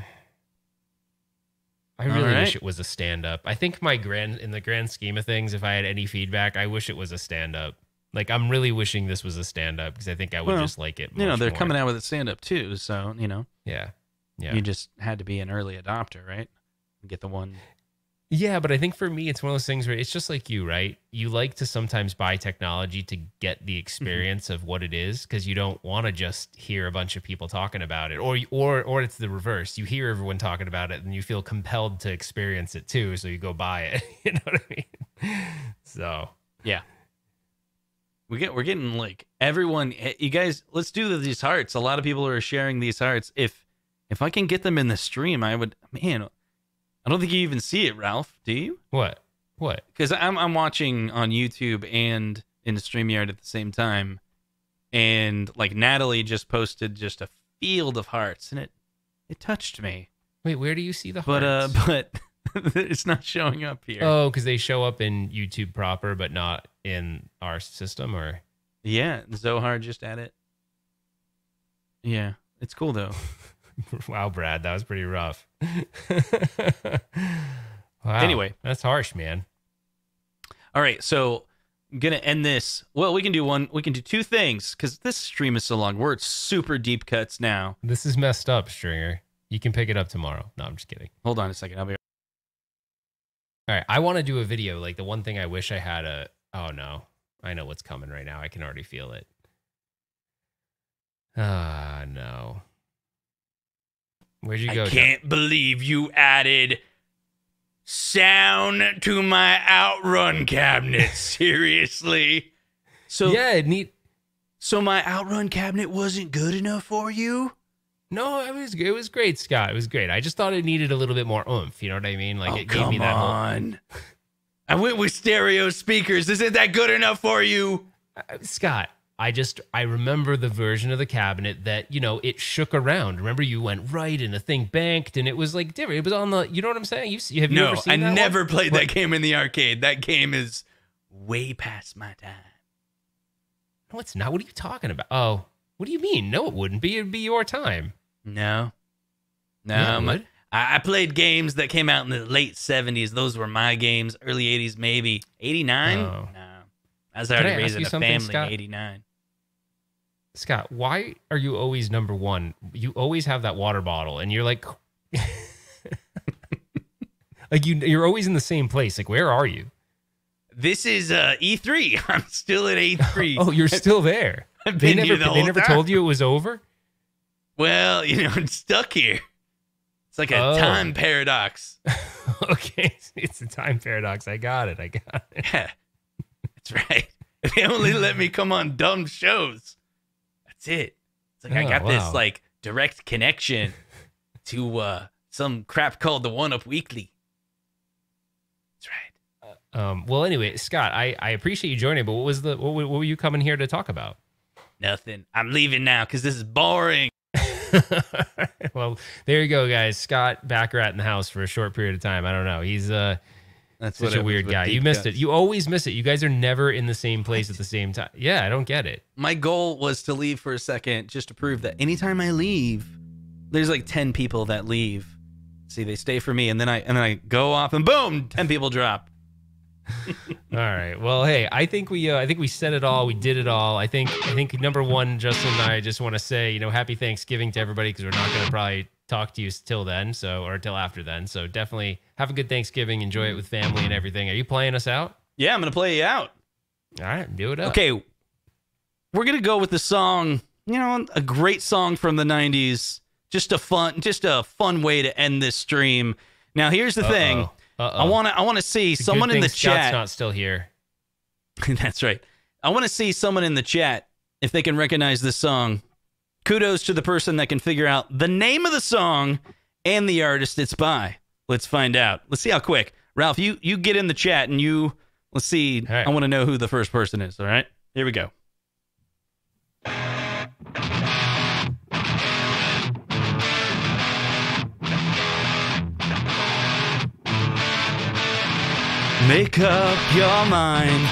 I All really right. wish it was a stand up. I think my grand in the grand scheme of things, if I had any feedback, I wish it was a stand up. Like I'm really wishing this was a stand up because I think I would Well, just like it. You know, much they're more. coming out with a stand up too, so you know, Yeah, yeah, you just had to be an early adopter, right? Get the one. yeah. But I think for me, it's one of those things where it's just like you, right? You like to sometimes buy technology to get the experience of what it is because you don't want to just hear a bunch of people talking about it, or or or it's the reverse. You hear everyone talking about it, and you feel compelled to experience it too, so you go buy it. You know what I mean? So Yeah. We get we're getting like everyone. You guys, let's do these hearts. A lot of people are sharing these hearts. If if I can get them in the stream, I would. Man, I don't think you even see it, Ralph. Do you? what? What? Because I'm I'm watching on YouTube and in the StreamYard at the same time, and like Natalie just posted just a field of hearts, and it it touched me. Wait, where do you see the But uh, hearts? but it's not showing up here. Oh, because they show up in YouTube proper, but not in our system, or Yeah, Zohar just at it. Yeah, it's cool though. wow, Brad, that was pretty rough. Wow, Anyway. that's harsh, man. All right, so I'm gonna end this. Well, we can do one. We can do two things because this stream is so long. We're at super deep cuts now. This is messed up, Stringer. You can pick it up tomorrow. No, I'm just kidding. Hold on a second. I'll be. All right, I want to do a video. Like the one thing I wish I had a. Oh no, I know what's coming right now. I can already feel it. Ah, no. Where'd you go? I John? can't believe you added sound to my Outrun cabinet. Seriously. So Yeah, it need. so my Outrun cabinet wasn't good enough for you? No, it was it was great, Scott. It was great. I just thought it needed a little bit more oomph. You know what I mean? Like Oh, it gave come me that whole. on. I went with stereo speakers. Isn't that good enough for you? Uh, Scott, I just I remember the version of the cabinet that, you know, it shook around. Remember, you went right and the thing banked and it was like different. It was on the, you know what I'm saying? You've, you have you No, ever seen I that one? never played What? that game in the arcade. That game is way past my time. No, it's not. What are you talking about? Oh, what do you mean? No, it wouldn't be. It'd be your time. No. No. Yeah, it my- would. I, I played games that came out in the late seventies. Those were my games. Early eighties, maybe. eighty-nine? Oh. No. I was Can I already ask raising you a something, family Scott? in eighty-nine. Scott, why are you always number one? You always have that water bottle and you're like, like you, you're always in the same place. Like, where are you? This is uh, E three. I'm still at E three. Oh, you're still there. I've They been never, here the they whole never time. told you it was over. Well, you know, I'm stuck here. It's like a Oh. time paradox. Okay, it's a time paradox. I got it. I got it. Yeah, that's right. They only let me come on dumb shows. That's it. It's like I Oh, got wow. this like direct connection to uh, some crap called the One Up Weekly. That's right. Um, well, anyway, Scott, I, I appreciate you joining, but what was the what, were- what were you coming here to talk about? Nothing. I'm leaving now because this is boring. Well, there you go, guys. Scott Backrat in the house for a short period of time. I don't know. He's uh That's such a weird guy. You missed it. You always miss it. You guys are never in the same place at the same time. Yeah, I don't get it. My goal was to leave for a second just to prove that anytime I leave, there's like ten people that leave. See, they stay for me, and then I and then I go off, and boom, ten people drop. All right. Well, hey, I think we uh, I think we said it all. We did it all. I think I think number one, Justin and I just want to say, you know, happy Thanksgiving to everybody because we're not going to probably talk to you till then, so or till after then. So definitely have a good Thanksgiving. Enjoy it with family and everything. Are you playing us out? Yeah, I'm gonna play you out. All right, do it up. Okay, we're gonna go with the song. You know, a great song from the nineties. Just a fun, just a fun way to end this stream. Now, here's the thing. Uh-oh. Uh-oh. I want to I want to see It's a someone good in the thing Scott's chat. not still here. That's right. I want to see someone in the chat if they can recognize this song. Kudos to the person that can figure out the name of the song and the artist it's by. Let's find out. Let's see how quick. Ralph, you you get in the chat and you let's see. All right. I want to know who the first person is. All right, here we go. Make up your mind.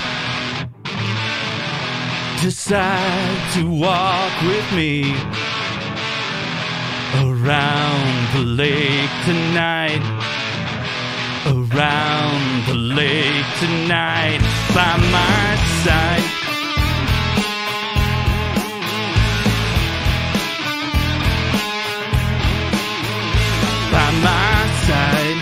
Decide to walk with me around the lake tonight. Around the lake tonight. By my side. By my side.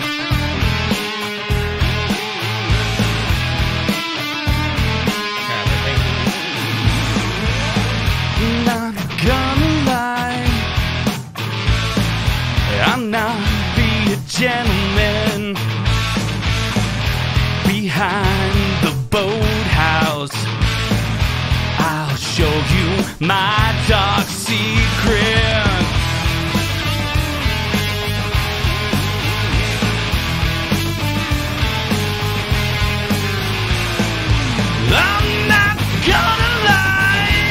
Not gonna lie, I'm not be a gentleman behind the boathouse. I'll show you my dark secret. I'm not gonna lie,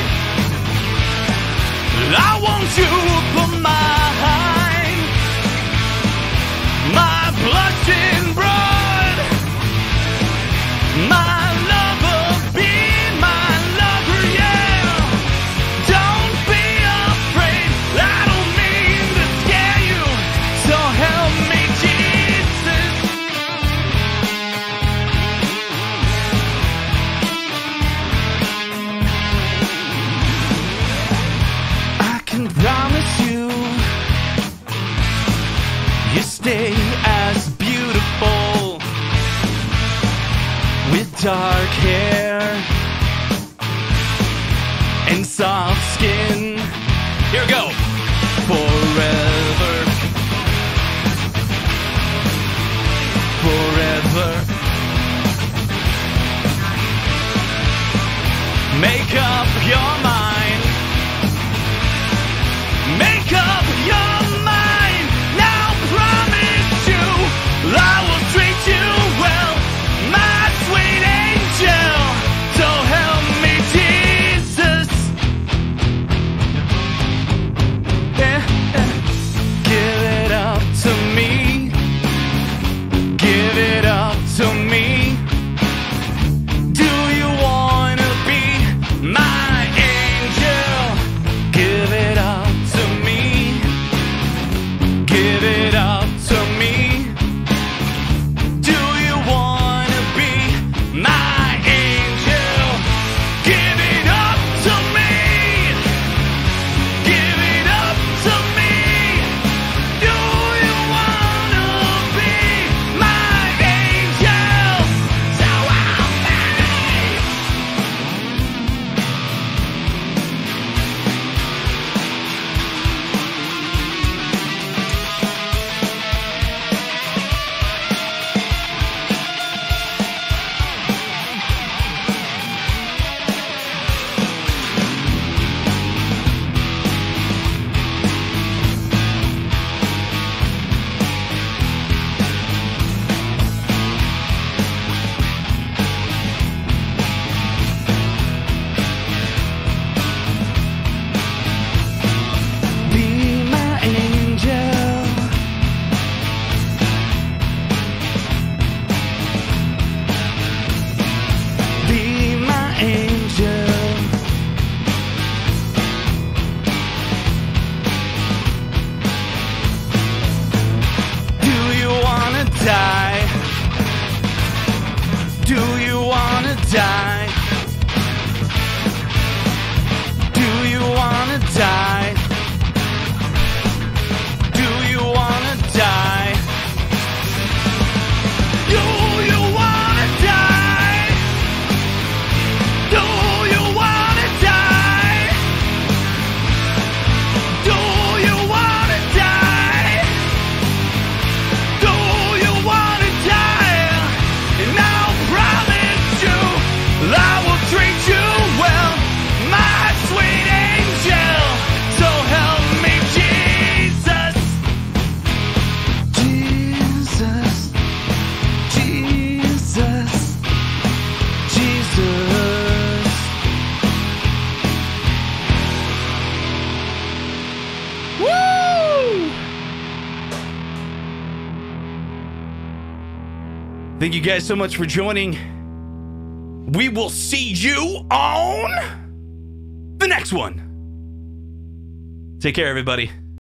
I want you for mine, my blushing bride, my lover, be my lover, yeah. Don't be afraid, I don't mean to scare you, so help me Jesus. I can promise you, you stay as beautiful with dark hair and soft skin. Here we go. Forever. Forever. Make up your mind. Make up your mind. Now promise you I will treat you well, my sweet angel. So help me Jesus. Yeah, yeah. Give it up to me. Give it up to me. Do you wanna be my angel? Give it up to me. Give it up to me. Do you wanna be my angel? Give it up to me. Give it up to me. Do you wanna be my angel? So I'll be. Be my angel. Be my angel. Do you wanna die? Do you wanna die? Do you wanna die? Do you wanna die? Do you wanna die? Do you wanna die? Do you wanna die? Do you wanna die? Thank you guys so much for joining. We will see you on the next one. Take care, everybody.